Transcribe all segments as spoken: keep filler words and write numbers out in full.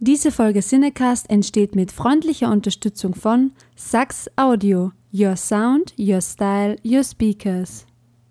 Diese Folge Cinecast entsteht mit freundlicher Unterstützung von Sachs Audio. Your sound, your style, your speakers.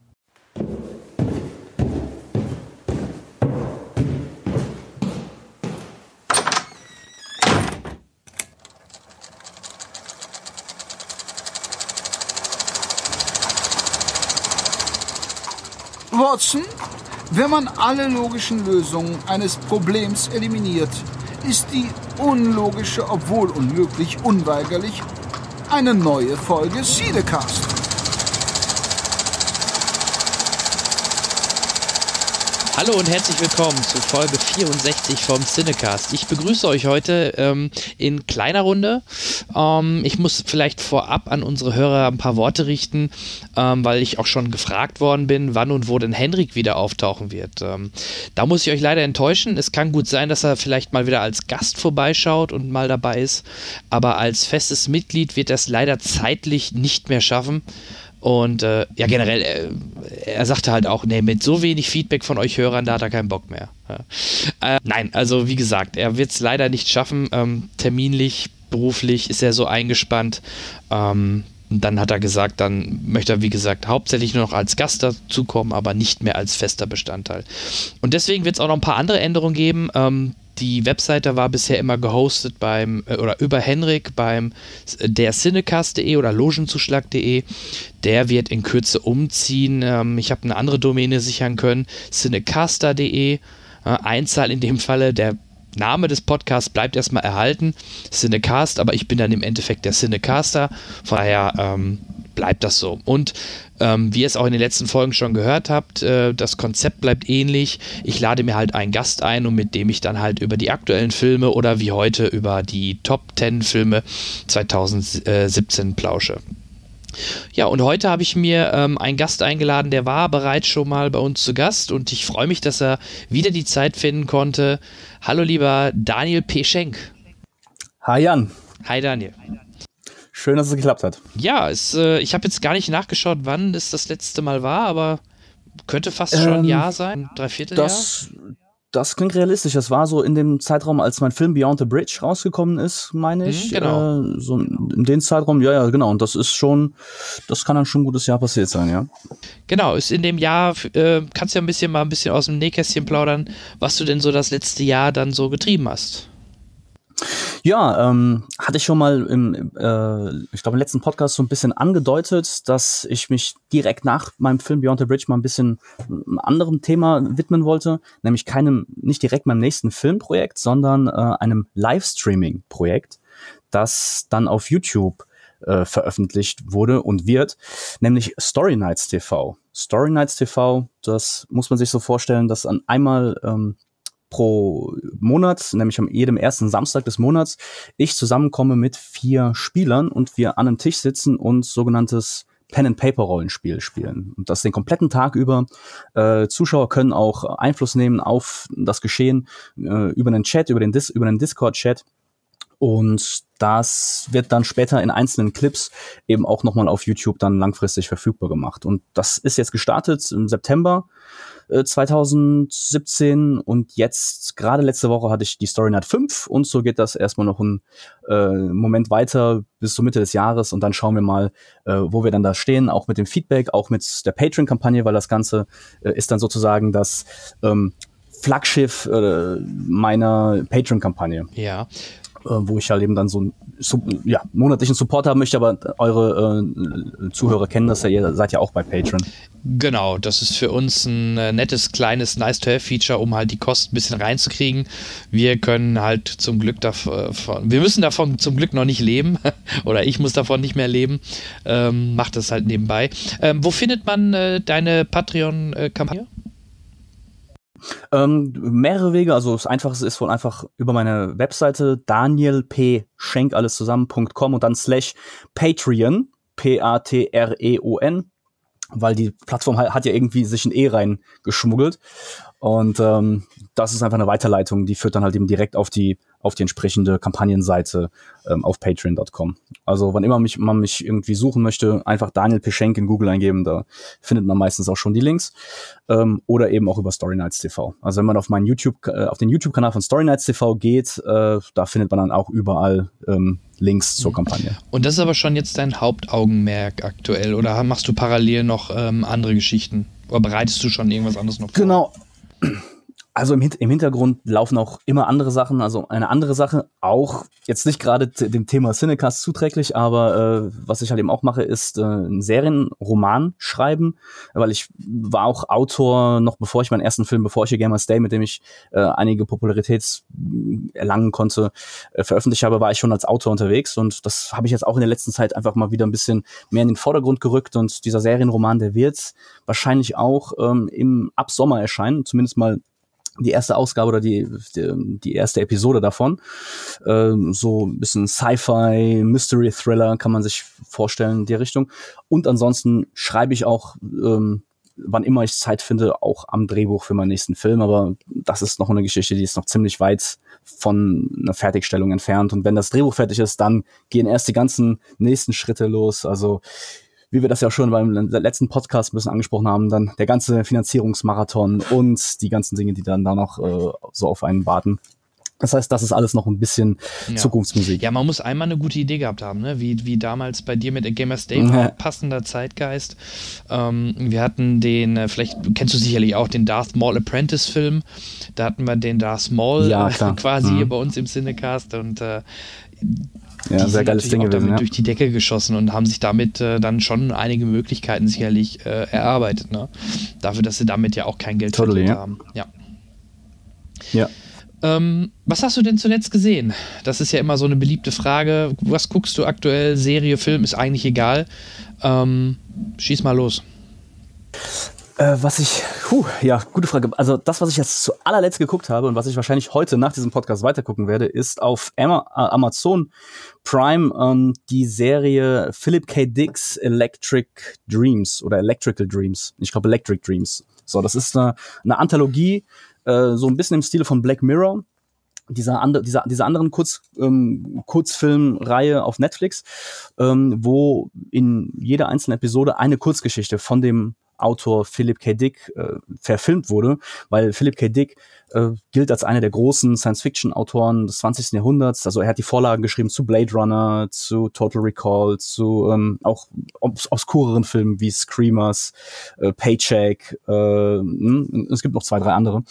Watson, wenn man alle logischen Lösungen eines Problems eliminiert, ist die unlogische, obwohl unmöglich, unweigerlich eine neue Folge Cinecast. Hallo und herzlich willkommen zu Folge vierundsechzig vom Cinecast. Ich begrüße euch heute ähm, in kleiner Runde. Ähm, ich muss vielleicht vorab an unsere Hörer ein paar Worte richten, ähm, weil ich auch schon gefragt worden bin, wann und wo denn Henrik wieder auftauchen wird. Ähm, da muss ich euch leider enttäuschen. Es kann gut sein, dass er vielleicht mal wieder als Gast vorbeischaut und mal dabei ist, aber als festes Mitglied wird er es leider zeitlich nicht mehr schaffen. Und äh, ja, generell, äh, er sagte halt auch, nee, mit so wenig Feedback von euch Hörern, da hat er keinen Bock mehr. Ja. Äh, nein, also wie gesagt, er wird es leider nicht schaffen. Ähm, terminlich, beruflich ist er so eingespannt. Ähm, und dann hat er gesagt, dann möchte er, wie gesagt, hauptsächlich nur noch als Gast dazukommen, aber nicht mehr als fester Bestandteil. Und deswegen wird es auch noch ein paar andere Änderungen geben. Ähm, Die Webseite war bisher immer gehostet beim oder über Henrik beim der Cinecast punkt de oder logenzuschlag punkt de. Der wird in Kürze umziehen. Ähm, ich habe eine andere Domäne sichern können, cinecaster punkt de. Äh, Einzahl in dem Falle, der Name des Podcasts bleibt erstmal erhalten, Cinecast, aber ich bin dann im Endeffekt der Cinecaster. Von daher ähm, bleibt das so. Und ähm, wie ihr es auch in den letzten Folgen schon gehört habt, äh, das Konzept bleibt ähnlich. Ich lade mir halt einen Gast ein und mit dem ich dann halt über die aktuellen Filme oder wie heute über die Top zehn Filme zweitausendsiebzehn plausche. Ja, und heute habe ich mir ähm, einen Gast eingeladen, der war bereits schon mal bei uns zu Gast und ich freue mich, dass er wieder die Zeit finden konnte. Hallo lieber Daniel P. Schenk. Hi Jan. Hi Daniel. Schön, dass es geklappt hat. Ja, es, äh, ich habe jetzt gar nicht nachgeschaut, wann es das letzte Mal war, aber könnte fast schon ein ähm, Jahr sein, Dreivierteljahr. Das, das klingt realistisch. Das war so in dem Zeitraum, als mein Film Beyond the Bridge rausgekommen ist, meine ich. Mhm, genau. Äh, so in den Zeitraum, ja, ja, genau. Und das ist schon, das kann dann schon ein gutes Jahr passiert sein, ja. Genau, ist in dem Jahr, äh, kannst du ja ein bisschen mal ein bisschen aus dem Nähkästchen plaudern, was du denn so das letzte Jahr dann so getrieben hast. Ja, ähm, hatte ich schon mal im, äh, ich glaube im letzten Podcast so ein bisschen angedeutet, dass ich mich direkt nach meinem Film Beyond the Bridge mal ein bisschen einem anderen Thema widmen wollte, nämlich keinem, nicht direkt meinem nächsten Filmprojekt, sondern äh, einem Livestreaming-Projekt, das dann auf YouTube äh, veröffentlicht wurde und wird, nämlich Story Nights T V. Story Nights T V, das muss man sich so vorstellen, dass an einmal ähm, pro Monat, nämlich am jedem ersten Samstag des Monats, ich zusammenkomme mit vier Spielern und wir an einem Tisch sitzen und sogenanntes Pen-and-Paper-Rollenspiel spielen. Und das den kompletten Tag über. Äh, Zuschauer können auch Einfluss nehmen auf das Geschehen äh, über den Chat, über den, Dis- über den Discord-Chat. Und das wird dann später in einzelnen Clips eben auch nochmal auf YouTube dann langfristig verfügbar gemacht. Und das ist jetzt gestartet im September zweitausendsiebzehn und jetzt, gerade letzte Woche hatte ich die Story Night fünf und so geht das erstmal noch einen äh, Moment weiter bis zur Mitte des Jahres und dann schauen wir mal, äh, wo wir dann da stehen, auch mit dem Feedback, auch mit der Patreon-Kampagne, weil das Ganze äh, ist dann sozusagen das ähm, Flaggschiff äh, meiner Patreon-Kampagne. Ja. Wo ich halt eben dann so einen ja, monatlichen Support haben möchte, aber eure äh, Zuhörer kennen das ja, ihr seid ja auch bei Patreon. Genau, das ist für uns ein äh, nettes, kleines Nice-to-have-Feature, um halt die Kosten ein bisschen reinzukriegen. Wir können halt zum Glück davon, wir müssen davon zum Glück noch nicht leben, oder ich muss davon nicht mehr leben, ähm, macht das halt nebenbei. Ähm, wo findet man äh, deine Patreon-Kampagne? Ähm, mehrere Wege, also das Einfachste ist wohl einfach über meine Webseite daniel p schenk alles zusammen punkt com und dann slash Patreon, P A T R E O N, weil die Plattform hat ja irgendwie sich ein E reingeschmuggelt. Und ähm, das ist einfach eine Weiterleitung, die führt dann halt eben direkt auf die auf die entsprechende Kampagnenseite ähm, auf patreon Punkt com. Also wann immer mich, man mich irgendwie suchen möchte, einfach Daniel Peschenk in Google eingeben, da findet man meistens auch schon die Links. Ähm, oder eben auch über Story Nights T V. Also wenn man auf meinen YouTube, äh, auf den YouTube-Kanal von Story Nights T V geht, äh, da findet man dann auch überall ähm, Links zur Kampagne. Und das ist aber schon jetzt dein Hauptaugenmerk aktuell, oder machst du parallel noch ähm, andere Geschichten? Oder bereitest du schon irgendwas anderes noch vor? Genau. Also im, Hin- im Hintergrund laufen auch immer andere Sachen. Also eine andere Sache, auch jetzt nicht gerade t- dem Thema Cinecast zuträglich, aber äh, was ich halt eben auch mache, ist äh, einen Serienroman schreiben, weil ich war auch Autor, noch bevor ich meinen ersten Film, bevor ich hier Gamers Day, mit dem ich äh, einige Popularität erlangen konnte, äh, veröffentlicht habe, war ich schon als Autor unterwegs, und das habe ich jetzt auch in der letzten Zeit einfach mal wieder ein bisschen mehr in den Vordergrund gerückt, und dieser Serienroman, der wird wahrscheinlich auch ähm, im ab Sommer erscheinen, zumindest mal die erste Ausgabe oder die, die, die erste Episode davon. Ähm, so ein bisschen Sci-Fi, Mystery-Thriller kann man sich vorstellen in die Richtung. Und ansonsten schreibe ich auch, ähm, wann immer ich Zeit finde, auch am Drehbuch für meinen nächsten Film. Aber das ist noch eine Geschichte, die ist noch ziemlich weit von einer Fertigstellung entfernt. Und wenn das Drehbuch fertig ist, dann gehen erst die ganzen nächsten Schritte los. Also wie wir das ja schon beim letzten Podcast ein bisschen angesprochen haben, dann der ganze Finanzierungsmarathon und die ganzen Dinge, die dann da noch äh, so auf einen warten. Das heißt, das ist alles noch ein bisschen ja. Zukunftsmusik. Ja, man muss einmal eine gute Idee gehabt haben, ne? wie, wie damals bei dir mit Gamers Day, ja. passender Zeitgeist. Ähm, wir hatten den, äh, vielleicht kennst du sicherlich auch den Darth Maul Apprentice Film, da hatten wir den Darth Maul ja, äh, quasi mhm. hier bei uns im Cinecast, und äh, ja, die sehr sind geiles Ding auch gewesen, damit ja. durch die Decke geschossen und haben sich damit äh, dann schon einige Möglichkeiten sicherlich äh, erarbeitet, ne? Dafür, dass sie damit ja auch kein Geld totally, verdient ja. haben. Ja. Ja. Ähm, was hast du denn zuletzt gesehen? Das ist ja immer so eine beliebte Frage. Was guckst du aktuell? Serie, Film, ist eigentlich egal. Ähm, schieß mal los. Äh, was ich, puh, ja, gute Frage. Also das, was ich jetzt zu allerletzt geguckt habe und was ich wahrscheinlich heute nach diesem Podcast weitergucken werde, ist auf Ama- äh, Amazon Prime ähm, die Serie Philip K. Dick's Electric Dreams oder Electrical Dreams. Ich glaube Electric Dreams. So, das ist eine, eine Anthologie, äh, so ein bisschen im Stile von Black Mirror. Dieser, andre, dieser, dieser anderen Kurz, ähm, Kurzfilmreihe auf Netflix, ähm, wo in jeder einzelnen Episode eine Kurzgeschichte von dem Autor Philip K. Dick äh, verfilmt wurde, weil Philip K. Dick äh, gilt als einer der großen Science-Fiction-Autoren des zwanzigsten Jahrhunderts. Also er hat die Vorlagen geschrieben zu Blade Runner, zu Total Recall, zu ähm, auch obs- obskureren Filmen wie Screamers, äh, Paycheck, äh, mh, es gibt noch zwei, drei andere.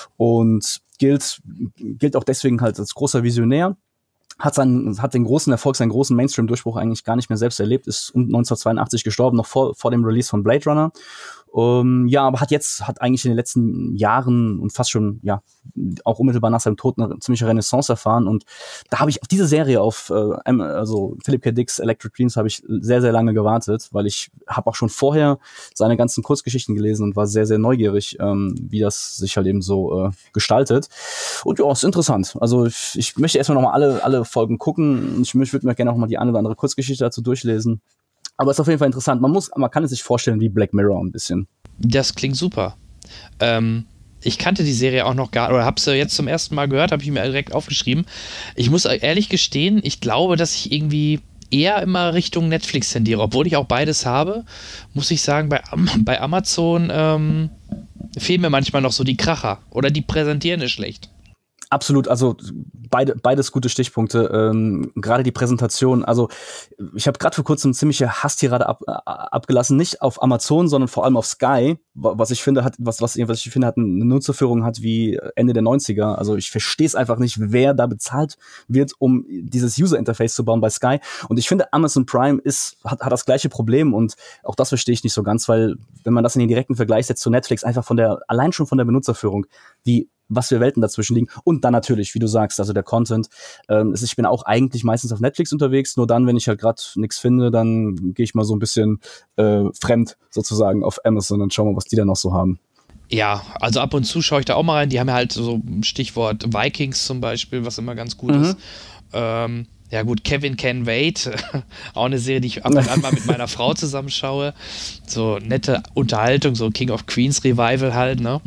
Und gilt, gilt auch deswegen halt als großer Visionär. Hat, seinen, hat den großen Erfolg, seinen großen Mainstream-Durchbruch eigentlich gar nicht mehr selbst erlebt, ist um neunzehnhundertzweiundachtzig gestorben, noch vor, vor dem Release von Blade Runner. Um, ja, aber hat jetzt, hat eigentlich in den letzten Jahren und fast schon, ja, auch unmittelbar nach seinem Tod eine ziemliche Renaissance erfahren. Und da habe ich auf diese Serie, auf äh, also Philip K. Dick's Electric Dreams, habe ich sehr, sehr lange gewartet, weil ich habe auch schon vorher seine ganzen Kurzgeschichten gelesen und war sehr, sehr neugierig, ähm, wie das sich halt eben so äh, gestaltet. Und ja, ist interessant. Also ich, ich möchte erstmal nochmal alle, alle Folgen gucken. Ich, ich würde mir gerne auch mal die eine oder andere Kurzgeschichte dazu durchlesen. Aber es ist auf jeden Fall interessant. Man muss, man kann es sich vorstellen wie Black Mirror ein bisschen. Das klingt super. Ähm, ich kannte die Serie auch noch gar, oder habe sie jetzt zum ersten Mal gehört, habe ich mir direkt aufgeschrieben. Ich muss ehrlich gestehen, ich glaube, dass ich irgendwie eher immer Richtung Netflix tendiere, obwohl ich auch beides habe, muss ich sagen, bei, bei Amazon ähm, fehlen mir manchmal noch so die Kracher oder die präsentieren es schlecht. Absolut, also beide, beides gute Stichpunkte. Ähm, gerade die Präsentation, also ich habe gerade vor kurzem ziemliche Hasstirade ab, äh, abgelassen, nicht auf Amazon, sondern vor allem auf Sky, was ich finde, hat, was, was, was ich finde, hat eine Nutzerführung hat wie Ende der neunziger. Also ich verstehe es einfach nicht, wer da bezahlt wird, um dieses User-Interface zu bauen bei Sky. Und ich finde, Amazon Prime ist, hat, hat das gleiche Problem, und auch das verstehe ich nicht so ganz, weil wenn man das in den direkten Vergleich setzt zu Netflix, einfach von der, allein schon von der Benutzerführung, wie was für Welten dazwischen liegen. Und dann natürlich, wie du sagst, also der Content. Ähm, ich bin auch eigentlich meistens auf Netflix unterwegs, nur dann, wenn ich halt gerade nichts finde, dann gehe ich mal so ein bisschen äh, fremd sozusagen auf Amazon und schau mal, was die da noch so haben. Ja, also ab und zu schaue ich da auch mal rein. Die haben ja halt so Stichwort Vikings zum Beispiel, was immer ganz gut mhm. ist. Ähm, Ja gut, Kevin Can Wait, auch eine Serie, die ich ab und an mal mit meiner Frau zusammenschaue. So nette Unterhaltung, so King of Queens Revival halt, ne?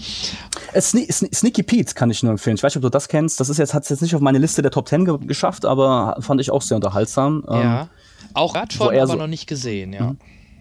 Sne Sne Sneaky Pete kann ich nur empfehlen. Ich weiß nicht, ob du das kennst. Das ist jetzt, hat es jetzt nicht auf meine Liste der Top Ten ge geschafft, aber fand ich auch sehr unterhaltsam. Ja, ähm, auch Radfahren, aber so noch nicht gesehen, ja. Mhm.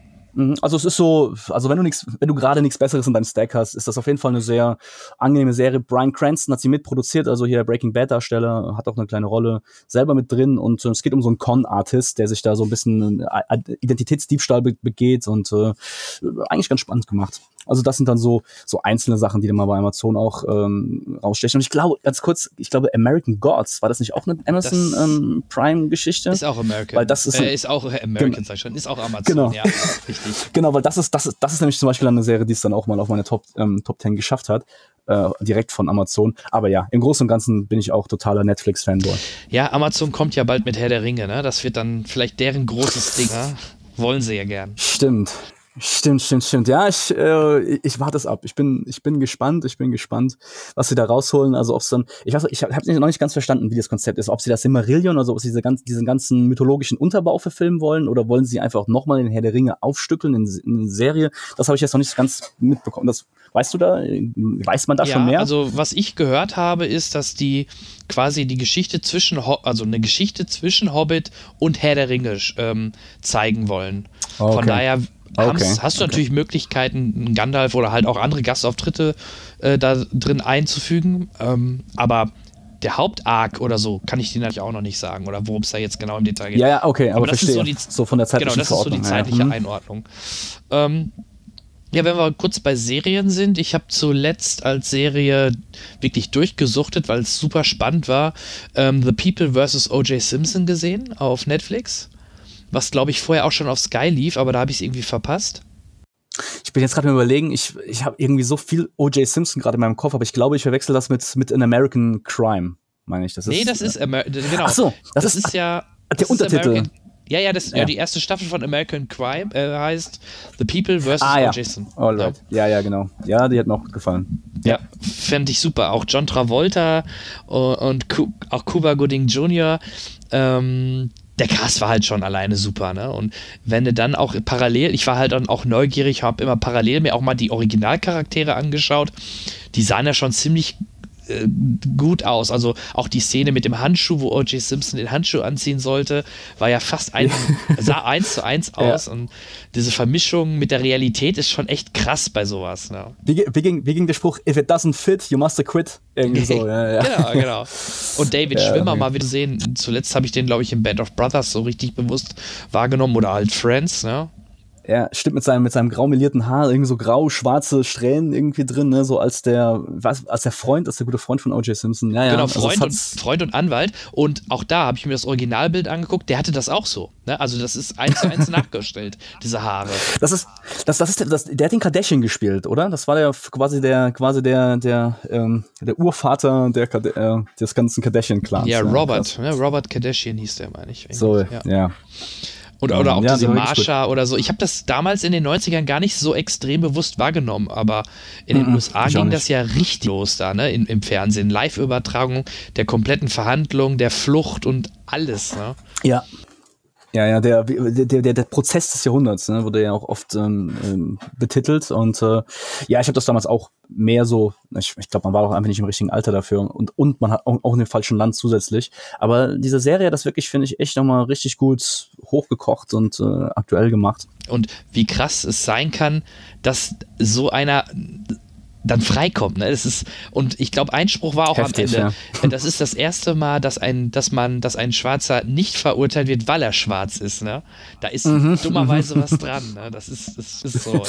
Also es ist so, also wenn du nichts, wenn du gerade nichts Besseres in deinem Stack hast, ist das auf jeden Fall eine sehr angenehme Serie. Bryan Cranston hat sie mitproduziert, also hier der Breaking Bad Darsteller, hat auch eine kleine Rolle selber mit drin und äh, es geht um so einen Con-Artist, der sich da so ein bisschen äh, Identitätsdiebstahl be begeht und äh, eigentlich ganz spannend gemacht. Also das sind dann so so einzelne Sachen, die dann mal bei Amazon auch ähm, rausstechen. Und ich glaube, ganz kurz, ich glaube American Gods, war das nicht auch eine Amazon ähm, Prime-Geschichte? Ist auch American. Weil das ist, äh, ist auch American, sag ich schon. Ist auch Amazon, genau. Ja, richtig. Genau, weil das ist, das ist, das ist nämlich zum Beispiel eine Serie, die es dann auch mal auf meine Top, ähm, Top Ten geschafft hat, äh, direkt von Amazon. Aber ja, im Großen und Ganzen bin ich auch totaler Netflix-Fanboy. Ja, Amazon kommt ja bald mit Herr der Ringe, ne? Das wird dann vielleicht deren großes Ding, ne? Wollen sie ja gern. Stimmt. Stimmt, stimmt, stimmt. Ja, ich, äh, ich warte es ab. Ich bin, ich bin gespannt, ich bin gespannt, was sie da rausholen. Also ob es dann, ich weiß, ich habe hab noch nicht ganz verstanden, wie das Konzept ist. Ob sie das Silmarillion, also ob sie diese ganz, diesen ganzen mythologischen Unterbau verfilmen wollen oder wollen sie einfach nochmal den Herr der Ringe aufstückeln in, in eine Serie. Das habe ich jetzt noch nicht ganz mitbekommen. Das weißt du da? Weiß man da ja, schon mehr? Also was ich gehört habe, ist, dass die quasi die Geschichte zwischen, Ho also eine Geschichte zwischen Hobbit und Herr der Ringe ähm, zeigen wollen. Okay. Von daher Okay. Hast, hast du okay. natürlich Möglichkeiten, einen Gandalf oder halt auch andere Gastauftritte äh, da drin einzufügen, ähm, aber der Hauptarc oder so kann ich dir natürlich auch noch nicht sagen oder worum es da jetzt genau im Detail geht. Ja, ja, okay, aber, aber das verstehe. Ist so, die, so von der zeitlichen Genau, das ist so die zeitliche ja. Einordnung. Ähm, ja, wenn wir kurz bei Serien sind, ich habe zuletzt als Serie wirklich durchgesuchtet, weil es super spannend war, ähm, The People versus O J Simpson gesehen auf Netflix. Was, glaube ich, vorher auch schon auf Sky lief, aber da habe ich es irgendwie verpasst. Ich bin jetzt gerade mal überlegen, ich, ich habe irgendwie so viel O J Simpson gerade in meinem Kopf, aber ich glaube, ich verwechsel das mit, mit An American Crime, meine ich. Das nee, ist, das ist, Amer genau. Ach so, das, das ist, ist ja der das Untertitel. American, ja, ja, das, ja. ja, die erste Staffel von American Crime äh, heißt The People versus ah, ja. O J Simpson. Alright. Ja. ja, ja, genau. Ja, die hat mir auch gefallen. Ja, fände ich super. Auch John Travolta und auch Cuba Gooding Junior Ähm, der Cast war halt schon alleine super, ne? Und wenn du dann auch parallel, ich war halt dann auch neugierig, habe immer parallel mir auch mal die Originalcharaktere angeschaut, die sahen ja schon ziemlich äh, gut aus. Also auch die Szene mit dem Handschuh, wo O J Simpson den Handschuh anziehen sollte, war ja fast ein, sah eins zu eins aus. Ja. Und diese Vermischung mit der Realität ist schon echt krass bei sowas. Ne? Wie, wie, ging, wie ging der Spruch, if it doesn't fit, you must quit? Irgendwie so, ja, ja. Genau, genau. Und David ja, Schwimmer okay. mal wieder sehen. Zuletzt habe ich den, glaube ich, in Band of Brothers so richtig bewusst wahrgenommen oder halt Friends, ne? Ja, stimmt, mit seinem, mit seinem graumelierten Haar, irgendwie so grau-schwarze Strähnen irgendwie drin, ne, so als der, was, als der Freund, als der gute Freund von O J Simpson. Ja, ja. Genau, Freund, also und, Freund und Anwalt. Und auch da habe ich mir das Originalbild angeguckt, der hatte das auch so. Ne? Also das ist eins zu eins nachgestellt, diese Haare. Das ist, das, das ist der, das, der hat den Kardashian gespielt, oder? Das war der quasi der, quasi der, der, ähm, der Urvater der, äh, des ganzen Kardashian-Clans. Ja, Robert, ja, Robert Kardashian hieß der, meine ich. So, ja. ja. Oder, oder auch ja, diese Marsha oder so. Ich habe das damals in den neunzigern gar nicht so extrem bewusst wahrgenommen, aber in den mhm, U S A ging das ja richtig los da, ne? In, im Fernsehen. Live-Übertragung der kompletten Verhandlung, der Flucht und alles, ne? Ja. Ja, ja, der, der, der, der Prozess des Jahrhunderts, ne, wurde ja auch oft ähm, betitelt und äh, ja, ich habe das damals auch mehr so, ich, ich glaube, man war auch einfach nicht im richtigen Alter dafür und und man hat auch, auch in dem falschen Land zusätzlich, aber diese Serie, das wirklich, finde ich, echt nochmal richtig gut hochgekocht und äh, aktuell gemacht. Und wie krass es sein kann, dass so einer dann freikommt, ne? Das ist, und ich glaube, Einspruch war auch Heftig, am Ende. Ja. Das ist das erste Mal, dass ein, dass man, dass ein Schwarzer nicht verurteilt wird, weil er schwarz ist, ne? Da ist mhm. dummerweise was dran, ne? Das ist, das ist so. Ja.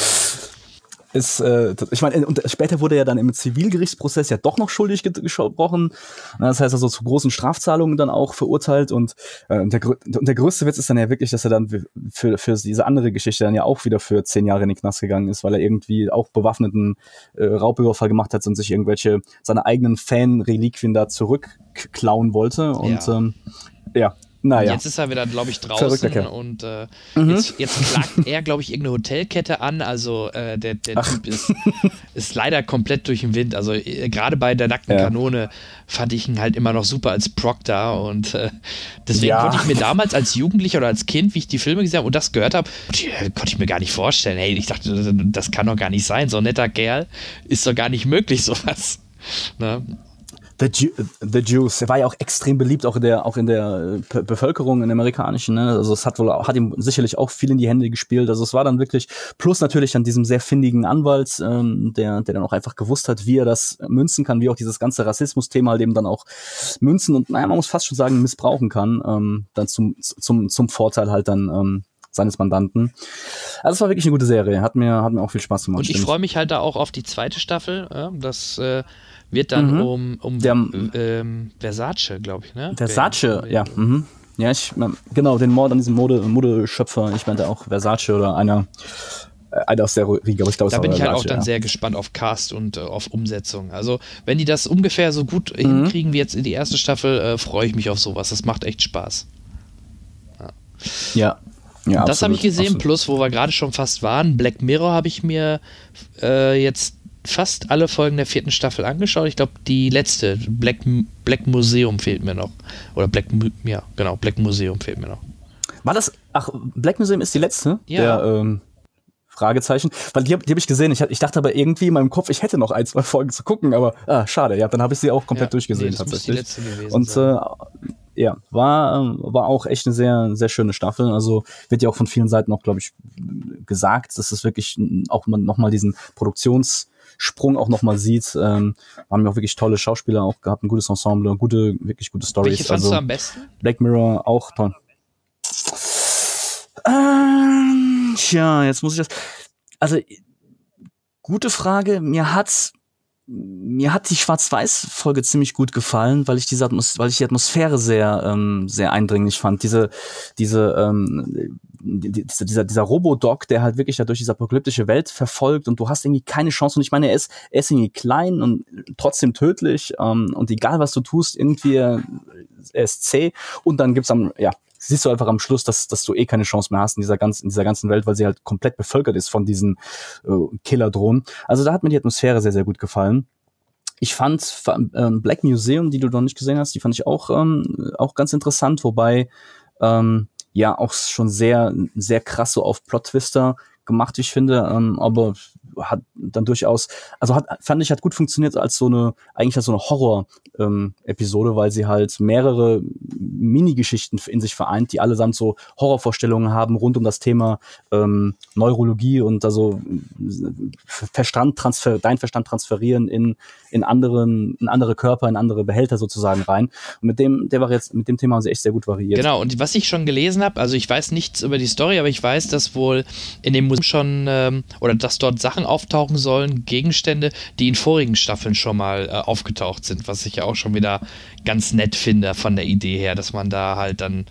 Ist, äh, ich meine, und später wurde er dann im Zivilgerichtsprozess ja doch noch schuldig gesprochen. Das heißt also zu großen Strafzahlungen dann auch verurteilt. Und, äh, und, der, und der größte Witz ist dann ja wirklich, dass er dann für, für diese andere Geschichte dann ja auch wieder für zehn Jahre in den Knast gegangen ist, weil er irgendwie auch bewaffneten äh, Raubüberfall gemacht hat und sich irgendwelche seine eigenen Fan-Reliquien da zurückklauen wollte. Und ja, ähm, ja Naja. Jetzt ist er wieder, glaube ich, draußen und äh, mhm. jetzt, jetzt klagt er, glaube ich, irgendeine Hotelkette an. Also äh, der, der Typ ist, ist leider komplett durch den Wind. Also äh, gerade bei der nackten ja. Kanone fand ich ihn halt immer noch super als Proctor und äh, deswegen ja. konnte ich mir damals als Jugendlicher oder als Kind, wie ich die Filme gesehen habe und das gehört habe, konnte ich mir gar nicht vorstellen. Hey, ich dachte, das kann doch gar nicht sein. So ein netter Kerl ist doch gar nicht möglich, sowas. Ne? The, Ju- The Juice, er war ja auch extrem beliebt, auch in der, auch in der P- Bevölkerung, in der amerikanischen, ne? Also es hat wohl, hat ihm sicherlich auch viel in die Hände gespielt, also es war dann wirklich, plus natürlich dann diesem sehr findigen Anwalt, ähm, der, der dann auch einfach gewusst hat, wie er das münzen kann, wie auch dieses ganze Rassismus-Thema halt eben dann auch münzen und, naja, man muss fast schon sagen, missbrauchen kann, ähm, dann zum, zum, zum Vorteil halt dann, ähm, seines Mandanten. Also es war wirklich eine gute Serie, hat mir, hat mir auch viel Spaß gemacht. Und ich freue mich halt da auch auf die zweite Staffel, ja, das, äh, wird dann mhm. um, um der, ähm, Versace, glaube ich, ne? Versace, ja. Mhm. Ja, ich, genau, den Mord an diesem Mode, Modeschöpfer, ich meinte auch Versace oder einer, einer aus der Riege, aber ich glaube, da bin ich Versace, halt auch dann ja. sehr gespannt auf Cast und äh, auf Umsetzung. Also, wenn die das ungefähr so gut mhm. hinkriegen wie jetzt in die erste Staffel, äh, freue ich mich auf sowas. Das macht echt Spaß. Ja. ja. ja das habe ich gesehen, absolut. Plus, wo wir gerade schon fast waren, Black Mirror habe ich mir äh, jetzt fast alle Folgen der vierten Staffel angeschaut. Ich glaube, die letzte, Black, Black Museum fehlt mir noch. Oder Black, ja, genau, Black Museum fehlt mir noch. War das, ach, Black Museum ist die letzte? Ja. Der, ähm, Fragezeichen. Weil die habe hab ich gesehen. Ich, ich dachte aber irgendwie in meinem Kopf, ich hätte noch ein, zwei Folgen zu gucken, aber ah, schade. Ja, dann habe ich sie auch komplett ja, durchgesehen, nee, das tatsächlich. Muss die letzte gewesen Und sein. Äh, ja, war, war auch echt eine sehr, sehr schöne Staffel. Also wird ja auch von vielen Seiten auch, glaube ich, gesagt, dass es wirklich auch nochmal diesen Produktions- Sprung auch nochmal sieht, ähm, haben ja auch wirklich tolle Schauspieler auch gehabt, ein gutes Ensemble, gute, wirklich gute Storys. Welche fandst also, du am besten? Black Mirror auch toll. Ähm, tja, jetzt muss ich das, also, gute Frage, mir hat's, mir hat die Schwarz-Weiß-Folge ziemlich gut gefallen, weil ich diese Atmos- weil ich die Atmosphäre sehr, ähm, sehr eindringlich fand. Diese, diese, ähm, die, dieser, dieser, dieser Robodoc, der halt wirklich da durch diese apokalyptische Welt verfolgt und du hast irgendwie keine Chance. Und ich meine, er ist, er ist irgendwie klein und trotzdem tödlich, ähm, und egal was du tust, irgendwie, er ist zäh. Und dann gibt's am, ja, siehst du einfach am Schluss, dass, dass du eh keine Chance mehr hast in dieser ganzen, in dieser ganzen Welt, weil sie halt komplett bevölkert ist von diesen äh, Killerdrohnen. Also da hat mir die Atmosphäre sehr, sehr gut gefallen. Ich fand ähm, Black Museum, die du noch nicht gesehen hast, die fand ich auch, ähm, auch ganz interessant, wobei ähm, ja auch schon sehr, sehr krass so auf Plot-Twister gemacht, ich finde, ähm, aber hat dann durchaus, also hat, fand ich, hat gut funktioniert als so eine, eigentlich als so eine Horror-Episode, ähm, weil sie halt mehrere Mini-Geschichten in sich vereint, die allesamt so Horrorvorstellungen haben rund um das Thema ähm, Neurologie und also Verstand transfer, dein Verstand transferieren in in anderen, in andere Körper, in andere Behälter sozusagen rein. Und mit dem, der war jetzt, mit dem Thema haben sie echt sehr gut variiert. Genau, und was ich schon gelesen habe, also ich weiß nichts über die Story, aber ich weiß, dass wohl in dem Museum schon, ähm, oder dass dort Sachen auftauchen sollen, Gegenstände, die in vorigen Staffeln schon mal äh, aufgetaucht sind, was ich ja auch schon wieder ganz nett finde von der Idee her, dass man da halt dann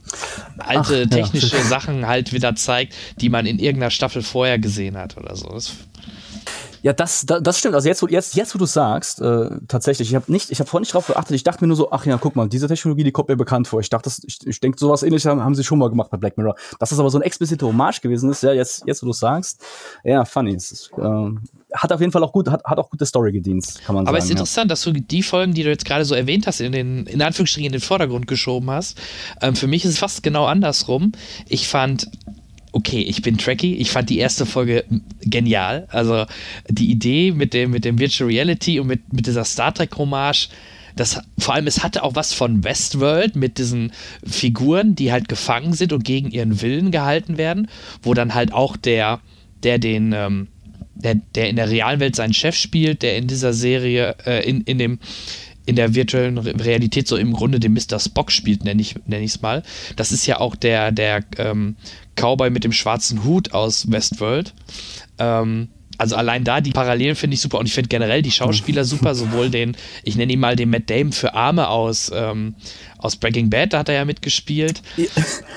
alte Ach, technische ja. Sachen halt wieder zeigt, die man in irgendeiner Staffel vorher gesehen hat oder so. Das Ja, das, das, das stimmt. Also jetzt, wo, jetzt, jetzt, wo du sagst, äh, tatsächlich, ich habe nicht, ich habe vorhin nicht drauf geachtet. Ich dachte mir nur so, ach ja, guck mal, diese Technologie, die kommt mir bekannt vor. Ich dachte, das, ich, ich denke, sowas Ähnliches haben, haben sie schon mal gemacht bei Black Mirror. Dass das aber so ein explizite Hommage gewesen ist, ja, jetzt, jetzt, wo du sagst, ja, funny. Es ist, äh, hat auf jeden Fall auch gut, hat, hat auch gute Story gedient, kann man aber sagen. Aber es ist ja. interessant, dass du die Folgen, die du jetzt gerade so erwähnt hast, in den, in Anführungsstrichen in den Vordergrund geschoben hast. Ähm, für mich ist es fast genau andersrum. Ich fand Okay, ich bin Trekkie. Ich fand die erste Folge genial. Also die Idee mit dem, mit dem Virtual Reality und mit, mit dieser Star Trek-Hommage, das, vor allem es hatte auch was von Westworld mit diesen Figuren, die halt gefangen sind und gegen ihren Willen gehalten werden, wo dann halt auch der, der den, ähm, der, der in der realen Welt seinen Chef spielt, der in dieser Serie, äh, in, in dem in der virtuellen Realität so im Grunde den Mister Spock spielt, nenne ich nenn ich's mal. Das ist ja auch der, der ähm, Cowboy mit dem schwarzen Hut aus Westworld. Ähm, also allein da, die Parallelen finde ich super und ich finde generell die Schauspieler super, sowohl den, ich nenne ihn mal den Matt Damon für Arme aus, ähm, aus Breaking Bad, da hat er ja mitgespielt. Ja.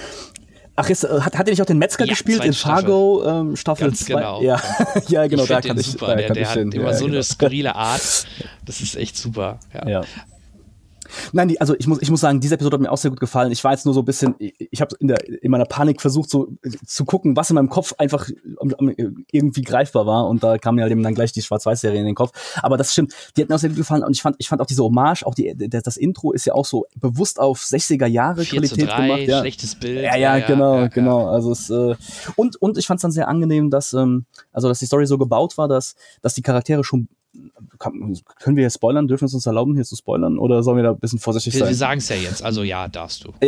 Ach, jetzt, hat, hat er nicht auch den Metzger ja, gespielt in Fargo ähm, Staffel zwei? Genau. Ja, ja genau, ich da kann den ich super. da Der, kann der ich hat hin. immer ja, so genau. eine skurrile Art. Das ist echt super. Ja. ja. Nein, die, also ich muss, ich muss sagen, diese Episode hat mir auch sehr gut gefallen. Ich war jetzt nur so ein bisschen, ich, ich habe in, in meiner Panik versucht, so äh, zu gucken, was in meinem Kopf einfach um, um, irgendwie greifbar war. Und da kam mir halt eben dann gleich die Schwarz-Weiß-Serie in den Kopf. Aber das stimmt, die hat mir auch sehr gut gefallen. Und ich fand, ich fand auch diese Hommage, auch die, das, das Intro ist ja auch so bewusst auf sechziger Jahre Qualität gemacht. Ja. Schlechtes Bild. Ja, ja, ja genau, ja, genau. Ja. Also es, äh, und, und ich fand es dann sehr angenehm, dass, ähm, also dass die Story so gebaut war, dass, dass die Charaktere schon können wir hier spoilern? Dürfen wir es uns erlauben, hier zu spoilern? Oder sollen wir da ein bisschen vorsichtig wir, sein? Wir sagen es ja jetzt, also ja, darfst du.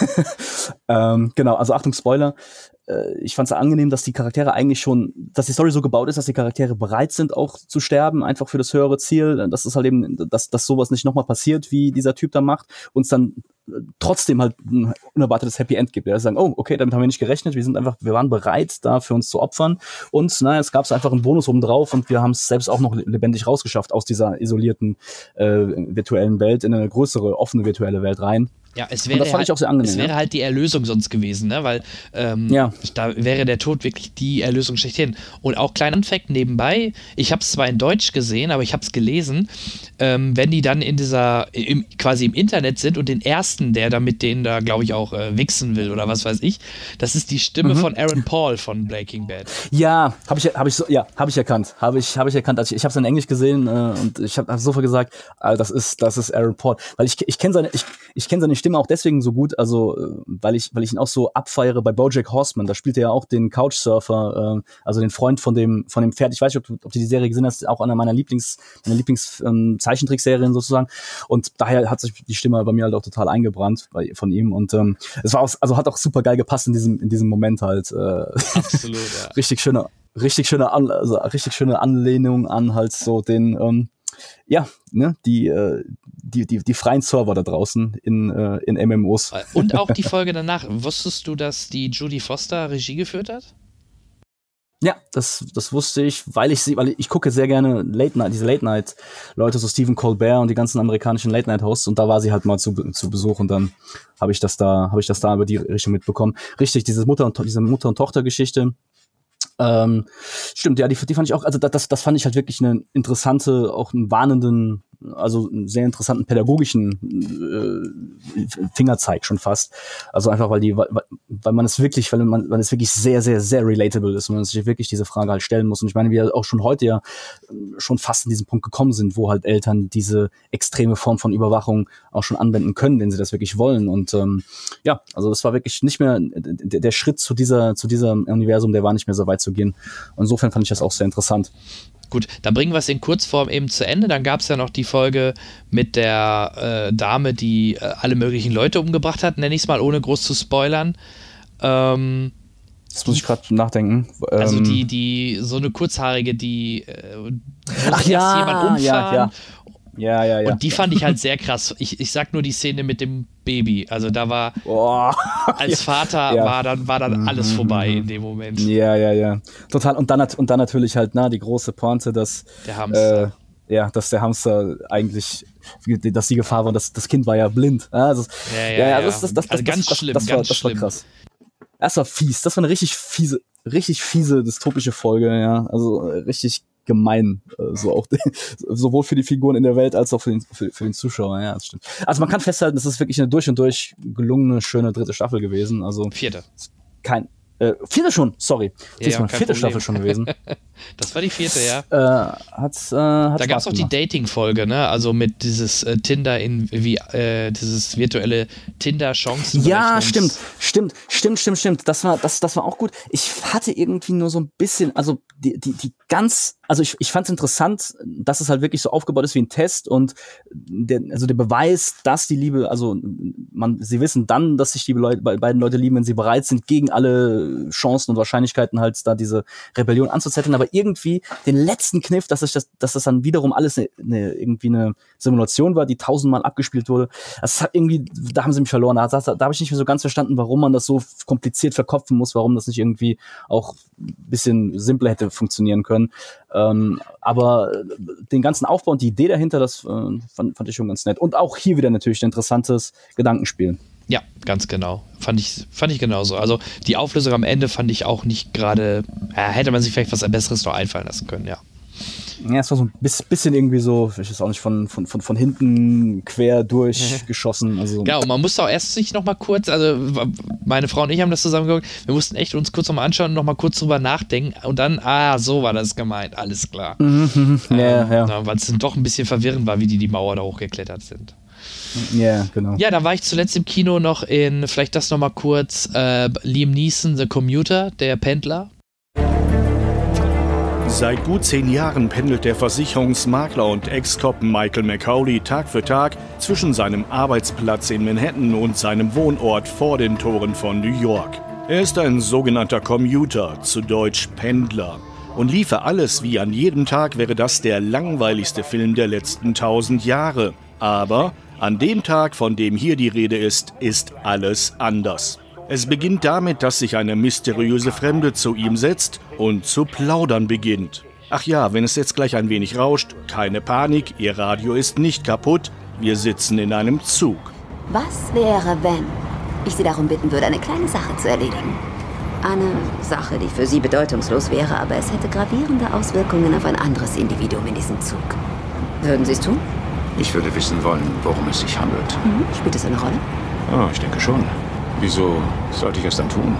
ähm, genau, also Achtung, Spoiler. Ich fand es angenehm, dass die Charaktere eigentlich schon, dass die Story so gebaut ist, dass die Charaktere bereit sind, auch zu sterben, einfach für das höhere Ziel. Das ist halt eben, dass, dass sowas nicht nochmal passiert, wie dieser Typ da macht, uns dann trotzdem halt ein unerwartetes Happy End gibt. Wir sagen, oh, okay, damit haben wir nicht gerechnet, wir sind einfach, wir waren bereit, da für uns zu opfern. Und na, es gab einfach einen Bonus oben drauf und wir haben es selbst auch noch lebendig rausgeschafft aus dieser isolierten äh, virtuellen Welt in eine größere, offene virtuelle Welt rein. Ja, es wäre, das fand ich auch sehr angenehm, es wäre ja. halt die Erlösung sonst gewesen, ne? Weil ähm, ja. da wäre der Tod wirklich die Erlösung schlechthin. Und auch kleiner Fact nebenbei, ich habe es zwar in Deutsch gesehen, aber ich habe es gelesen, ähm, wenn die dann in dieser, im, quasi im Internet sind und den ersten, der da mit denen da, glaube ich, auch äh, wichsen will oder was weiß ich, das ist die Stimme mhm. von Aaron Paul von Breaking Bad. Ja, habe ich, hab ich, so, ja, hab ich erkannt. Habe ich, hab ich erkannt. Also ich ich habe es in Englisch gesehen äh, und ich habe hab sofort gesagt, äh, das ist, das ist Aaron Paul. Weil ich, ich kenne seine, ich, ich kenne seine Stimme auch deswegen so gut, also weil ich, weil ich ihn auch so abfeiere bei BoJack Horseman. Da spielt er ja auch den Couchsurfer, äh, also den Freund von dem, von dem Pferd. Ich weiß nicht, ob, ob du die Serie gesehen hast, auch einer meiner Lieblings, meiner Lieblings ähm, Zeichentrickserien sozusagen. Und daher hat sich die Stimme bei mir halt auch total eingebrannt bei, von ihm. Und ähm, es war auch, also hat auch super geil gepasst in diesem, in diesem Moment halt. Äh, Absolut, ja. richtig schöne, richtig schöne, An, also richtig schöne Anlehnung an halt so den, ähm, ja, ne, die, äh, die, die, die freien Server da draußen in, äh, in M M Os. Und auch die Folge danach. Wusstest du, dass die Jodie Foster Regie geführt hat? Ja, das, das wusste ich, weil ich sie, weil ich gucke sehr gerne Late Night, diese Late Night Leute, so Stephen Colbert und die ganzen amerikanischen Late Night Hosts, und da war sie halt mal zu, zu Besuch und dann habe ich das da, habe ich das da über die Richtung mitbekommen. Richtig, diese Mutter und diese Mutter und Tochter Geschichte. Ähm, stimmt, ja, die, die fand ich auch, also das, das fand ich halt wirklich eine interessante, auch einen warnenden, also einen sehr interessanten pädagogischen äh, Fingerzeig schon fast. Also einfach, weil die, weil, weil man es wirklich, weil man, weil es wirklich sehr, sehr, sehr relatable ist und man sich wirklich diese Frage halt stellen muss. Und ich meine, wir auch schon heute ja schon fast in diesen Punkt gekommen sind, wo halt Eltern diese extreme Form von Überwachung auch schon anwenden können, wenn sie das wirklich wollen. Und ähm, ja, also das war wirklich nicht mehr, der, der Schritt zu dieser, zu diesem Universum, der war nicht mehr so weit zu gehen. Und insofern fand ich das auch sehr interessant. Gut, dann bringen wir es in Kurzform eben zu Ende. Dann gab es ja noch die Folge mit der äh, Dame, die äh, alle möglichen Leute umgebracht hat, nenne ich es mal, ohne groß zu spoilern. Ähm, das muss ich gerade nachdenken. Also ähm, die, die, so eine kurzhaarige, die äh, Ach ja, jemand umfahren. Ja, ja. Ja, ja, ja. Und die fand ich halt sehr krass. Ich, ich sag nur die Szene mit dem Baby. Also da war, oh. als Vater ja. war dann, war dann alles vorbei in dem Moment. Ja, ja, ja. Total. Und dann, und dann natürlich halt, na, die große Pointe, dass der Hamster. Äh, ja, dass der Hamster eigentlich, dass die Gefahr war, dass das Kind war ja blind. Also, ja, ja, ja. Das, das, das, also das, ganz das, schlimm, das, das, ganz war, das schlimm. war krass. Das war fies. Das war eine richtig fiese, richtig fiese dystopische Folge, ja. Also richtig gemein, so auch sowohl für die Figuren in der Welt als auch für den, für, für den Zuschauer, ja, das stimmt. Also man kann festhalten, das ist wirklich eine durch und durch gelungene, schöne dritte Staffel gewesen. Also vierte. Kein, äh, vierte schon, sorry. Ja, Diesmal ja, vierte Problem. Staffel schon gewesen. Das war die vierte, ja. Äh, hat's, äh, hat da gab es auch die Dating-Folge, ne? Also mit dieses äh, Tinder in wie äh, dieses virtuelle Tinder-Chancen. Ja, stimmt, stimmt, stimmt, stimmt, stimmt. Das war, das, das war auch gut. Ich hatte irgendwie nur so ein bisschen, also die, die, die ganz, also ich, ich fand es interessant, dass es halt wirklich so aufgebaut ist wie ein Test und der, also der Beweis, dass die Liebe, also man, sie wissen dann, dass sich die Leute, beiden Leute lieben, wenn sie bereit sind, gegen alle Chancen und Wahrscheinlichkeiten halt da diese Rebellion anzuzetteln, aber irgendwie den letzten Kniff, dass ich das, dass das dann wiederum alles eine, eine, irgendwie eine Simulation war, die tausendmal abgespielt wurde. Das hat irgendwie, da haben sie mich verloren. Da, da, da habe ich nicht mehr so ganz verstanden, warum man das so kompliziert verkopfen muss, warum das nicht irgendwie auch ein bisschen simpler hätte funktionieren können. Ähm, aber den ganzen Aufbau und die Idee dahinter, das äh, fand, fand ich schon ganz nett. Und auch hier wieder natürlich ein interessantes Gedankenspiel. Ja, ganz genau. Fand ich, fand ich genauso. Also die Auflösung am Ende fand ich auch nicht gerade, ja, hätte man sich vielleicht was Besseres noch einfallen lassen können, ja. Ja, es war so ein bisschen irgendwie so, ich weiß auch nicht, von, von, von, von hinten quer durchgeschossen. Also. Ja, und man musste auch erst sich noch mal kurz, also meine Frau und ich haben das zusammen geguckt, wir mussten echt uns kurz noch mal anschauen und noch mal kurz drüber nachdenken und dann, ah, so war das gemeint, alles klar. Mhm, ähm, ja, ja. Weil es dann doch ein bisschen verwirrend war, wie die die Mauer da hochgeklettert sind. Ja, genau. Ja, da war ich zuletzt im Kino noch in, vielleicht das noch mal kurz, äh, Liam Neeson, The Commuter, der Pendler. Seit gut zehn Jahren pendelt der Versicherungsmakler und Ex-Cop Michael McCauley Tag für Tag zwischen seinem Arbeitsplatz in Manhattan und seinem Wohnort vor den Toren von New York. Er ist ein sogenannter Commuter, zu Deutsch Pendler. Und liefe alles wie an jedem Tag, wäre das der langweiligste Film der letzten tausend Jahre. Aber an dem Tag, von dem hier die Rede ist, ist alles anders. Es beginnt damit, dass sich eine mysteriöse Fremde zu ihm setzt und zu plaudern beginnt. Ach ja, wenn es jetzt gleich ein wenig rauscht, keine Panik, Ihr Radio ist nicht kaputt, wir sitzen in einem Zug. Was wäre, wenn ich Sie darum bitten würde, eine kleine Sache zu erledigen? Eine Sache, die für Sie bedeutungslos wäre, aber es hätte gravierende Auswirkungen auf ein anderes Individuum in diesem Zug. Würden Sie es tun? Ich würde wissen wollen, worum es sich handelt. Mhm. Spielt es eine Rolle? Oh, ich denke schon. Wieso sollte ich es dann tun?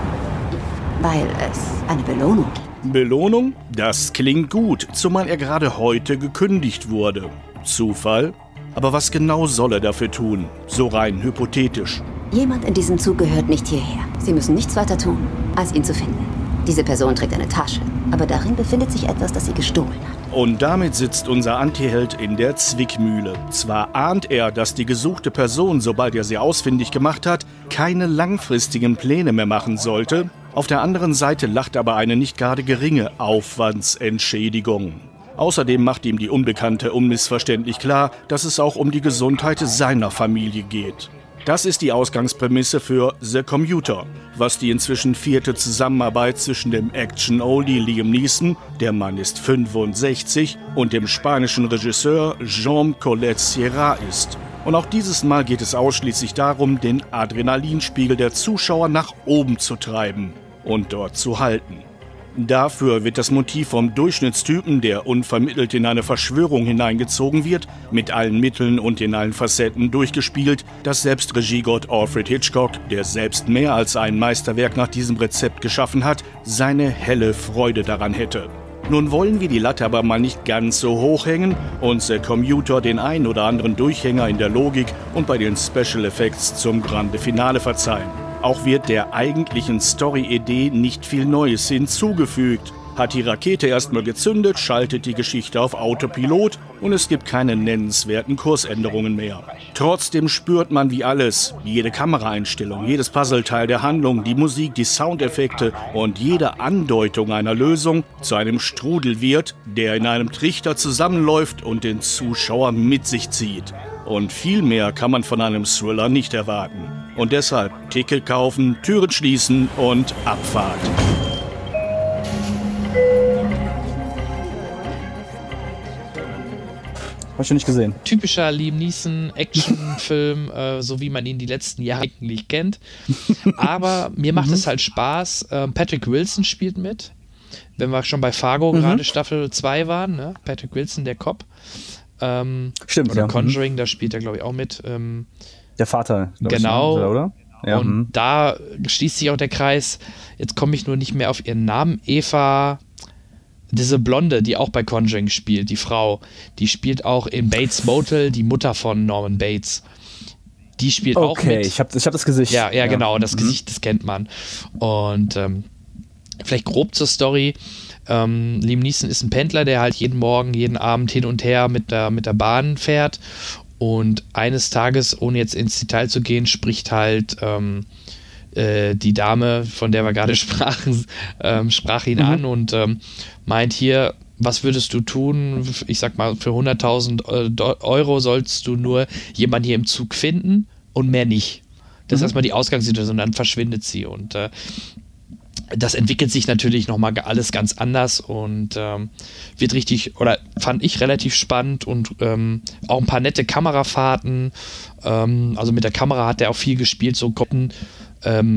Weil es eine Belohnung gibt. Belohnung? Das klingt gut, zumal er gerade heute gekündigt wurde. Zufall? Aber was genau soll er dafür tun? So rein hypothetisch. Jemand in diesem Zug gehört nicht hierher. Sie müssen nichts weiter tun, als ihn zu finden. Diese Person trägt eine Tasche, aber darin befindet sich etwas, das sie gestohlen hat. Und damit sitzt unser Antiheld in der Zwickmühle. Zwar ahnt er, dass die gesuchte Person, sobald er sie ausfindig gemacht hat, keine langfristigen Pläne mehr machen sollte. Auf der anderen Seite lacht aber eine nicht gerade geringe Aufwandsentschädigung. Außerdem macht ihm die Unbekannte unmissverständlich klar, dass es auch um die Gesundheit seiner Familie geht. Das ist die Ausgangsprämisse für The Commuter, was die inzwischen vierte Zusammenarbeit zwischen dem Action-Oldie Liam Neeson, der Mann ist fünfundsechzig, und dem spanischen Regisseur Jaume Collet-Serra ist. Und auch dieses Mal geht es ausschließlich darum, den Adrenalinspiegel der Zuschauer nach oben zu treiben und dort zu halten. Dafür wird das Motiv vom Durchschnittstypen, der unvermittelt in eine Verschwörung hineingezogen wird, mit allen Mitteln und in allen Facetten durchgespielt, dass selbst Regiegott Alfred Hitchcock, der selbst mehr als ein Meisterwerk nach diesem Rezept geschaffen hat, seine helle Freude daran hätte. Nun wollen wir die Latte aber mal nicht ganz so hoch hängen und The Commuter den ein oder anderen Durchhänger in der Logik und bei den Special Effects zum Grande Finale verzeihen. Auch wird der eigentlichen Story-Idee nicht viel Neues hinzugefügt. Hat die Rakete erstmal gezündet, schaltet die Geschichte auf Autopilot und es gibt keine nennenswerten Kursänderungen mehr. Trotzdem spürt man, wie alles, jede Kameraeinstellung, jedes Puzzleteil der Handlung, die Musik, die Soundeffekte und jede Andeutung einer Lösung zu einem Strudel wird, der in einem Trichter zusammenläuft und den Zuschauer mit sich zieht. Und viel mehr kann man von einem Thriller nicht erwarten. Und deshalb Ticket kaufen, Türen schließen und Abfahrt. Hab ich noch nicht gesehen. Typischer Liam Neeson Actionfilm, äh, so wie man ihn die letzten Jahre eigentlich kennt. Aber mir macht es halt Spaß. Ähm, Patrick Wilson spielt mit. Wenn wir schon bei Fargo mhm. gerade Staffel zwei waren, ne? Patrick Wilson, der Cop. Ähm, Stimmt, oder ja. Conjuring, da spielt er, glaube ich, auch mit. Ähm, der Vater, genau. Ich, oder? Ja, und hm. da schließt sich auch der Kreis. Jetzt komme ich nur nicht mehr auf ihren Namen. Eva, diese Blonde, die auch bei Conjuring spielt, die Frau, die spielt auch in Bates Motel, die Mutter von Norman Bates. Die spielt okay, auch mit. Okay, ich habe ich hab das Gesicht. Ja, ja, ja. genau, das mhm. Gesicht, das kennt man. Und ähm, vielleicht grob zur Story. Ähm, Liam Neeson ist ein Pendler, der halt jeden Morgen, jeden Abend hin und her mit der, mit der Bahn fährt. Und eines Tages, ohne jetzt ins Detail zu gehen, spricht halt ähm, äh, die Dame, von der wir gerade sprachen, ähm, sprach ihn mhm. an und ähm, meint hier, was würdest du tun? Ich sag mal, für hunderttausend Euro sollst du nur jemanden hier im Zug finden und mehr nicht. Das ist mhm. erstmal die Ausgangssituation, dann verschwindet sie und äh, das entwickelt sich natürlich nochmal alles ganz anders und ähm, wird richtig, oder fand ich relativ spannend und ähm, auch ein paar nette Kamerafahrten. Ähm, also mit der Kamera hat er auch viel gespielt, so Koppen. Ähm,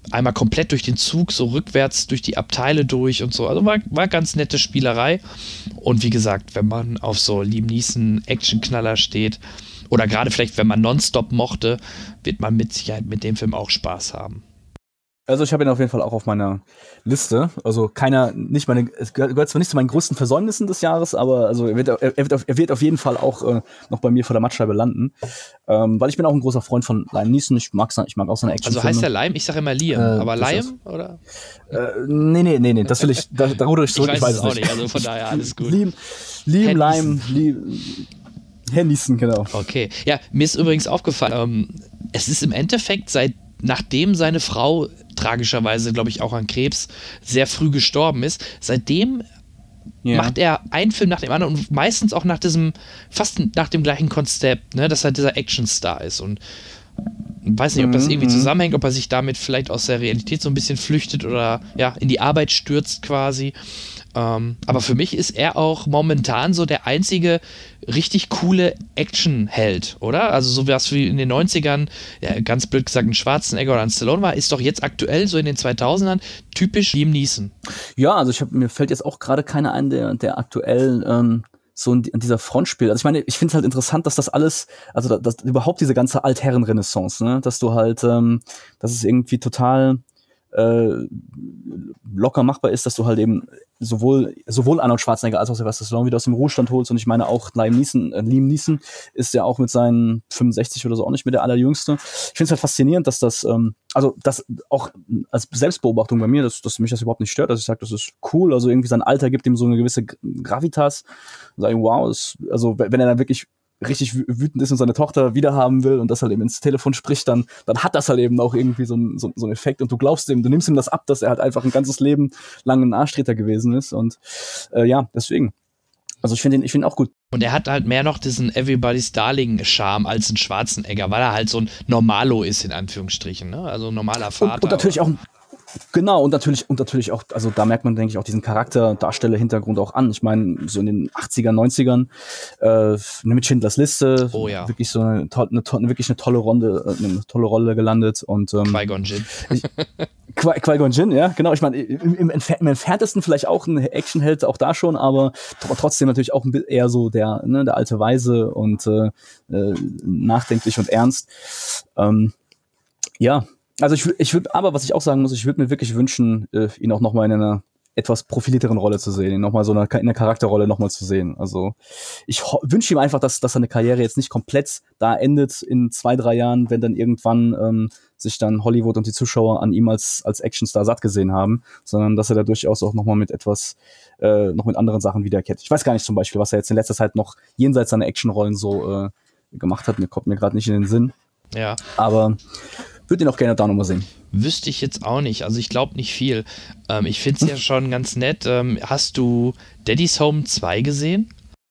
einmal komplett durch den Zug, so rückwärts durch die Abteile durch und so. Also war, war ganz nette Spielerei. Und wie gesagt, wenn man auf so Liam Neeson Actionknaller steht oder gerade vielleicht, wenn man Nonstop mochte, wird man mit Sicherheit mit dem Film auch Spaß haben. Also ich habe ihn auf jeden Fall auch auf meiner Liste. Also keiner, nicht meine, es gehört, gehört zwar nicht zu meinen größten Versäumnissen des Jahres, aber also er wird, er wird, auf, er wird auf jeden Fall auch äh, noch bei mir vor der Mattscheibe landen. Ähm, weil ich bin auch ein großer Freund von Liam Neeson. Ich mag, ich mag auch seine Actionfilme. Also heißt der Liam? Ich sage immer Liam, äh, aber Liam oder? Äh, nee, nee, nee, nee, das will ich, da, da ruder ich zurück, ich weiß, ich weiß es es auch nicht. nicht. Also von daher alles gut. Liam, Liam, Liam, Liam, Herr Neeson, genau. Okay. Ja, mir ist übrigens aufgefallen, ähm, es ist im Endeffekt seit nachdem seine Frau tragischerweise, glaube ich, auch an Krebs sehr früh gestorben ist, seitdem yeah. macht er einen Film nach dem anderen und meistens auch nach diesem, fast nach dem gleichen Konzept, ne, dass er dieser Actionstar ist und ich weiß nicht, ob das irgendwie zusammenhängt, ob er sich damit vielleicht aus der Realität so ein bisschen flüchtet oder ja, in die Arbeit stürzt quasi. Ähm, aber für mich ist er auch momentan so der einzige richtig coole Actionheld, oder? Also so was wie in den neunzigern, ja, ganz blöd gesagt, ein Schwarzenegger oder ein Stallone war, ist doch jetzt aktuell so in den zweitausendern typisch Liam Neeson. Ja, also ich hab, mir fällt jetzt auch gerade keiner ein, der, der aktuell ähm so in dieser Front spielt. Also ich meine, ich finde es halt interessant, dass das alles, also dass überhaupt diese ganze Altherren-Renaissance, ne, dass du halt, ähm, dass es irgendwie total äh, locker machbar ist, dass du halt eben sowohl sowohl Arnold Schwarzenegger als auch Sylvester Stallone wieder aus dem Ruhestand holst. Und ich meine auch Liam Neeson, äh, Liam Neeson ist ja auch mit seinen fünfundsechzig oder so auch nicht mehr der allerjüngste. Ich finde es halt faszinierend, dass das, ähm, also das auch als Selbstbeobachtung bei mir, dass, dass mich das überhaupt nicht stört, dass ich sage, das ist cool. Also irgendwie sein Alter gibt ihm so eine gewisse Gravitas. Sagen, wow, ist, also wenn er dann wirklich richtig wütend ist und seine Tochter wiederhaben will und das halt eben ins Telefon spricht, dann, dann hat das halt eben auch irgendwie so, ein, so, so einen Effekt und du glaubst ihm, du nimmst ihm das ab, dass er halt einfach ein ganzes Leben lang ein Arschtreter gewesen ist und äh, ja, deswegen. Also ich finde ihn, ich finde ihn auch gut. Und er hat halt mehr noch diesen Everybody's Darling-Charme als ein Schwarzenegger, weil er halt so ein Normalo ist, in Anführungsstrichen, ne? Also ein normaler Vater. Und, und natürlich auch Genau, und natürlich, und natürlich auch, also da merkt man, denke ich, auch diesen Charakter-Darsteller-Hintergrund auch an. Ich meine, so in den achtzigern, neunzigern, äh, mit Schindlers Liste, oh, ja. wirklich so eine, to- eine, to- wirklich eine tolle Rolle, eine tolle Rolle gelandet und ähm, Qui-Gon Jinn. Qui- Qui-Gon Jinn, ja, genau. Ich meine, im, im, Entfer- im entferntesten vielleicht auch ein Actionheld, auch da schon, aber tr- trotzdem natürlich auch ein bisschen eher so der, ne, der alte Weise und äh, äh, nachdenklich und ernst. Ähm, ja. Also ich, ich würde, aber was ich auch sagen muss, ich würde mir wirklich wünschen, äh, ihn auch nochmal in einer etwas profilierteren Rolle zu sehen, ihn nochmal so in einer, in einer Charakterrolle nochmal zu sehen. Also ich ho- wünsche ihm einfach, dass, dass seine Karriere jetzt nicht komplett da endet in zwei, drei Jahren, wenn dann irgendwann ähm, sich dann Hollywood und die Zuschauer an ihm als, als Actionstar satt gesehen haben, sondern dass er da durchaus auch nochmal mit etwas, äh, noch mit anderen Sachen wiederkehrt. Ich weiß gar nicht zum Beispiel, was er jetzt in letzter Zeit noch jenseits seiner Actionrollen so äh, gemacht hat. Mir kommt mir gerade nicht in den Sinn. Ja. Aber würde ihn auch gerne da nochmal sehen. Wüsste ich jetzt auch nicht. Also ich glaube nicht viel. Ähm, ich finde es ja schon ganz nett. Ähm, hast du Daddy's Home zwei gesehen?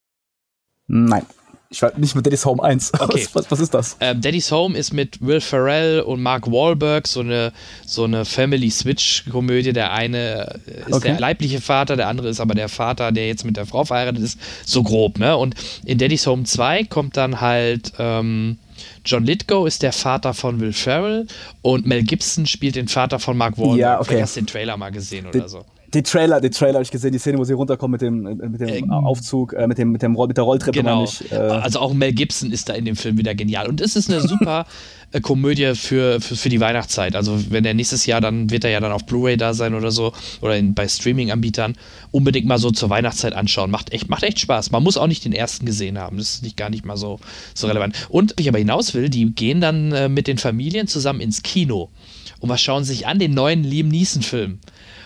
Nein. Ich war nicht mit Daddy's Home eins. Okay. Was, was ist das? Ähm, Daddy's Home ist mit Will Ferrell und Mark Wahlberg so eine, so eine Family-Switch-Komödie. Der eine ist okay. der leibliche Vater, der andere ist aber der Vater, der jetzt mit der Frau verheiratet ist. So grob, ne? Und in Daddy's Home zwei kommt dann halt ähm, John Lithgow ist der Vater von Will Ferrell und Mel Gibson spielt den Vater von Mark Wahlberg. Ja, okay. Vielleicht hast du den Trailer mal gesehen oder die, so. Die Trailer, die Trailer habe ich gesehen, die Szene, wo sie runterkommen mit dem, mit dem äh, Aufzug, äh, mit dem, mit dem mit der Rolltreppe. Genau. Ich, äh also auch Mel Gibson ist da in dem Film wieder genial. Und es ist eine super äh, Komödie für, für, für die Weihnachtszeit. Also wenn er nächstes Jahr, dann wird er ja dann auf Blu-ray da sein oder so oder in, bei Streaming-Anbietern. Unbedingt mal so zur Weihnachtszeit anschauen. Macht echt, macht echt Spaß. Man muss auch nicht den ersten gesehen haben. Das ist nicht, gar nicht mal so, so relevant. Und ich aber hinaus will, die gehen dann äh, mit den Familien zusammen ins Kino und was schauen sich an? Den neuen Liam Neeson-Film.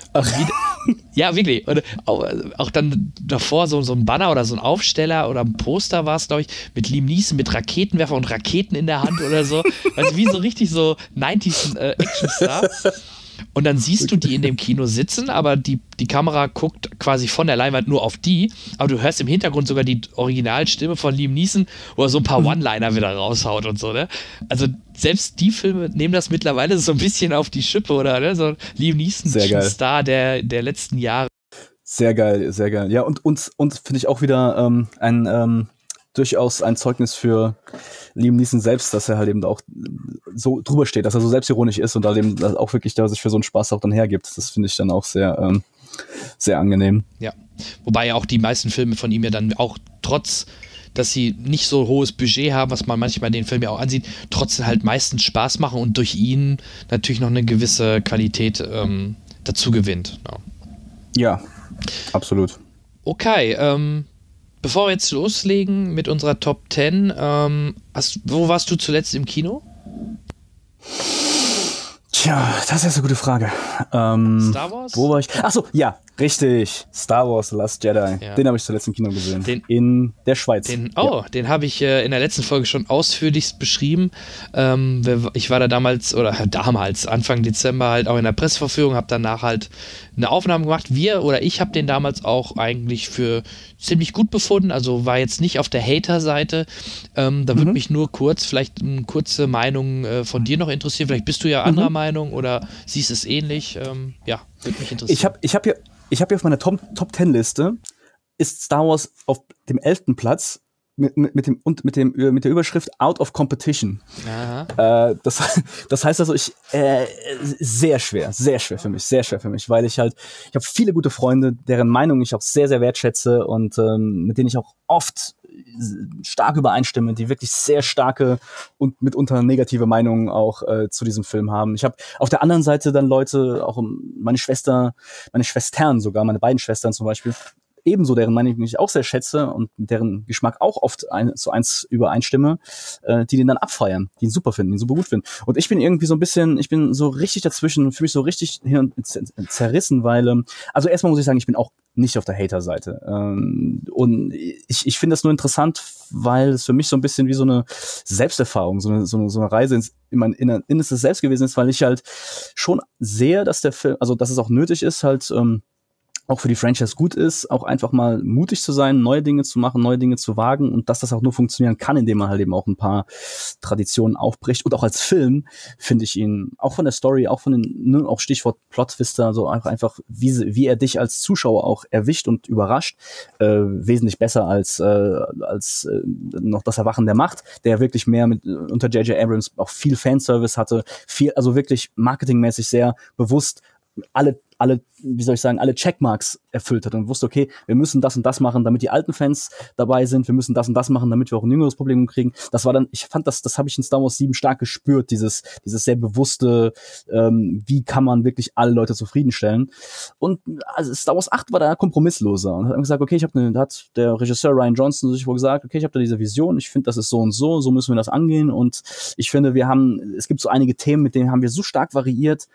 Ja, wirklich. Und auch, auch dann davor so, so ein Banner oder so ein Aufsteller oder ein Poster war es, glaube ich, mit Liam Neeson mit Raketenwerfer und Raketen in der Hand oder so. Also wie so richtig so neunziger äh, Actionstar. Und dann siehst du die in dem Kino sitzen, aber die, die Kamera guckt quasi von der Leinwand nur auf die, aber du hörst im Hintergrund sogar die Originalstimme von Liam Neeson, wo er so ein paar One-Liner wieder raushaut und so, ne? Also selbst die Filme nehmen das mittlerweile so ein bisschen auf die Schippe, oder? Ne? So Liam Neeson, ein Star der, der letzten Jahre. Sehr geil, sehr geil. Ja, und, und, und finde ich auch wieder ähm, ein, ähm, durchaus ein Zeugnis für Liam Neeson selbst, dass er halt eben auch so drüber steht, dass er so selbstironisch ist und da eben auch wirklich da sich für so einen Spaß auch dann hergibt. Das finde ich dann auch sehr, ähm, sehr angenehm. Ja, wobei ja auch die meisten Filme von ihm ja dann auch trotz, dass sie nicht so hohes Budget haben, was man manchmal den Film ja auch ansieht, trotzdem halt meistens Spaß machen und durch ihn natürlich noch eine gewisse Qualität ähm, dazu gewinnt. Ja. Ja, absolut. Okay, ähm, bevor wir jetzt loslegen mit unserer Top zehn, ähm, hast, wo warst du zuletzt im Kino? Tja, das ist eine gute Frage. Ähm, Star Wars? Wo war ich? Achso, ja, richtig. Star Wars The Last Jedi. Ja. Den habe ich zuletzt im Kino gesehen. Den, in der Schweiz. Den, oh, ja. Den habe ich äh, in der letzten Folge schon ausführlichst beschrieben. Ähm, ich war da damals, oder damals, Anfang Dezember halt auch in der Presseverführung, habe danach halt eine Aufnahme gemacht. Wir oder ich habe den damals auch eigentlich für ziemlich gut befunden, also war jetzt nicht auf der Hater-Seite. Ähm, da würde mhm. mich nur kurz, vielleicht eine kurze Meinung äh, von dir noch interessieren. Vielleicht bist du ja anderer mhm. Meinung oder siehst es ähnlich. Ähm, ja, würde mich interessieren. Ich habe ich hab hier, ich hab hier auf meiner Top zehn Liste ist Star Wars auf dem elften Platz mit, mit, mit, dem, und mit, dem, mit der Überschrift Out of Competition. Äh, das, das heißt also, ich äh, sehr schwer, sehr schwer für mich, sehr schwer für mich, weil ich halt, ich habe viele gute Freunde, deren Meinung ich auch sehr, sehr wertschätze und ähm, mit denen ich auch oft stark übereinstimme, die wirklich sehr starke und mitunter negative Meinungen auch äh, zu diesem Film haben. Ich habe auf der anderen Seite dann Leute, auch meine Schwester, meine Schwestern sogar, meine beiden Schwestern zum Beispiel, ebenso deren Meinung, die ich auch sehr schätze und deren Geschmack auch oft ein, zu eins übereinstimme, äh, die den dann abfeiern, die ihn super finden, die ihn super gut finden. Und ich bin irgendwie so ein bisschen, ich bin so richtig dazwischen, für mich so richtig hin und zerrissen, weil, ähm, also erstmal muss ich sagen, ich bin auch nicht auf der Hater-Seite. Ähm, und ich, ich finde das nur interessant, weil es für mich so ein bisschen wie so eine Selbsterfahrung, so eine, so eine, so eine Reise ins, in mein Innerstes selbst gewesen ist, weil ich halt schon sehe, dass der Film, also dass es auch nötig ist, halt, ähm, auch für die Franchise gut ist, auch einfach mal mutig zu sein, neue Dinge zu machen, neue Dinge zu wagen und dass das auch nur funktionieren kann, indem man halt eben auch ein paar Traditionen aufbricht. Und auch als Film finde ich ihn, auch von der Story, auch von den, ne, auch Stichwort Plot-Twister, so einfach, einfach wie, wie er dich als Zuschauer auch erwischt und überrascht, äh, wesentlich besser als, äh, als äh, noch das Erwachen der Macht, der wirklich mehr mit unter J J Abrams auch viel Fanservice hatte, viel, also wirklich marketingmäßig sehr bewusst alle alle, wie soll ich sagen, alle Checkmarks erfüllt hat und wusste, okay, wir müssen das und das machen, damit die alten Fans dabei sind, wir müssen das und das machen, damit wir auch ein jüngeres Problem kriegen. Das war dann, ich fand das, das habe ich in Star Wars sieben stark gespürt, dieses, dieses sehr bewusste, ähm, wie kann man wirklich alle Leute zufriedenstellen. Und also Star Wars acht war da kompromissloser und hat gesagt, okay, ich habe eine, da hat der Regisseur Rian Johnson sich wohl gesagt, okay, ich habe da diese Vision, ich finde, das ist so und so, so müssen wir das angehen und ich finde, wir haben, es gibt so einige Themen, mit denen haben wir so stark variiert,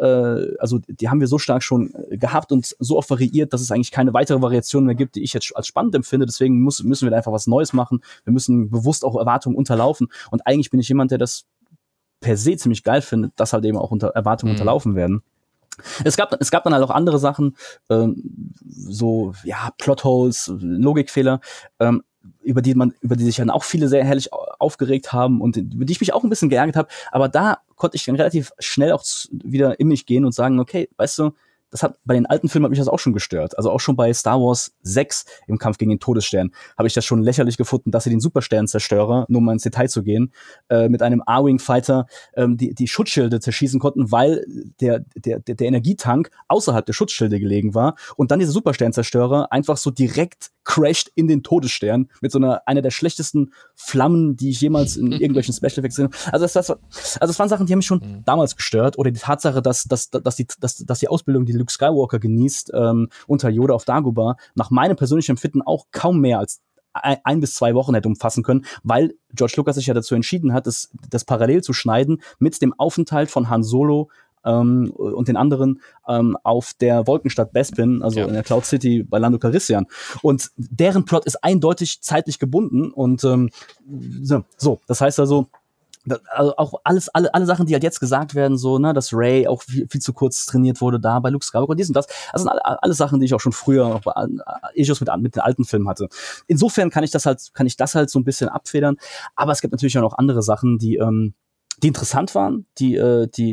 also die haben wir so stark schon gehabt und so oft variiert, dass es eigentlich keine weitere Variation mehr gibt, die ich jetzt als spannend empfinde. Deswegen muss, müssen wir da einfach was Neues machen. Wir müssen bewusst auch Erwartungen unterlaufen. Und eigentlich bin ich jemand, der das per se ziemlich geil findet, dass halt eben auch unter Erwartungen mhm. unterlaufen werden. Es gab, es gab dann halt auch andere Sachen, ähm, so ja Plotholes, Logikfehler, ähm, über die man, über die sich dann auch viele sehr herrlich aufgeregt haben und über die ich mich auch ein bisschen geärgert habe. Aber da konnte ich dann relativ schnell auch wieder in mich gehen und sagen, okay, weißt du, das hat bei den alten Filmen hat mich das auch schon gestört. Also auch schon bei Star Wars sechs im Kampf gegen den Todesstern habe ich das schon lächerlich gefunden, dass sie den Supersternzerstörer, nur mal ins Detail zu gehen, äh, mit einem A-Wing-Fighter ähm, die, die Schutzschilde zerschießen konnten, weil der, der, der, der Energietank außerhalb der Schutzschilde gelegen war und dann dieser Supersternzerstörer einfach so direkt crasht in den Todesstern mit so einer einer der schlechtesten Flammen, die ich jemals in irgendwelchen Special Effects gesehen habe. Also das, das, also das waren Sachen, die haben mich schon mhm. damals gestört. Oder die Tatsache, dass, dass, dass, die, dass, dass die Ausbildung, die Luke Skywalker genießt, ähm, unter Yoda auf Dagobah, nach meinem persönlichen Empfinden auch kaum mehr als ein, ein bis zwei Wochen hätte umfassen können, weil George Lucas sich ja dazu entschieden hat, das, das parallel zu schneiden mit dem Aufenthalt von Han Solo Ähm, und den anderen ähm, auf der Wolkenstadt Bespin, also ja. in der Cloud City bei Lando Calrissian. Und deren Plot ist eindeutig zeitlich gebunden und ähm, so, so, das heißt also, also auch alles, alle, alle Sachen, die halt jetzt gesagt werden, so, ne, dass Rey auch viel, viel zu kurz trainiert wurde da bei Luke Skywalker und dies und das. Also alle, alle Sachen, die ich auch schon früher auch bei Issues mit, mit den alten Filmen hatte. Insofern kann ich das halt, kann ich das halt so ein bisschen abfedern. Aber es gibt natürlich auch noch andere Sachen, die, ähm, die interessant waren, die, äh, die, die,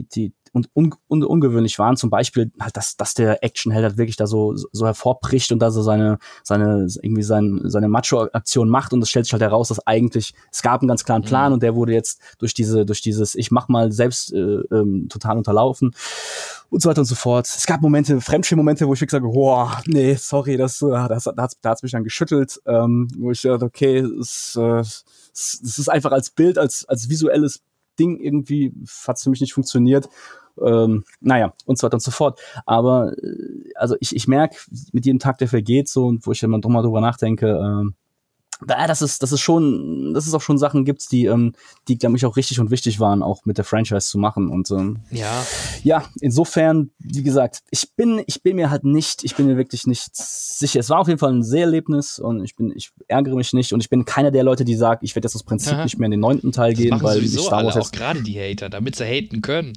und un, un, ungewöhnlich waren. Zum Beispiel halt, dass, dass der Actionheld halt wirklich da so, so hervorbricht und da so seine, seine, irgendwie sein, seine Macho-Aktion macht und es stellt sich halt heraus, dass eigentlich, es gab einen ganz klaren Plan mhm. und der wurde jetzt durch diese, durch dieses, ich mach mal selbst äh, ähm, total unterlaufen und so weiter und so fort. Es gab Momente, Fremdschirm-Momente, wo ich wirklich sage, boah, nee, sorry, das, das, da hat's, da hat's mich dann geschüttelt, ähm, wo ich dachte, okay, es, äh, es ist einfach als Bild, als, als visuelles Ding irgendwie, hat's für mich nicht funktioniert. Ähm, naja, und so weiter und so fort. Aber, äh, also ich, ich merke, mit jedem Tag, der vergeht, so, und wo ich dann mal drüber nachdenke, ähm, Ja, das ist, das ist schon, dass es auch schon Sachen gibt, die, ähm, die, glaube ich, auch richtig und wichtig waren, auch mit der Franchise zu machen. Und ähm, ja, ja, insofern, wie gesagt, ich bin, ich bin mir halt nicht, ich bin mir wirklich nicht sicher. Es war auf jeden Fall ein Seherlebnis und ich bin, ich ärgere mich nicht und ich bin keiner der Leute, die sagt, ich werde jetzt aus Prinzip Aha. nicht mehr in den neunten Teil das gehen, machen weil sowieso ich Star Wars alle, auch jetzt gerade die Hater, damit sie haten können.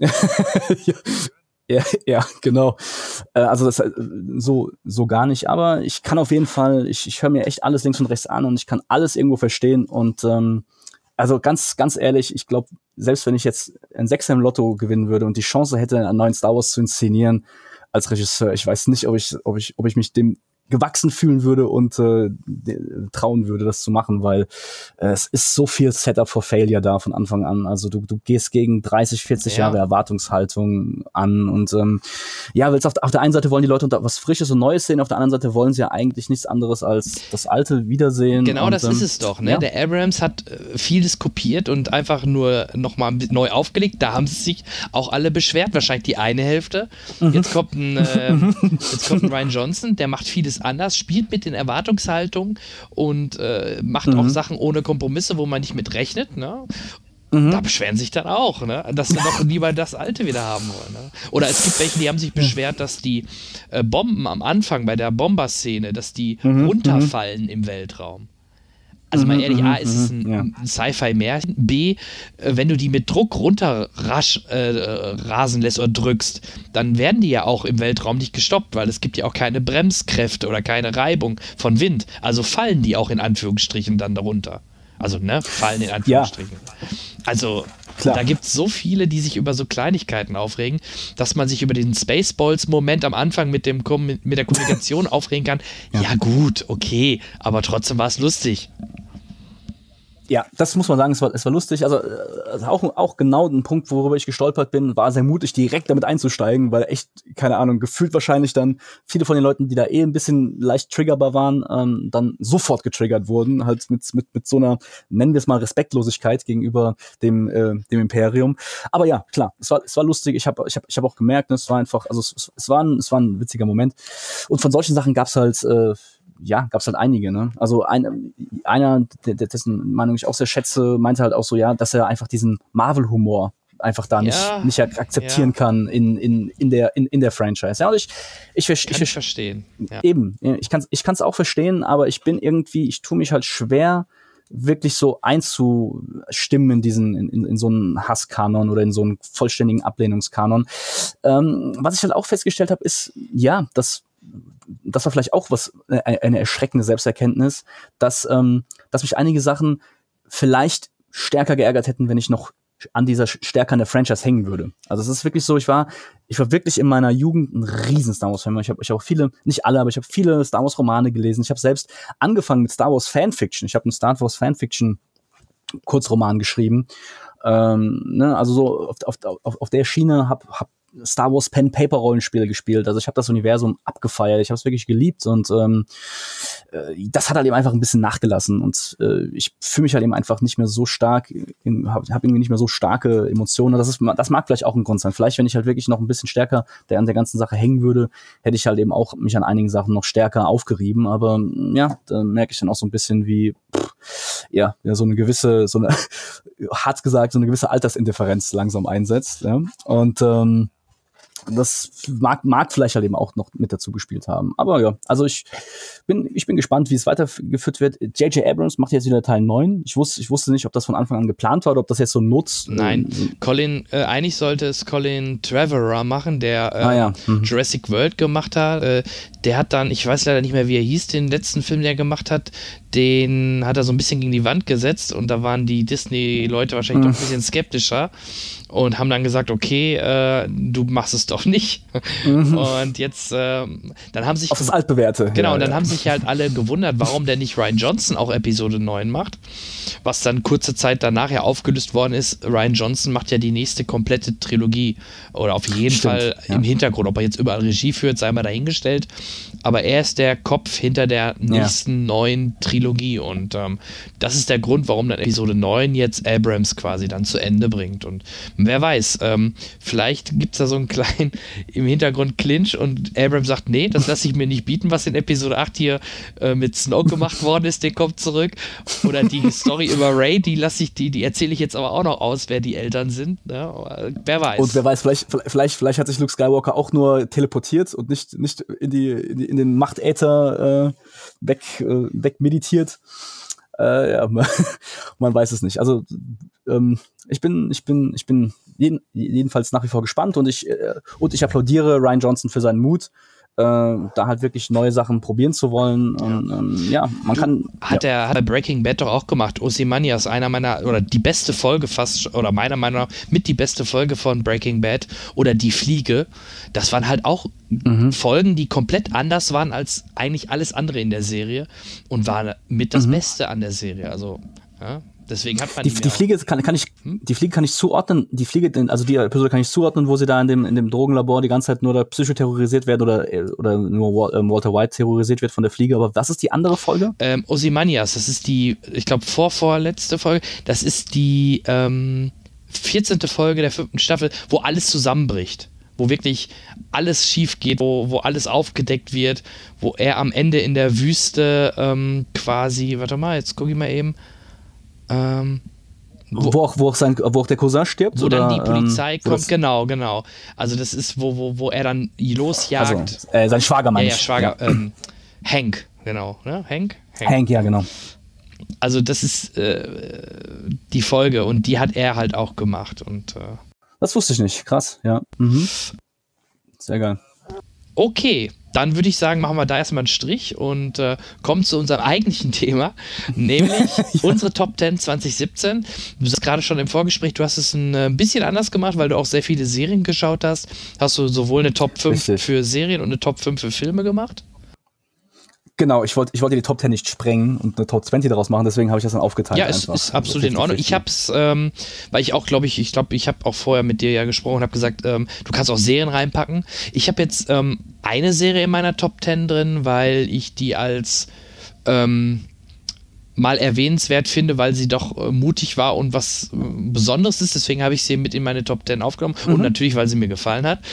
ja. Ja, ja, genau. Äh, also das, so so gar nicht. Aber ich kann auf jeden Fall, ich, ich höre mir echt alles links und rechts an und ich kann alles irgendwo verstehen. Und ähm, also ganz ganz ehrlich, ich glaube, selbst wenn ich jetzt ein Sechser im Lotto gewinnen würde und die Chance hätte, einen neuen Star Wars zu inszenieren als Regisseur, ich weiß nicht, ob ich ob ich ob ich mich dem gewachsen fühlen würde und äh, trauen würde, das zu machen, weil äh, es ist so viel Setup for Failure da von Anfang an. Also du, du gehst gegen dreißig, vierzig Ja. Jahre Erwartungshaltung an und ähm, ja, weil auf, auf der einen Seite wollen die Leute was Frisches und Neues sehen, auf der anderen Seite wollen sie ja eigentlich nichts anderes als das Alte wiedersehen. Genau, und, das ähm, ist es doch. Ne? ja. Der Abrams hat äh, vieles kopiert und einfach nur nochmal neu aufgelegt. Da haben sie sich auch alle beschwert. Wahrscheinlich die eine Hälfte. Mhm. Jetzt kommt ein, äh, jetzt kommt ein Ryan Johnson, der macht vieles anders, spielt mit den Erwartungshaltungen und äh, macht Mhm. auch Sachen ohne Kompromisse, wo man nicht mit rechnet. Ne? Mhm. Da beschweren sich dann auch, ne? Dass sie doch lieber das Alte wieder haben wollen. Ne? Oder es gibt welche, die haben sich beschwert, dass die äh, Bomben am Anfang bei der Bomber-Szene, dass die Mhm. runterfallen im Weltraum. Also mal Mhm, ehrlich, mhm, A, ist es ein, mhm, ja. ein Sci-Fi-Märchen. B, äh, wenn du die mit Druck runter rasch äh, rasen lässt oder drückst, dann werden die ja auch im Weltraum nicht gestoppt, weil es gibt ja auch keine Bremskräfte oder keine Reibung von Wind. Also fallen die auch in Anführungsstrichen dann darunter. Also, ne, fallen in Anführungsstrichen. Also, Klar. da gibt es so viele, die sich über so Kleinigkeiten aufregen, dass man sich über den Spaceballs-Moment am Anfang mit, dem, Kom- mit der Kommunikation aufregen kann. Ja. ja gut, okay, aber trotzdem war es lustig. Ja, das muss man sagen, es war, es war lustig. Also, äh, also auch, auch genau ein Punkt, worüber ich gestolpert bin, war sehr mutig, direkt damit einzusteigen, weil echt, keine Ahnung, gefühlt wahrscheinlich dann viele von den Leuten, die da eh ein bisschen leicht triggerbar waren, ähm, dann sofort getriggert wurden, halt mit, mit, mit so einer, nennen wir es mal, Respektlosigkeit gegenüber dem, äh, dem Imperium. Aber ja, klar, es war, es war lustig. Ich habe ich hab, ich hab auch gemerkt, ne, es war einfach, also es, es, war ein, es war ein witziger Moment. Und von solchen Sachen gab's halt, äh, ja, gab's halt einige, ne? Also ein, einer, der, dessen Meinung ich auch sehr schätze, meinte halt auch so, ja, dass er einfach diesen Marvel-Humor einfach da nicht, Ja, nicht akzeptieren ja. kann in, in, in, der, in, in der Franchise. Ja, und ich, ich, ich, Kann ich, ich verstehen. Ja. Eben, ich kann es ich kann's auch verstehen, aber ich bin irgendwie, ich tue mich halt schwer, wirklich so einzustimmen in diesen, in, in, in so einen Hasskanon oder in so einen vollständigen Ablehnungskanon. Ähm, was ich halt auch festgestellt habe, ist, ja, dass das war vielleicht auch was, eine erschreckende Selbsterkenntnis, dass, ähm, dass mich einige Sachen vielleicht stärker geärgert hätten, wenn ich noch an dieser stärker an der Franchise hängen würde. Also es ist wirklich so, ich war, ich war wirklich in meiner Jugend ein riesen Star Wars Fan. Ich habe ich hab auch viele, nicht alle, aber ich habe viele Star Wars Romane gelesen. Ich habe selbst angefangen mit Star Wars Fanfiction. Ich habe einen Star Wars Fanfiction Kurzroman geschrieben. Ähm, ne, also so auf, auf, auf, auf der Schiene habe hab Star Wars Pen Paper Rollenspiele gespielt. Also ich habe das Universum abgefeiert. Ich habe es wirklich geliebt und ähm, äh, das hat halt eben einfach ein bisschen nachgelassen und äh, ich fühle mich halt eben einfach nicht mehr so stark, habe hab irgendwie nicht mehr so starke Emotionen. Das ist, das mag vielleicht auch ein Grund sein. Vielleicht, wenn ich halt wirklich noch ein bisschen stärker der an der ganzen Sache hängen würde, hätte ich halt eben auch mich an einigen Sachen noch stärker aufgerieben. Aber ja, da merke ich dann auch so ein bisschen wie pff, ja, ja so eine gewisse, so eine hart gesagt, so eine gewisse Altersindifferenz langsam einsetzt. Ja? Und ähm, das mag, mag vielleicht halt eben auch noch mit dazu gespielt haben. Aber ja, also ich bin, ich bin gespannt, wie es weitergeführt wird. J J Abrams macht jetzt wieder Teil neun. Ich wusste, ich wusste nicht, ob das von Anfang an geplant war oder ob das jetzt so nutzt. Nein, Colin, äh, eigentlich sollte es Colin Trevorrow machen, der äh, ah, ja. mhm. Jurassic World gemacht hat. Äh, der hat dann, ich weiß leider nicht mehr, wie er hieß, den letzten Film, den er gemacht hat, den hat er so ein bisschen gegen die Wand gesetzt und da waren die Disney-Leute wahrscheinlich mhm. doch ein bisschen skeptischer und haben dann gesagt, okay, äh, du machst es doch nicht. Mhm. Und jetzt, äh, dann haben sich... Auf das Altbewährte. Genau, ja, und dann ja. haben sich halt alle gewundert, warum der nicht Rian Johnson auch Episode neun macht, was dann kurze Zeit danach ja aufgelöst worden ist. Rian Johnson macht ja die nächste komplette Trilogie oder auf jeden Stimmt, Fall ja. im Hintergrund. Ob er jetzt überall Regie führt, sei mal dahingestellt. Aber er ist der Kopf hinter der nächsten ja. neuen Trilogie und ähm, das ist der Grund, warum dann Episode neun jetzt Abrams quasi dann zu Ende bringt. Und wer weiß, ähm, vielleicht gibt es da so einen kleinen im Hintergrund Clinch und Abrams sagt, nee, das lasse ich mir nicht bieten, was in Episode acht hier äh, mit Snoke gemacht worden ist, der kommt zurück. Oder die Story über Rey, die lasse ich, die, die erzähle ich jetzt aber auch noch aus, wer die Eltern sind. Ne? Wer weiß. Und wer weiß, vielleicht, vielleicht, vielleicht hat sich Luke Skywalker auch nur teleportiert und nicht, nicht in, die, in, die, in den Machtäther äh, weg, äh, weg meditiert. Äh, ja, man, man weiß es nicht. Also ähm, ich bin, ich bin, ich bin jeden, jedenfalls nach wie vor gespannt und ich äh, und ich applaudiere Rian Johnson für seinen Mut, äh, da halt wirklich neue Sachen probieren zu wollen. Und ähm, ja, man du, kann. Hat ja. er hat bei Breaking Bad doch auch gemacht. Ozymandias, einer meiner, oder die beste Folge fast, oder meiner Meinung nach mit die beste Folge von Breaking Bad oder Die Fliege. Das waren halt auch mhm. Folgen, die komplett anders waren als eigentlich alles andere in der Serie und waren mit das mhm. Beste an der Serie. Also, ja. Deswegen hat man die, die Fliege kann, kann ich hm? die Fliege kann ich zuordnen, die Fliege, also die Episode kann ich zuordnen, wo sie da in dem in dem Drogenlabor die ganze Zeit nur da psychoterrorisiert werden oder oder nur Walter White terrorisiert wird von der Fliege, aber was ist die andere Folge? Ähm, Ozymandias, das ist die, ich glaube vorvorletzte Folge, das ist die ähm, vierzehnte Folge der fünften Staffel, wo alles zusammenbricht. Wo wirklich alles schief geht, wo, wo alles aufgedeckt wird, wo er am Ende in der Wüste ähm, quasi, warte mal, jetzt gucke ich mal eben, Ähm, wo, wo, auch, wo, auch sein, wo auch der Cousin stirbt? Wo oder, dann die Polizei ähm, kommt, genau, genau. Also das ist, wo, wo, wo er dann losjagt. Also, äh, sein Schwager, meine ja, ich. Ja, Schwager, ja. ähm, Hank, genau, ne? Hank? Hank? Hank, ja, genau. Also das ist äh, die Folge und die hat er halt auch gemacht. Und, äh, das wusste ich nicht, krass, ja. Mhm. Sehr geil. Okay, dann würde ich sagen, machen wir da erstmal einen Strich und äh, kommen zu unserem eigentlichen Thema, nämlich ja. unsere Top zehn zwanzig siebzehn. Du sagst gerade schon im Vorgespräch, du hast es ein äh, bisschen anders gemacht, weil du auch sehr viele Serien geschaut hast. Hast du sowohl eine Top fünf Richtig. Für Serien und eine Top fünf für Filme gemacht? Genau, ich wollte ich wollte die Top zehn nicht sprengen und eine Top zwanzig daraus machen, deswegen habe ich das dann aufgeteilt. Ja, es ist absolut in Ordnung. Ich habe es, ähm, weil ich auch, glaube ich, ich glaube, ich habe auch vorher mit dir ja gesprochen und habe gesagt, ähm, du kannst auch Serien reinpacken. Ich habe jetzt ähm, eine Serie in meiner Top zehn drin, weil ich die als ähm, mal erwähnenswert finde, weil sie doch äh, mutig war und was äh, Besonderes ist. Deswegen habe ich sie mit in meine Top zehn aufgenommen mhm. und natürlich, weil sie mir gefallen hat.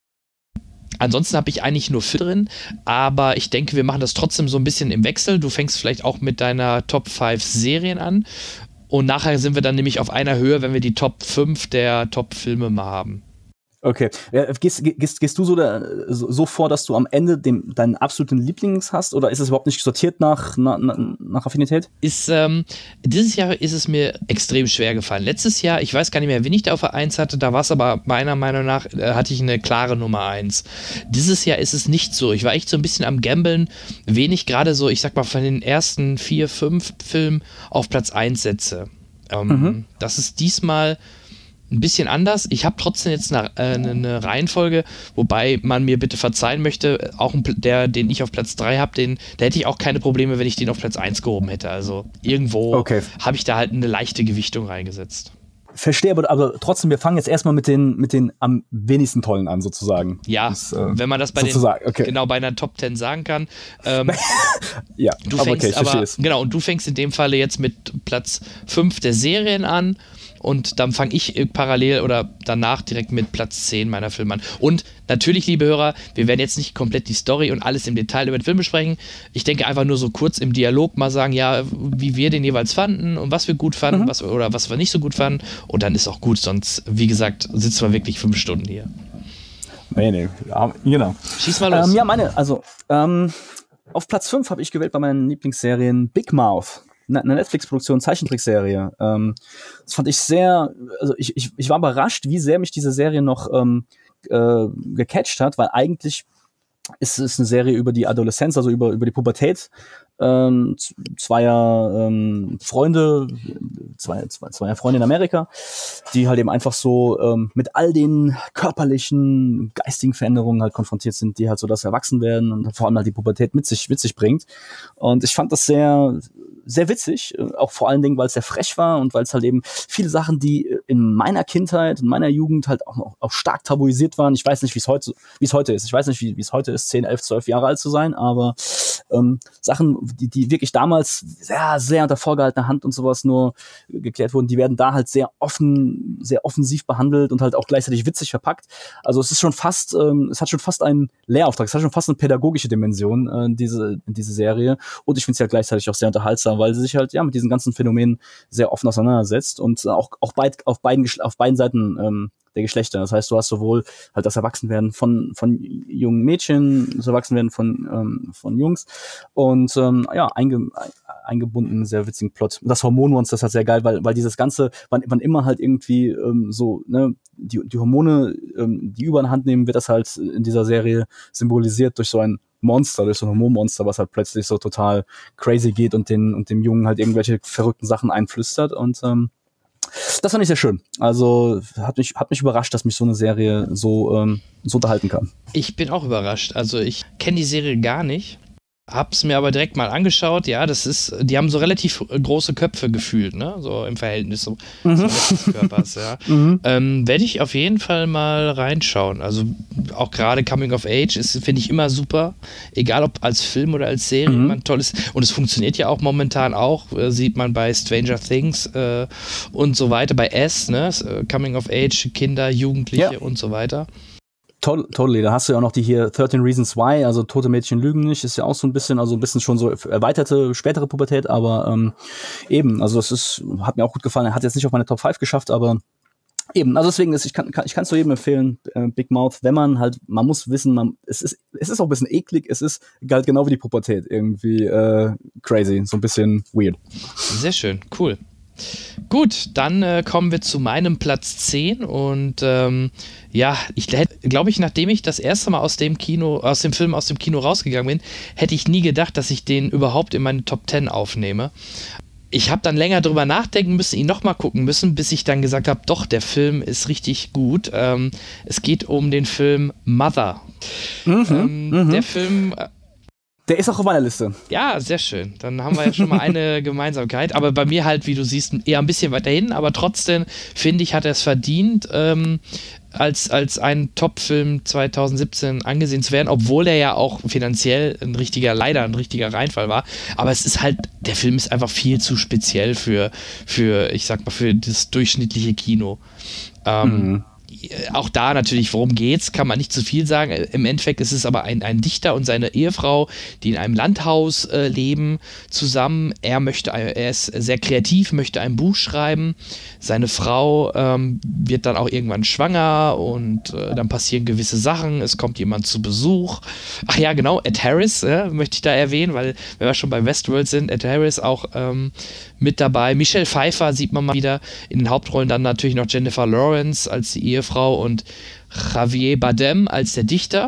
Ansonsten habe ich eigentlich nur vier drin, aber ich denke, wir machen das trotzdem so ein bisschen im Wechsel. Du fängst vielleicht auch mit deiner Top fünf Serien an und nachher sind wir dann nämlich auf einer Höhe, wenn wir die Top fünf der Top-Filme mal haben. Okay. Ja, gehst, gehst, gehst du so, da, so, so vor, dass du am Ende dem, deinen absoluten Lieblings hast oder ist es überhaupt nicht sortiert nach, nach, nach Affinität? Ist, ähm, dieses Jahr ist es mir extrem schwer gefallen. Letztes Jahr, ich weiß gar nicht mehr, wen ich da auf der eins hatte, da war es aber meiner Meinung nach, äh, hatte ich eine klare Nummer eins. Dieses Jahr ist es nicht so. Ich war echt so ein bisschen am Gambeln, wen ich gerade so, ich sag mal, von den ersten vier, fünf Filmen auf Platz eins setze. Ähm, mhm. Das ist diesmal ein bisschen anders. Ich habe trotzdem jetzt eine, äh, eine Reihenfolge, wobei man mir bitte verzeihen möchte, auch ein, der, den ich auf Platz drei habe, den, da hätte ich auch keine Probleme, wenn ich den auf Platz eins gehoben hätte. Also irgendwo okay. habe ich da halt eine leichte Gewichtung reingesetzt. Verstehe, aber, aber trotzdem, wir fangen jetzt erstmal mit den, mit den am wenigsten tollen an, sozusagen. Ja, das, äh, wenn man das bei den, okay. genau bei einer Top zehn sagen kann. Ähm, ja, du aber fängst okay, ich aber, verstehe es. Genau, und du fängst in dem Falle jetzt mit Platz fünf der Serien an. Und dann fange ich parallel oder danach direkt mit Platz zehn meiner Filme an. Und natürlich, liebe Hörer, wir werden jetzt nicht komplett die Story und alles im Detail über den Film besprechen. Ich denke einfach nur so kurz im Dialog mal sagen, ja, wie wir den jeweils fanden und was wir gut fanden mhm. was, oder was wir nicht so gut fanden. Und dann ist auch gut, sonst, wie gesagt, sitzen wir wirklich fünf Stunden hier. Nee, nee, ja, genau. Schieß mal los. Ähm, ja, meine, also, ähm, auf Platz fünf habe ich gewählt bei meinen Lieblingsserien Big Mouth. Eine Netflix-Produktion, Zeichentrickserie. Ähm, das fand ich sehr, also ich, ich, ich war überrascht, wie sehr mich diese Serie noch ähm, äh, gecatcht hat, weil eigentlich ist ist eine Serie über die Adoleszenz, also über über die Pubertät ähm, zweier ähm, Freunde, zwei, zwei, zweier Freunde in Amerika, die halt eben einfach so ähm, mit all den körperlichen, geistigen Veränderungen halt konfrontiert sind, die halt so das Erwachsenwerden und vor allem halt die Pubertät mit sich mit sich bringt. Und ich fand das sehr sehr witzig, auch vor allen Dingen, weil es sehr frech war und weil es halt eben viele Sachen, die in meiner Kindheit, in meiner Jugend halt auch, auch stark tabuisiert waren. Ich weiß nicht, wie es heute, wie es heute ist. Ich weiß nicht, wie es heute ist, zehn, elf, zwölf Jahre alt zu sein, aber ähm, Sachen, die, die wirklich damals sehr, sehr unter vorgehaltener Hand und sowas nur geklärt wurden, die werden da halt sehr offen, sehr offensiv behandelt und halt auch gleichzeitig witzig verpackt. Also es ist schon fast, ähm, es hat schon fast einen Lehrauftrag, es hat schon fast eine pädagogische Dimension, äh, diese, diese Serie. Und ich finde es ja gleichzeitig auch sehr unterhaltsam, weil sie sich halt ja mit diesen ganzen Phänomenen sehr offen auseinandersetzt und auch auch beid, auf beiden auf beiden Seiten ähm, der Geschlechter. Das heißt, du hast sowohl halt das Erwachsenwerden von von jungen Mädchen, das Erwachsenwerden von ähm, von Jungs und ähm, ja einge, eingebunden in einen sehr witzigen Plot. Das Hormonmonster ist halt sehr geil, weil weil dieses ganze, wann, wann immer halt irgendwie ähm, so ne die die Hormone ähm, die Überhand nehmen, wird das halt in dieser Serie symbolisiert durch so ein Monster, durch so ein Hormonmonster, was halt plötzlich so total crazy geht und den und dem Jungen halt irgendwelche verrückten Sachen einflüstert und ähm, das fand ich sehr schön. Also hat mich hat mich überrascht, dass mich so eine Serie so ähm, so unterhalten kann. Ich bin auch überrascht. Also ich kenne die Serie gar nicht. Hab's mir aber direkt mal angeschaut, ja, das ist, die haben so relativ große Köpfe gefühlt, ne, so im Verhältnis so mhm. des Körpers, ja. Mhm. Ähm, werde ich auf jeden Fall mal reinschauen, also auch gerade Coming of Age ist, finde ich immer super, egal ob als Film oder als Serie, mhm. man tolles, und es funktioniert ja auch momentan auch, äh, sieht man bei Stranger Things äh, und so weiter, bei S, ne, Coming of Age, Kinder, Jugendliche ja. und so weiter. Totally, da hast du ja auch noch die hier thirteen Reasons Why, also Tote Mädchen lügen nicht, ist ja auch so ein bisschen, also ein bisschen schon so erweiterte, spätere Pubertät, aber ähm, eben, also es ist, hat mir auch gut gefallen, er hat jetzt nicht auf meine Top fünf geschafft, aber eben, also deswegen ist, ich kann, kann ich kann es nur jedem empfehlen, äh, Big Mouth, wenn man halt, man muss wissen, man, es ist, es ist auch ein bisschen eklig, es ist halt genau wie die Pubertät, irgendwie äh, crazy, so ein bisschen weird. Sehr schön, cool. Gut, dann äh, kommen wir zu meinem Platz zehn und ähm, ja, ich glaube ich, nachdem ich das erste Mal aus dem Kino, aus dem Film aus dem Kino rausgegangen bin, hätte ich nie gedacht, dass ich den überhaupt in meine Top zehn aufnehme. Ich habe dann länger drüber nachdenken müssen, ihn nochmal gucken müssen, bis ich dann gesagt habe, doch, der Film ist richtig gut. Ähm, es geht um den Film Mother. Mhm, ähm, mhm. Der Film... Der ist auch auf meiner Liste. Ja, sehr schön. Dann haben wir ja schon mal eine Gemeinsamkeit. Aber bei mir halt, wie du siehst, eher ein bisschen weiter hin. Aber trotzdem, finde ich, hat er es verdient, ähm, als, als ein Top-Film zwanzig siebzehn angesehen zu werden. Obwohl er ja auch finanziell ein richtiger, leider ein richtiger Reinfall war. Aber es ist halt, der Film ist einfach viel zu speziell für, für ich sag mal, für das durchschnittliche Kino. Ähm, mhm. Auch da natürlich, worum geht's, kann man nicht zu viel sagen. Im Endeffekt ist es aber ein, ein Dichter und seine Ehefrau, die in einem Landhaus äh, leben, zusammen. Er möchte, er ist sehr kreativ, möchte ein Buch schreiben. Seine Frau ähm, wird dann auch irgendwann schwanger und äh, dann passieren gewisse Sachen. Es kommt jemand zu Besuch. Ach ja, genau, Ed Harris äh, möchte ich da erwähnen, weil wenn wir schon bei Westworld sind, Ed Harris auch ähm, mit dabei. Michelle Pfeiffer sieht man mal wieder. In den Hauptrollen dann natürlich noch Jennifer Lawrence als die Ehefrau und Javier Bardem als der Dichter.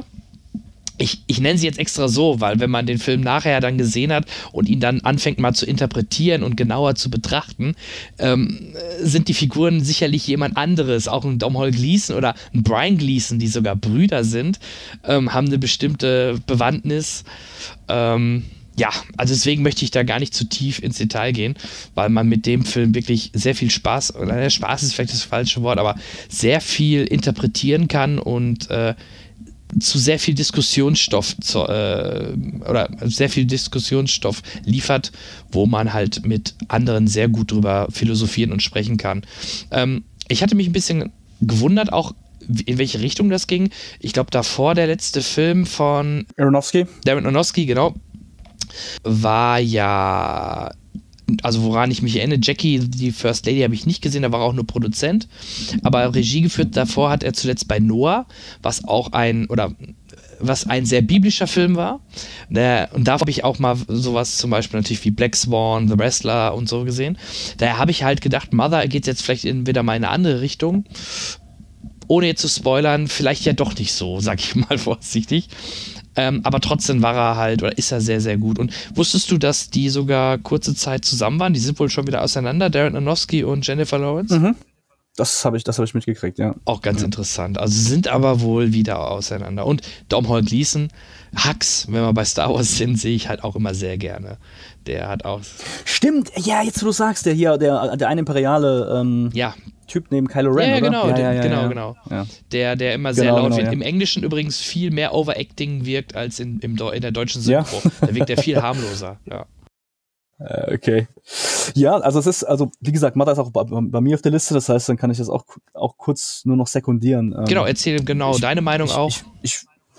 Ich, ich nenne sie jetzt extra so, weil wenn man den Film nachher dann gesehen hat und ihn dann anfängt mal zu interpretieren und genauer zu betrachten, ähm, sind die Figuren sicherlich jemand anderes. Auch ein Domhnall Gleeson oder ein Brian Gleeson, die sogar Brüder sind, ähm, haben eine bestimmte Bewandtnis. Ähm, Ja, also deswegen möchte ich da gar nicht zu tief ins Detail gehen, weil man mit dem Film wirklich sehr viel Spaß, oder Spaß ist vielleicht das falsche Wort, aber sehr viel interpretieren kann und äh, zu sehr viel Diskussionsstoff zu, äh, oder sehr viel Diskussionsstoff liefert, wo man halt mit anderen sehr gut drüber philosophieren und sprechen kann. Ähm, ich hatte mich ein bisschen gewundert, auch in welche Richtung das ging. Ich glaube, davor der letzte Film von Aronofsky. Darren Aronofsky, genau. War ja, also woran ich mich erinnere, Jackie, die First Lady, habe ich nicht gesehen, da war auch nur Produzent, aber Regie geführt davor hat er zuletzt bei Noah, was auch ein, oder was ein sehr biblischer Film war, der, und da habe ich auch mal sowas zum Beispiel natürlich wie Black Swan, The Wrestler und so gesehen. Daher habe ich halt gedacht, Mother geht jetzt vielleicht in wieder mal in eine andere Richtung, ohne jetzt zu spoilern, vielleicht ja doch nicht so, sag ich mal vorsichtig. Ähm, aber trotzdem war er halt, oder ist er sehr, sehr gut. Und wusstest du, dass die sogar kurze Zeit zusammen waren? Die sind wohl schon wieder auseinander, Darren Aronofsky und Jennifer Lawrence? Mhm. Das habe ich, das hab ich mitgekriegt, ja. Auch ganz ja. interessant. Also sind aber wohl wieder auseinander. Und Domhnall Gleeson, Hux, wenn wir bei Star Wars sind, sehe ich halt auch immer sehr gerne. Der hat auch... Stimmt, ja, jetzt wo du sagst, der hier, der, der eine imperiale ähm, ja. Typ neben Kylo Ren, ja, ja, genau, oder? Ja, ja, genau, ja, genau. Ja. Der, der immer sehr genau, laut genau, wird. ja. Im Englischen übrigens viel mehr Overacting wirkt als in, im, in der deutschen Synchro. Ja. Da wirkt er viel harmloser, ja. Okay. Ja, also es ist, also wie gesagt, Mata ist auch bei, bei mir auf der Liste, das heißt, dann kann ich das auch, auch kurz nur noch sekundieren. Genau, erzähl genau ich, deine Meinung ich, auch. Ich, ich,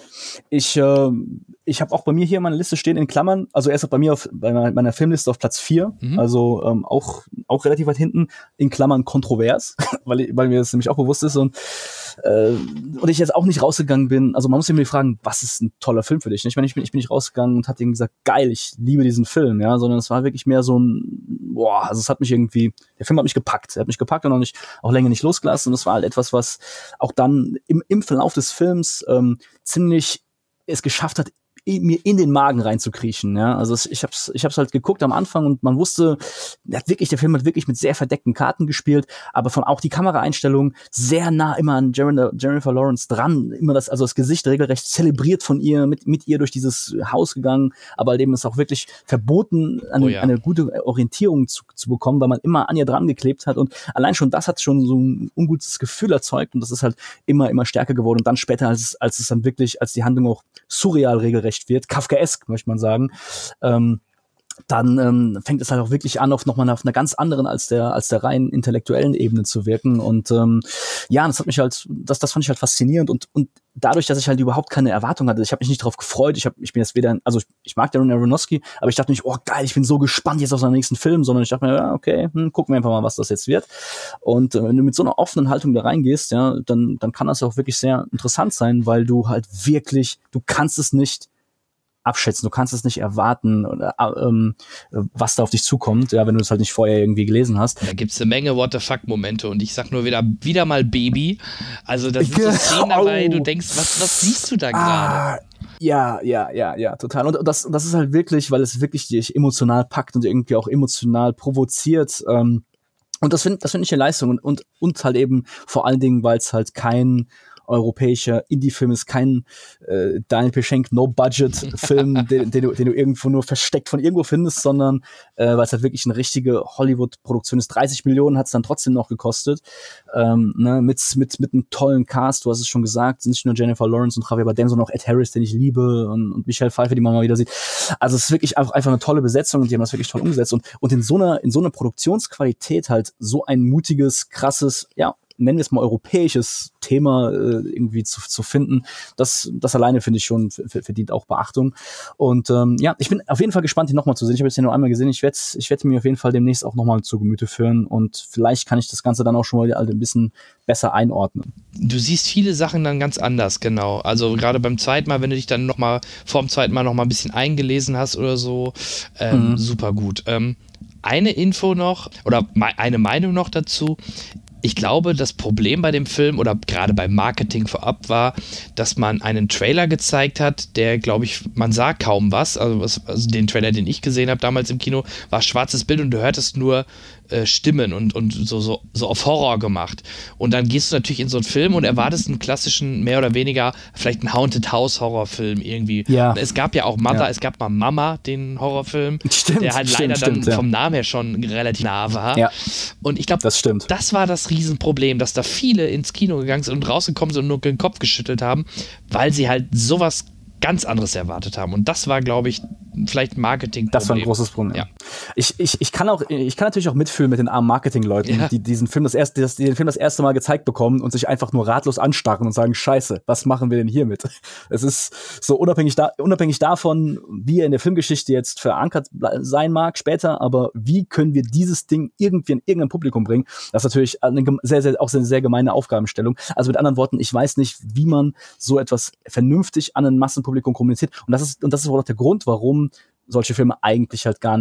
ich, äh, ich habe auch bei mir hier meine Liste stehen in Klammern, also er ist bei mir auf, bei meiner Filmliste auf Platz vier, mhm. also ähm, auch, auch relativ weit hinten, in Klammern kontrovers, weil, weil mir das nämlich auch bewusst ist und äh, und ich jetzt auch nicht rausgegangen bin, also man muss sich mir fragen, was ist ein toller Film für dich? Ich meine, ich bin, ich bin nicht rausgegangen und hatte ihm gesagt, geil, ich liebe diesen Film, ja, sondern es war wirklich mehr so ein, boah, also es hat mich irgendwie, der Film hat mich gepackt, er hat mich gepackt und auch nicht, auch länger nicht losgelassen und es war halt etwas, was auch dann im, im Verlauf des Films ähm, ziemlich es geschafft hat, mir in den Magen reinzukriechen, ja, also es, ich hab's, ich hab's halt geguckt am Anfang und man wusste, der hat wirklich, der Film hat wirklich mit sehr verdeckten Karten gespielt, aber von auch die Kameraeinstellung sehr nah immer an Jennifer Lawrence dran, immer das, also das Gesicht regelrecht zelebriert von ihr, mit, mit ihr durch dieses Haus gegangen, aber halt eben ist auch wirklich verboten, eine, oh ja. eine gute Orientierung zu, zu bekommen, weil man immer an ihr dran geklebt hat und allein schon das hat schon so ein ungutes Gefühl erzeugt und das ist halt immer, immer stärker geworden und dann später, als, als es dann wirklich, als die Handlung auch surreal regelrecht wird, Kafkaesk, möchte man sagen, ähm, dann ähm, fängt es halt auch wirklich an, auf nochmal auf einer ganz anderen als der als der rein intellektuellen Ebene zu wirken und ähm, ja, das hat mich halt, das das fand ich halt faszinierend und und dadurch, dass ich halt überhaupt keine Erwartung hatte, ich habe mich nicht darauf gefreut, ich habe ich bin jetzt weder, also ich, ich mag Darren Aronofsky, aber ich dachte nicht, oh geil, ich bin so gespannt jetzt auf seinen nächsten Film, sondern ich dachte mir, ja, okay, hm, gucken wir einfach mal, was das jetzt wird und äh, wenn du mit so einer offenen Haltung da reingehst, ja, dann dann kann das auch wirklich sehr interessant sein, weil du halt wirklich, du kannst es nicht abschätzen, du kannst es nicht erwarten, oder, ähm, was da auf dich zukommt, ja, wenn du es halt nicht vorher irgendwie gelesen hast. Da gibt's eine Menge What the fuck-Momente und ich sag nur wieder, wieder mal Baby. Also da sind so Szenen dabei, du denkst, was, was siehst du da gerade? Ah, ja, ja, ja, ja, total. Und das, das ist halt wirklich, weil es wirklich dich emotional packt und irgendwie auch emotional provoziert. Ähm, und das finde das find ich eine Leistung und, und, und halt eben vor allen Dingen, weil es halt kein europäischer Indie-Film ist, kein äh, Daniel Peschenk No-Budget-Film, den, den, du, den du irgendwo nur versteckt von irgendwo findest, sondern äh, weil es halt wirklich eine richtige Hollywood-Produktion ist. dreißig Millionen hat es dann trotzdem noch gekostet, ähm, ne, mit, mit, mit einem tollen Cast, du hast es schon gesagt, sind nicht nur Jennifer Lawrence und Javier Bardem, sondern auch Ed Harris, den ich liebe, und, und Michelle Pfeiffer, die man mal wieder sieht. Also es ist wirklich einfach, einfach eine tolle Besetzung und die haben das wirklich toll umgesetzt und, und in so einer, in so einer Produktionsqualität halt so ein mutiges, krasses, ja, nennen wir es mal europäisches Thema äh, irgendwie zu, zu finden, das, das alleine finde ich schon verdient auch Beachtung. Und ähm, ja, ich bin auf jeden Fall gespannt, ihn nochmal zu sehen. Ich habe jetzt den nur einmal gesehen. Ich werde ich werd mir auf jeden Fall demnächst auch nochmal zu Gemüte führen und vielleicht kann ich das Ganze dann auch schon mal ein bisschen besser einordnen. Du siehst viele Sachen dann ganz anders, genau. Also gerade beim zweiten Mal, wenn du dich dann nochmal vor dem zweiten Mal nochmal ein bisschen eingelesen hast oder so, ähm, mhm. super gut. Ähm, eine Info noch oder eine Meinung noch dazu. Ich glaube, das Problem bei dem Film oder gerade beim Marketing vorab war, dass man einen Trailer gezeigt hat, der, glaube ich, man sah kaum was. Also, was, also den Trailer, den ich gesehen habe damals im Kino, war schwarzes Bild und du hörtest nur äh, Stimmen und, und so, so, so auf Horror gemacht. Und dann gehst du natürlich in so einen Film und erwartest einen klassischen, mehr oder weniger, vielleicht einen Haunted House Horrorfilm irgendwie. Ja. Es gab ja auch Mother, ja. es gab mal Mama, den Horrorfilm, stimmt, der halt stimmt, leider stimmt, dann ja. vom Namen her schon relativ nah war. Ja. Und ich glaube, das stimmt. Das war das Riesenproblem, dass da viele ins Kino gegangen sind und rausgekommen sind und nur den Kopf geschüttelt haben, weil sie halt sowas ganz anderes erwartet haben. Und das war, glaube ich, vielleicht ein Marketing-Problem. Das war ein großes Problem. Ja. Ich, ich, ich kann auch, ich kann natürlich auch mitfühlen mit den armen Marketing-Leuten, ja. die diesen Film das erste, das, die den Film das erste Mal gezeigt bekommen und sich einfach nur ratlos anstarren und sagen, Scheiße, was machen wir denn hiermit? Es ist so unabhängig da, unabhängig davon, wie er in der Filmgeschichte jetzt verankert sein mag später, aber wie können wir dieses Ding irgendwie in irgendein Publikum bringen? Das ist natürlich eine sehr, sehr, auch eine sehr gemeine Aufgabenstellung. Also mit anderen Worten, ich weiß nicht, wie man so etwas vernünftig an ein Massenpublikum kommuniziert. Und das ist, und das ist auch der Grund, warum solche Filme eigentlich halt gar nicht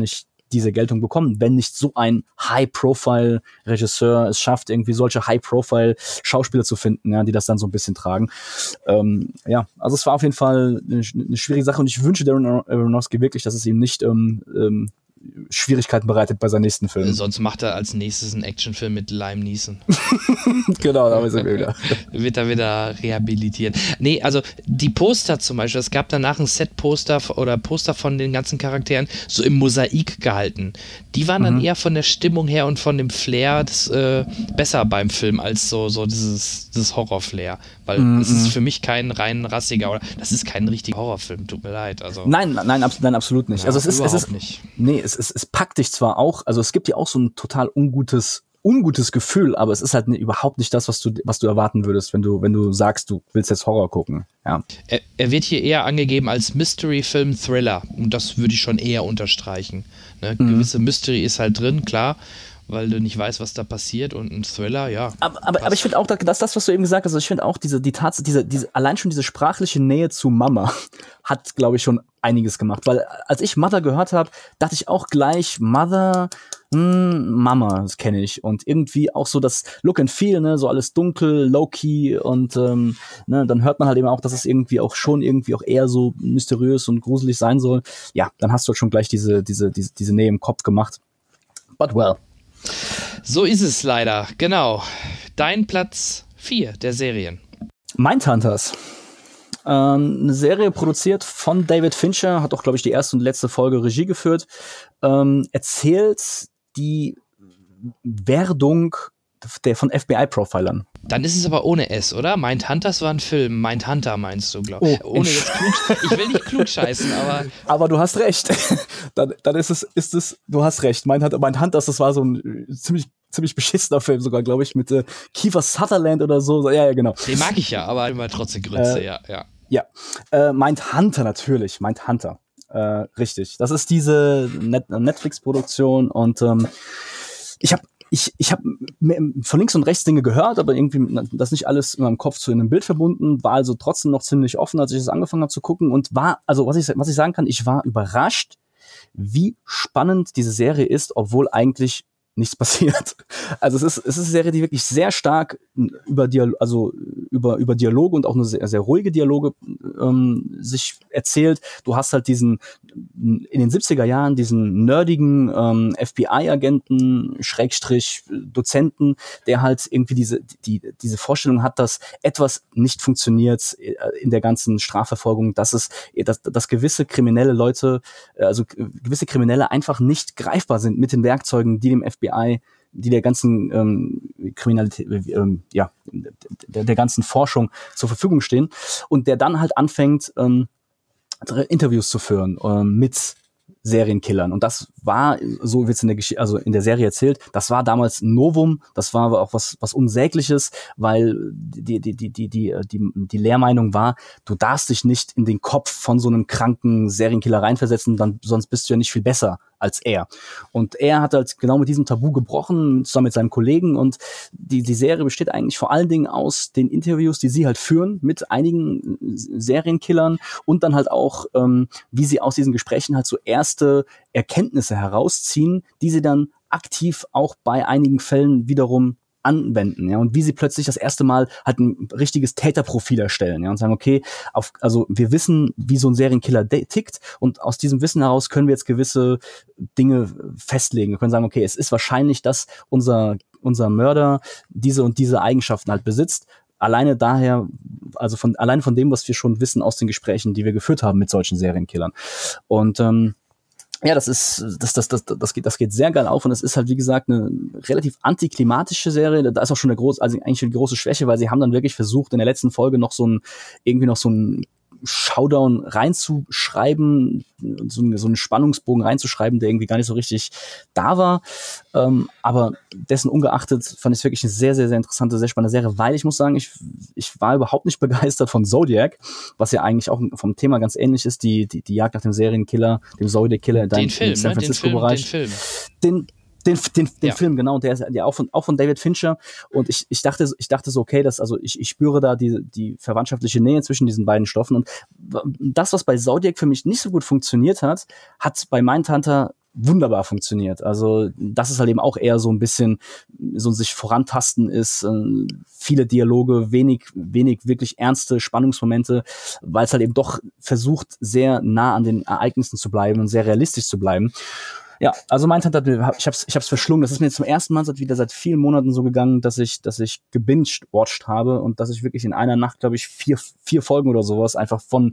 diese Geltung bekommen, wenn nicht so ein High-Profile-Regisseur es schafft, irgendwie solche High-Profile-Schauspieler zu finden, ja, die das dann so ein bisschen tragen. Ähm, ja, also es war auf jeden Fall eine, eine schwierige Sache und ich wünsche Darren Aronofsky wirklich, dass es ihm nicht ähm, ähm, Schwierigkeiten bereitet bei seinem nächsten Film. Sonst macht er als nächstes einen Actionfilm mit Liam Neeson. Genau, da ist er wieder. Wird er wieder rehabilitiert. Nee, also die Poster zum Beispiel, es gab danach ein Set-Poster oder Poster von den ganzen Charakteren so im Mosaik gehalten. Die waren dann mhm. eher von der Stimmung her und von dem Flair das, äh, besser beim Film als so, so dieses, dieses Horror-Flair. Weil mhm. es ist für mich kein rein rassiger oder das ist kein richtiger Horrorfilm, tut mir leid. Also, nein, nein, abs- nein, absolut nicht. Ja, also es ist, es ist nicht. Nee, es, es, es packt dich zwar auch, also es gibt ja auch so ein total ungutes, ungutes Gefühl, aber es ist halt ne, überhaupt nicht das, was du, was du erwarten würdest, wenn du, wenn du sagst, du willst jetzt Horror gucken. Ja. Er, er wird hier eher angegeben als Mystery-Film-Thriller und das würde ich schon eher unterstreichen. Ne? Mhm. Gewisse Mystery ist halt drin, klar, weil du nicht weißt, was da passiert und ein Thriller, ja. Aber, aber, aber ich finde auch, dass das, was du eben gesagt hast, also ich finde auch diese, die Tatsache, diese, diese, allein schon diese sprachliche Nähe zu Mama hat, glaube ich, schon einiges gemacht, weil als ich Mother gehört habe, dachte ich auch gleich, Mother, mh, Mama, das kenne ich und irgendwie auch so das Look and Feel, ne, so alles dunkel, low-key und ähm, ne, dann hört man halt eben auch, dass es irgendwie auch schon irgendwie auch eher so mysteriös und gruselig sein soll. Ja, dann hast du halt schon gleich diese, diese, diese, diese Nähe im Kopf gemacht. But well. So ist es leider, genau. Dein Platz vier der Serien. Mindhunters. Ähm, eine Serie produziert von David Fincher, hat auch, glaube ich, die erste und letzte Folge Regie geführt. Ähm, erzählt die Werdung der von F B I-Profilern. Dann ist es aber ohne S, oder? Mindhunters war ein Film. Mindhunter meinst du, glaube ich. Oh, ohne jetzt klug, ich will nicht klug scheißen, aber... Aber du hast recht. dann, dann ist es, ist es, du hast recht. Mindhunter, Mindhunters, das war so ein ziemlich ziemlich beschissener Film sogar, glaube ich, mit äh, Kiefer Sutherland oder so. Ja, ja, genau. Den mag ich ja, aber immer trotzdem Grütze, äh, ja, ja. Ja, äh, Mindhunter natürlich, Mindhunter. Äh, richtig. Das ist diese Net- Netflix-Produktion und ähm, ich habe Ich, ich habe von links und rechts Dinge gehört, aber irgendwie das nicht alles in meinem Kopf zu einem Bild verbunden, war also trotzdem noch ziemlich offen, als ich es angefangen habe zu gucken und war, also was ich, was ich sagen kann, ich war überrascht, wie spannend diese Serie ist, obwohl eigentlich nichts passiert. Also es ist, es ist eine Serie, die wirklich sehr stark über Dialog, also über, über Dialoge und auch eine sehr, sehr ruhige Dialoge ähm, sich erzählt. Du hast halt diesen, in den siebziger Jahren, diesen nerdigen ähm, F B I-Agenten, Schrägstrich Dozenten, der halt irgendwie diese, die, diese Vorstellung hat, dass etwas nicht funktioniert in der ganzen Strafverfolgung, dass es, dass, dass gewisse kriminelle Leute, also gewisse Kriminelle einfach nicht greifbar sind mit den Werkzeugen, die dem F B I, die der ganzen ähm, Kriminalität, ähm, ja, der, der ganzen Forschung zur Verfügung stehen und der dann halt anfängt, ähm, Interviews zu führen ähm, mit Serienkillern. Und das war, so wird es in der Geschichte, also in der Serie erzählt, das war damals ein Novum, das war aber auch was, was Unsägliches, weil die, die, die, die, die, die, die Lehrmeinung war, du darfst dich nicht in den Kopf von so einem kranken Serienkiller reinversetzen, dann, sonst bist du ja nicht viel besser als er. Und er hat halt genau mit diesem Tabu gebrochen, zusammen mit seinem Kollegen und die, die Serie besteht eigentlich vor allen Dingen aus den Interviews, die sie halt führen mit einigen Serienkillern und dann halt auch, ähm, wie sie aus diesen Gesprächen halt so erste Erkenntnisse herausziehen, die sie dann aktiv auch bei einigen Fällen wiederum anwenden, ja, und wie sie plötzlich das erste Mal halt ein richtiges Täterprofil erstellen, ja, und sagen, okay, auf, also wir wissen, wie so ein Serienkiller de- tickt und aus diesem Wissen heraus können wir jetzt gewisse Dinge festlegen. Wir können sagen, okay, es ist wahrscheinlich, dass unser, unser Mörder diese und diese Eigenschaften halt besitzt. Alleine daher, also von, allein von dem, was wir schon wissen aus den Gesprächen, die wir geführt haben mit solchen Serienkillern. Und, ähm, ja, das ist, das, das, das, das geht, das geht sehr geil auf und es ist halt, wie gesagt, eine relativ antiklimatische Serie. Da ist auch schon eine große, also eigentlich eine große Schwäche, weil sie haben dann wirklich versucht, in der letzten Folge noch so ein, irgendwie noch so ein Showdown reinzuschreiben, so, ein, so einen Spannungsbogen reinzuschreiben, der irgendwie gar nicht so richtig da war. Ähm, aber dessen ungeachtet fand ich es wirklich eine sehr, sehr, sehr interessante, sehr spannende Serie, weil ich muss sagen, ich, ich war überhaupt nicht begeistert von Zodiac, was ja eigentlich auch vom Thema ganz ähnlich ist, die, die, die Jagd nach dem Serienkiller, dem Zodiac-Killer in den Film, im San ne? Francisco-Bereich. Den Film, den Film. Den, Den, den, den ja. Film, genau, der ist ja auch von, auch von David Fincher. Und ich, ich dachte, ich dachte so, okay, das, also ich, ich spüre da die, die verwandtschaftliche Nähe zwischen diesen beiden Stoffen. Und das, was bei Zodiac für mich nicht so gut funktioniert hat, hat bei Mindhunter wunderbar funktioniert. Also das ist halt eben auch eher so ein bisschen so ein sich vorantasten ist, äh, viele Dialoge, wenig, wenig wirklich ernste Spannungsmomente, weil es halt eben doch versucht, sehr nah an den Ereignissen zu bleiben und sehr realistisch zu bleiben. Ja, also mein Tante, ich hab's, ich hab's verschlungen. Das ist mir jetzt zum ersten Mal seit wieder seit vielen Monaten so gegangen, dass ich, dass ich gebinged-watched habe und dass ich wirklich in einer Nacht, glaube ich, vier, vier Folgen oder sowas einfach von,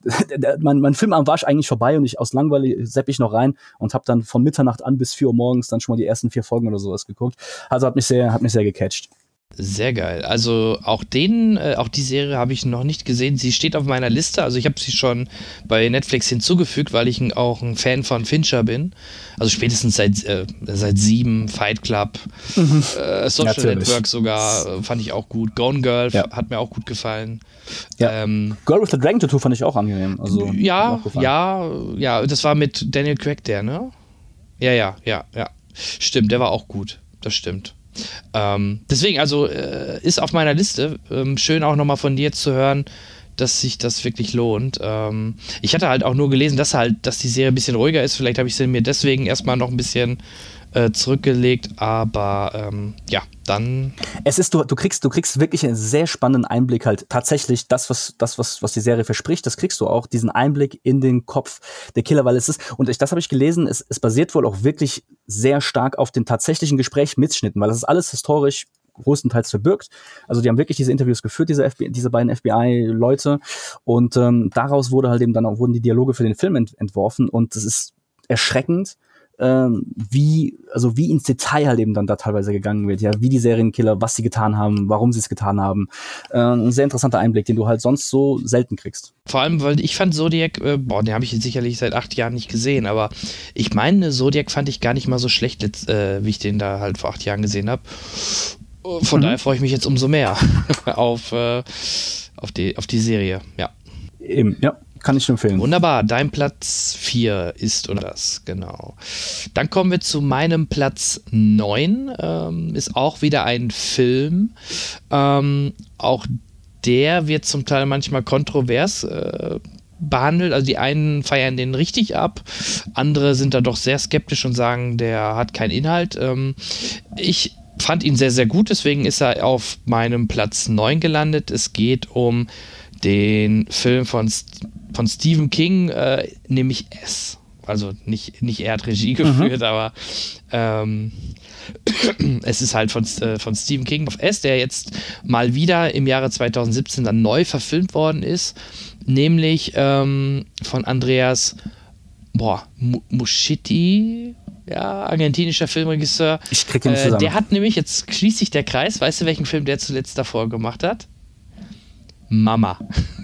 mein, mein Filmabend war eigentlich vorbei und ich aus Langweile sepp ich noch rein und habe dann von Mitternacht an bis vier Uhr morgens dann schon mal die ersten vier Folgen oder sowas geguckt. Also hat mich sehr, hat mich sehr gecatcht. Sehr geil. Also auch den, äh, auch die Serie habe ich noch nicht gesehen. Sie steht auf meiner Liste. Also ich habe sie schon bei Netflix hinzugefügt, weil ich ein, auch ein Fan von Fincher bin. Also spätestens seit äh, seit sieben, Fight Club, mhm. äh, Social Natürlich. Network sogar, äh, fand ich auch gut. Gone Girl ja. hat mir auch gut gefallen. Ja. Ähm, Girl with the Dragon Tattoo fand ich auch angenehm. Also, ja, ja, ja, das war mit Daniel Craig der, ne? Ja, ja, ja, ja. Stimmt, der war auch gut. Das stimmt. Ähm, deswegen, also äh, ist auf meiner Liste. Ähm, schön auch nochmal von dir zu hören, dass sich das wirklich lohnt. Ähm, ich hatte halt auch nur gelesen, dass halt, dass die Serie ein bisschen ruhiger ist. Vielleicht habe ich sie mir deswegen erstmal noch ein bisschen äh, zurückgelegt, aber ähm, ja, dann. Es ist, du, du kriegst, du kriegst wirklich einen sehr spannenden Einblick halt tatsächlich das, was, das, was, was die Serie verspricht, das kriegst du auch, diesen Einblick in den Kopf der Killer, weil es ist, und ich, das habe ich gelesen, es, es basiert wohl auch wirklich sehr stark auf den tatsächlichen Gesprächsmitschnitten, weil das ist alles historisch größtenteils verbirgt. Also die haben wirklich diese Interviews geführt, diese, F B I, diese beiden F B I-Leute, und ähm, daraus wurde halt eben dann auch, wurden die Dialoge für den Film ent- entworfen und es ist erschreckend, ähm, wie, also wie ins Detail halt eben dann da teilweise gegangen wird, ja, wie die Serienkiller, was sie getan haben, warum sie es getan haben. Äh, ein sehr interessanter Einblick, den du halt sonst so selten kriegst. Vor allem, weil ich fand Zodiac, äh, boah, den habe ich jetzt sicherlich seit acht Jahren nicht gesehen, aber ich meine, Zodiac fand ich gar nicht mal so schlecht, äh, wie ich den da halt vor acht Jahren gesehen habe. Von mhm. daher freue ich mich jetzt umso mehr auf, äh, auf, die, auf die Serie, ja. Eben, ja. Kann ich empfehlen. Wunderbar, dein Platz vier ist oder das, genau. Dann kommen wir zu meinem Platz neun. Ähm, ist auch wieder ein Film. Ähm, auch der wird zum Teil manchmal kontrovers äh, behandelt. Also die einen feiern den richtig ab, andere sind da doch sehr skeptisch und sagen, der hat keinen Inhalt. Ähm, ich fand ihn sehr, sehr gut, deswegen ist er auf meinem Platz neun gelandet. Es geht um den Film von, von Stephen King, äh, nämlich S. Also nicht, nicht er hat Regie geführt, mhm. aber ähm, es ist halt von, äh, von Stephen King auf S, der jetzt mal wieder im Jahre zweitausendsiebzehn dann neu verfilmt worden ist, nämlich ähm, von Andreas boah, Muschietti, ja, argentinischer Filmregisseur. Ich krieg ihn zusammen. Äh, der hat nämlich, jetzt schließt sich der Kreis, weißt du, welchen Film der zuletzt davor gemacht hat? Mama.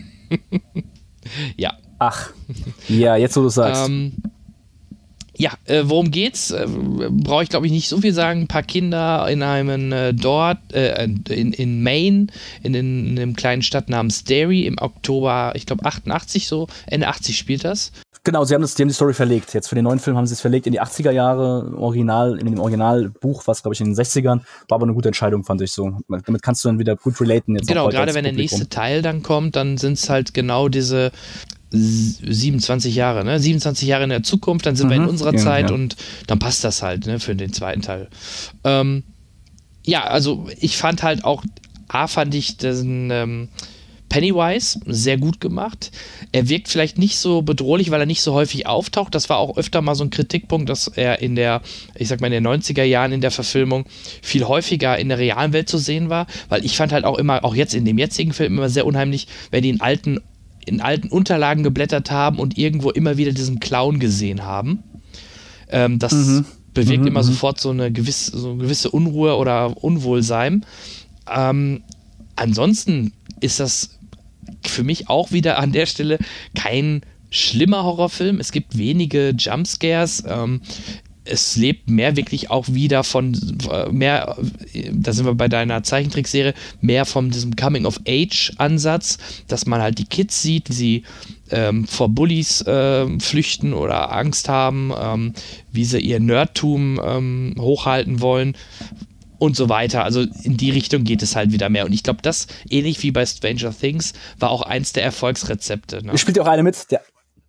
Ja. Ach, ja, jetzt wo du sagst. Ähm, ja, äh, worum geht's? Äh, Brauche ich, glaube ich, nicht so viel sagen. Ein paar Kinder in einem äh, dort, äh, in, in Maine, in, in, in einem kleinen Stadt namens Derry im Oktober, ich glaube achtundachtzig so, Ende achtzig spielt das. Genau, sie haben, das, die haben die Story verlegt. Jetzt für den neuen Film haben sie es verlegt in die achtziger Jahre, Original, in dem Originalbuch, was glaube ich in den sechzigern, war aber eine gute Entscheidung, fand ich so. Damit kannst du dann wieder gut relaten. Jetzt genau, gerade wenn der nächste Teil dann kommt, dann sind es halt genau diese siebenundzwanzig Jahre, ne? siebenundzwanzig Jahre in der Zukunft, dann sind mhm, wir in unserer ja, Zeit ja. und dann passt das halt, ne, für den zweiten Teil. Ähm, ja, also ich fand halt auch, A, fand ich den ähm, Pennywise sehr gut gemacht. Er wirkt vielleicht nicht so bedrohlich, weil er nicht so häufig auftaucht. Das war auch öfter mal so ein Kritikpunkt, dass er in der, ich sag mal in den neunziger Jahren in der Verfilmung viel häufiger in der realen Welt zu sehen war, weil ich fand halt auch immer, auch jetzt in dem jetzigen Film immer sehr unheimlich, wenn die in alten in alten Unterlagen geblättert haben und irgendwo immer wieder diesen Clown gesehen haben. Ähm, das mhm. bewirkt mhm, immer mhm. sofort so eine gewisse, so eine gewisse Unruhe oder Unwohlsein. Ähm, ansonsten ist das für mich auch wieder an der Stelle kein schlimmer Horrorfilm. Es gibt wenige Jumpscares. Ähm, es lebt mehr wirklich auch wieder von mehr, da sind wir bei deiner Zeichentrickserie, mehr von diesem Coming-of-Age-Ansatz, dass man halt die Kids sieht, wie sie ähm, vor Bullies äh, flüchten oder Angst haben, ähm, wie sie ihr Nerdtum ähm, hochhalten wollen und so weiter. Also in die Richtung geht es halt wieder mehr. Und ich glaube, das, ähnlich wie bei Stranger Things, war auch eins der Erfolgsrezepte. Ne? Spielt ja auch eine mit, der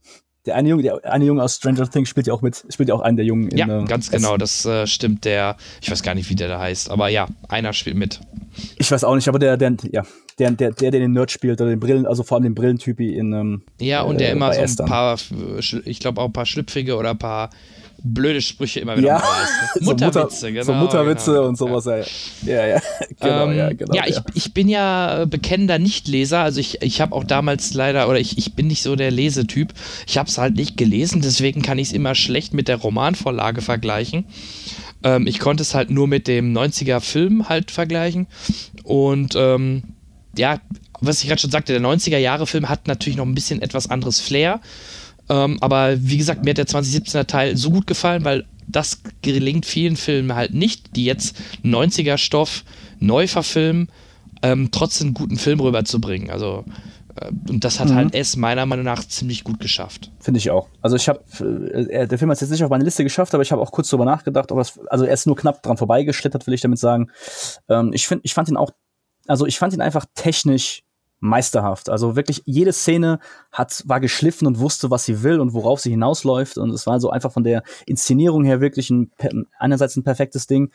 Der eine Junge, der eine Junge aus Stranger Things spielt ja auch mit, spielt ja auch einen der Jungen. In, ja, äh, ganz genau, das äh, stimmt. Der, ich weiß gar nicht, wie der da heißt, aber ja, einer spielt mit. Ich weiß auch nicht, aber der, der, ja, der, der, der, der den Nerd spielt, oder den Brillen, also vor allem den Brillentypi in. Ähm, ja, und der äh, immer so ein Estern. paar, ich glaube auch ein paar schlüpfrige oder ein paar blöde Sprüche immer wieder ja. weiß. so Mutterwitze, Mutter, genau. So Mutterwitze genau, und sowas, ja. Ja, ja, genau, ähm, ja, genau. Ja, ich, ich bin ja bekennender Nichtleser, also ich, ich habe auch damals leider, oder ich, ich bin nicht so der Lesetyp, ich habe es halt nicht gelesen, deswegen kann ich es immer schlecht mit der Romanvorlage vergleichen. Ähm, ich konnte es halt nur mit dem neunziger-Film halt vergleichen und ähm, ja, was ich gerade schon sagte, der neunziger-Jahre-Film hat natürlich noch ein bisschen etwas anderes Flair. Ähm, aber wie gesagt, mir hat der zwanzig siebzehner Teil so gut gefallen, weil das gelingt vielen Filmen halt nicht, die jetzt neunziger-Stoff neu verfilmen, ähm, trotzdem einen guten Film rüberzubringen. Also, äh, und das hat mhm. halt S meiner Meinung nach ziemlich gut geschafft. Finde ich auch. Also ich habe, äh, der Film hat es jetzt nicht auf meine Liste geschafft, aber ich habe auch kurz drüber nachgedacht, ob das, also er ist nur knapp dran vorbeigeschlittert, will ich damit sagen. Ähm, ich finde, ich fand ihn auch, also ich fand ihn einfach technisch meisterhaft. Also wirklich jede Szene hat, war geschliffen und wusste, was sie will und worauf sie hinausläuft. Und es war so einfach von der Inszenierung her wirklich ein, einerseits ein perfektes Ding.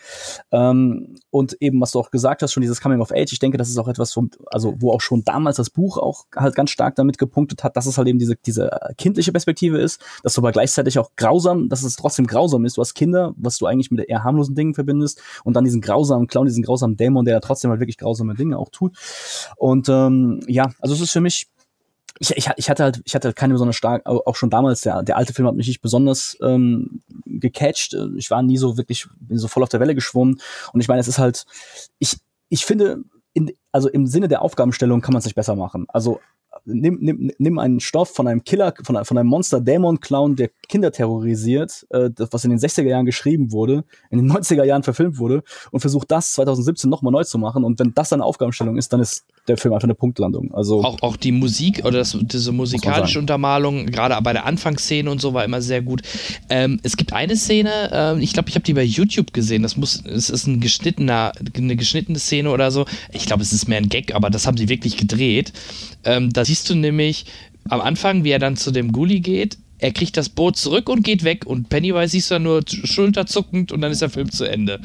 Ähm, und eben, was du auch gesagt hast, schon dieses Coming of Age. Ich denke, das ist auch etwas, wo, also, wo auch schon damals das Buch auch halt ganz stark damit gepunktet hat, dass es halt eben diese, diese kindliche Perspektive ist, dass du aber gleichzeitig auch grausam, dass es trotzdem grausam ist. Du hast Kinder, was du eigentlich mit eher harmlosen Dingen verbindest und dann diesen grausamen Clown, diesen grausamen Dämon, der trotzdem halt wirklich grausame Dinge auch tut. Und ähm, ja, also es ist für mich, ich, ich, ich hatte halt, ich hatte halt keine besonders stark, auch schon damals, der, der alte Film hat mich nicht besonders ähm, gecatcht. Ich war nie so wirklich, bin so voll auf der Welle geschwommen. Und ich meine, es ist halt, ich, ich finde, in, also im Sinne der Aufgabenstellung kann man es nicht besser machen. Also nimm, nimm, nimm einen Stoff von einem Killer, von, einem, von einem Monster-Dämon-Clown, der Kinder terrorisiert, äh, das, was in den sechziger Jahren geschrieben wurde, in den neunziger Jahren verfilmt wurde, und versucht das zwanzig siebzehn nochmal neu zu machen. Und wenn das eine Aufgabenstellung ist, dann ist der Film einfach eine Punktlandung. Also auch, auch die Musik oder das, diese musikalische Untermalung, gerade bei der Anfangsszene und so, war immer sehr gut. Ähm, es gibt eine Szene, ähm, ich glaube, ich habe die bei YouTube gesehen, das muss, es ist ein geschnittener, eine geschnittene Szene oder so. Ich glaube, es ist mehr ein Gag, aber das haben sie wirklich gedreht. Ähm, da siehst du nämlich am Anfang, wie er dann zu dem Ghoulie geht, er kriegt das Boot zurück und geht weg und Pennywise siehst du dann nur schulterzuckend und dann ist der Film zu Ende.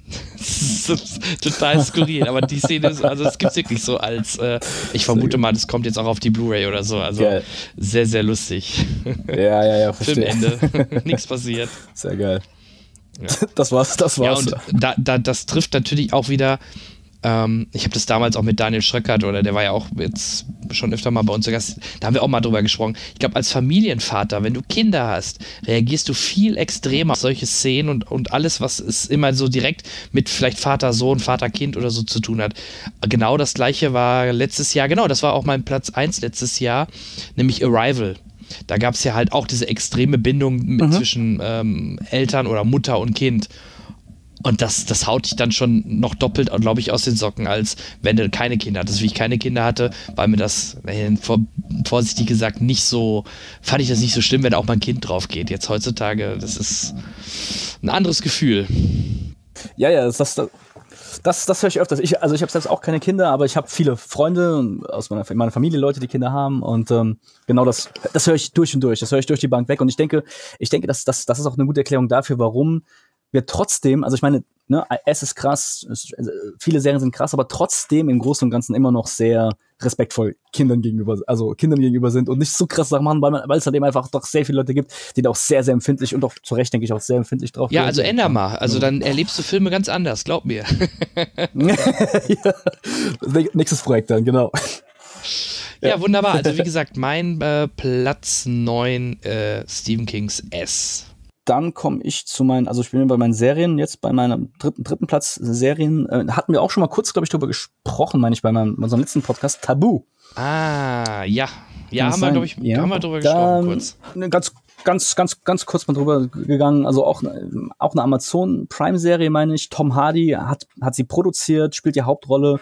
Das ist total skurril, aber die Szene ist, also es gibt wirklich so als, äh, ich vermute mal, das kommt jetzt auch auf die Blu-ray oder so, also geil. Sehr, sehr lustig. Ja, ja, ja, verstehe. Filmende, nichts passiert. Sehr geil. Ja. Das war's, das war's. Ja, und da, da, das trifft natürlich auch wieder, ähm, ich habe das damals auch mit Daniel Schröckert, oder der war ja auch jetzt schon öfter mal bei uns zu Gast, da haben wir auch mal drüber gesprochen. Ich glaube, als Familienvater, wenn du Kinder hast, reagierst du viel extremer auf solche Szenen und, und alles, was es immer so direkt mit vielleicht Vater-Sohn, Vater-Kind oder so zu tun hat. Genau das Gleiche war letztes Jahr, genau, das war auch mein Platz eins letztes Jahr, nämlich Arrival. Da gab es ja halt auch diese extreme Bindung mit, mhm. zwischen ähm, Eltern oder Mutter und Kind. Und das, das haut dich dann schon noch doppelt, glaube ich, aus den Socken, als wenn du keine Kinder hattest. Wie ich keine Kinder hatte, war mir das, äh, vor, vorsichtig gesagt, nicht so, fand ich das nicht so schlimm, wenn da auch mal ein Kind drauf geht. Jetzt heutzutage, das ist ein anderes Gefühl. Ja, ja, das, das, das, das höre ich öfters. Ich, also ich habe selbst auch keine Kinder, aber ich habe viele Freunde aus meiner, meiner Familie, Leute, die Kinder haben. Und ähm, genau das, das höre ich durch und durch. Das höre ich durch die Bank weg. Und ich denke, ich denke, das, das, das ist auch eine gute Erklärung dafür, warum wir trotzdem, also ich meine, ne, es ist krass, es, viele Serien sind krass, aber trotzdem im Großen und Ganzen immer noch sehr respektvoll Kindern gegenüber, also Kindern gegenüber sind und nicht so krass Sachen machen, weil, man, weil es halt eben einfach doch sehr viele Leute gibt, die da auch sehr, sehr empfindlich und auch zu Recht, denke ich, auch sehr empfindlich drauf Ja, werden. also änder mal, also dann erlebst du Filme ganz anders, glaub mir. Ja. Nächstes Projekt dann, genau. Ja, ja, wunderbar, also wie gesagt, mein äh, Platz neun, äh, Stephen Kings S. Dann komme ich zu meinen, also ich bin bei meinen Serien, jetzt bei meinem dritten, dritten Platz Serien, äh, hatten wir auch schon mal kurz, glaube ich, drüber gesprochen, meine ich, bei meinem, bei unserem letzten Podcast, Tabu. Ah, ja. Ja, haben wir, glaube ich, ja. haben wir drüber gesprochen, kurz. Ganz, ganz, ganz, ganz kurz mal drüber gegangen, also auch, auch eine Amazon Prime-Serie, meine ich, Tom Hardy hat, hat sie produziert, spielt die Hauptrolle,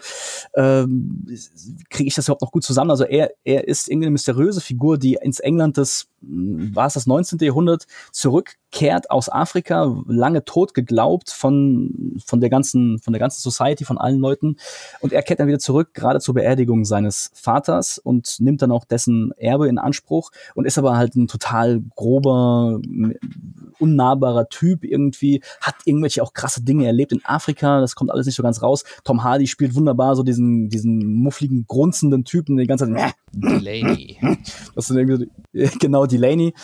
ähm, kriege ich das überhaupt noch gut zusammen, also er, er ist irgendeine mysteriöse Figur, die ins England des war es das neunzehnte Jahrhundert, zurückkehrt aus Afrika, lange tot geglaubt von, von der ganzen, von der ganzen Society, von allen Leuten. Und er kehrt dann wieder zurück, gerade zur Beerdigung seines Vaters und nimmt dann auch dessen Erbe in Anspruch und ist aber halt ein total grober, unnahbarer Typ irgendwie, hat irgendwelche auch krasse Dinge erlebt in Afrika, das kommt alles nicht so ganz raus. Tom Hardy spielt wunderbar so diesen, diesen muffligen, grunzenden Typen, die ganze Zeit, Delaney. Das ist irgendwie, genau, Delaney,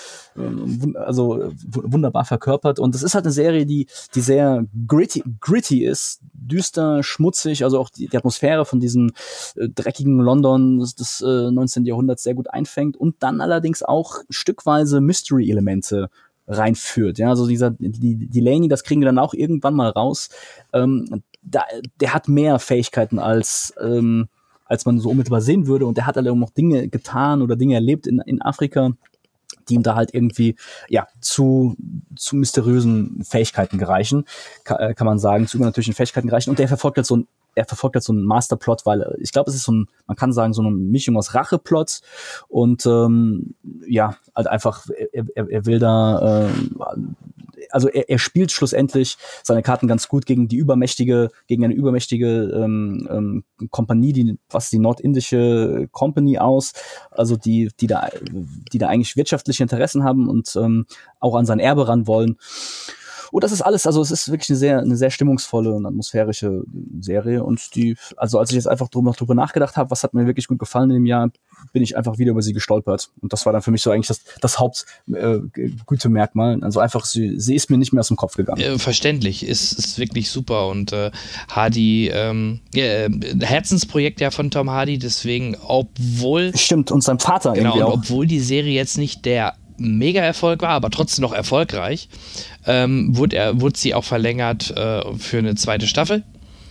also wunderbar verkörpert. Und das ist halt eine Serie, die, die sehr gritty, gritty ist, düster, schmutzig, also auch die, die Atmosphäre von diesem äh, dreckigen London des, des äh, neunzehnten Jahrhunderts sehr gut einfängt und dann allerdings auch stückweise Mystery-Elemente reinführt. Ja, also dieser die, Delaney, das kriegen wir dann auch irgendwann mal raus. Ähm, da, der hat mehr Fähigkeiten als ähm, als man so unmittelbar sehen würde. Und der hat halt auch noch Dinge getan oder Dinge erlebt in, in Afrika, die ihm da halt irgendwie, ja, zu, zu mysteriösen Fähigkeiten gereichen, kann, kann man sagen, zu übernatürlichen Fähigkeiten gereichen. Und der verfolgt halt so ein, er verfolgt halt so einen Masterplot, weil ich glaube, es ist so ein, man kann sagen, so eine Mischung aus Racheplot und, ähm, ja, halt einfach, er, er, er will da, äh, also er, er spielt schlussendlich seine Karten ganz gut gegen die übermächtige, gegen eine übermächtige ähm, ähm, Kompanie, die, was die nordindische Company aus, also die, die da, die da eigentlich wirtschaftliche Interessen haben und ähm, auch an sein Erbe ran wollen. Und das ist alles, also es ist wirklich eine sehr, eine sehr stimmungsvolle und atmosphärische Serie. Und die, also als ich jetzt einfach drüber, drüber nachgedacht habe, was hat mir wirklich gut gefallen in dem Jahr, bin ich einfach wieder über sie gestolpert. Und das war dann für mich so eigentlich das, das Hauptgute äh, Merkmal. Also einfach, sie, sie ist mir nicht mehr aus dem Kopf gegangen. Äh, verständlich, ist, ist wirklich super. Und äh, Hardy, ähm, äh, Herzensprojekt ja von Tom Hardy, deswegen, obwohl. Stimmt, und sein Vater genau, irgendwie und auch. Obwohl die Serie jetzt nicht der Mega-Erfolg war, aber trotzdem noch erfolgreich, ähm, wurde, er, wurde sie auch verlängert äh, für eine zweite Staffel.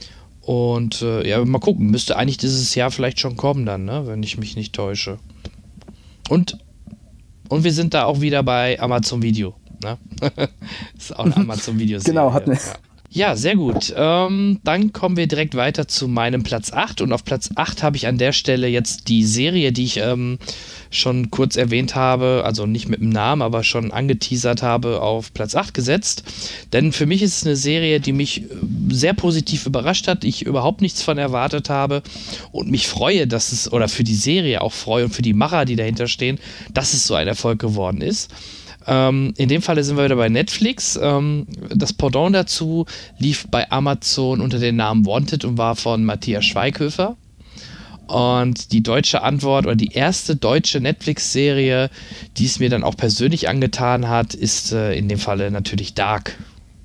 Und äh, ja, mal gucken, müsste eigentlich dieses Jahr vielleicht schon kommen dann, ne? Wenn ich mich nicht täusche. Und, und wir sind da auch wieder bei Amazon Video. Ne? Ist auch eine Amazon Video Serie. Genau, hat eine. Ja. Ja, sehr gut. Ähm, dann kommen wir direkt weiter zu meinem Platz acht. Und auf Platz acht habe ich an der Stelle jetzt die Serie, die ich ähm, schon kurz erwähnt habe, also nicht mit dem Namen, aber schon angeteasert habe, auf Platz acht gesetzt. Denn für mich ist es eine Serie, die mich sehr positiv überrascht hat, ich überhaupt nichts von erwartet habe und mich freue, dass es, oder für die Serie auch freue und für die Macher, die dahinter stehen, dass es so ein Erfolg geworden ist. Ähm, in dem Falle sind wir wieder bei Netflix. Ähm, das Pendant dazu lief bei Amazon unter dem Namen Wanted und war von Matthias Schweighöfer. Und die deutsche Antwort oder die erste deutsche Netflix-Serie, die es mir dann auch persönlich angetan hat, ist äh, in dem Falle natürlich Dark.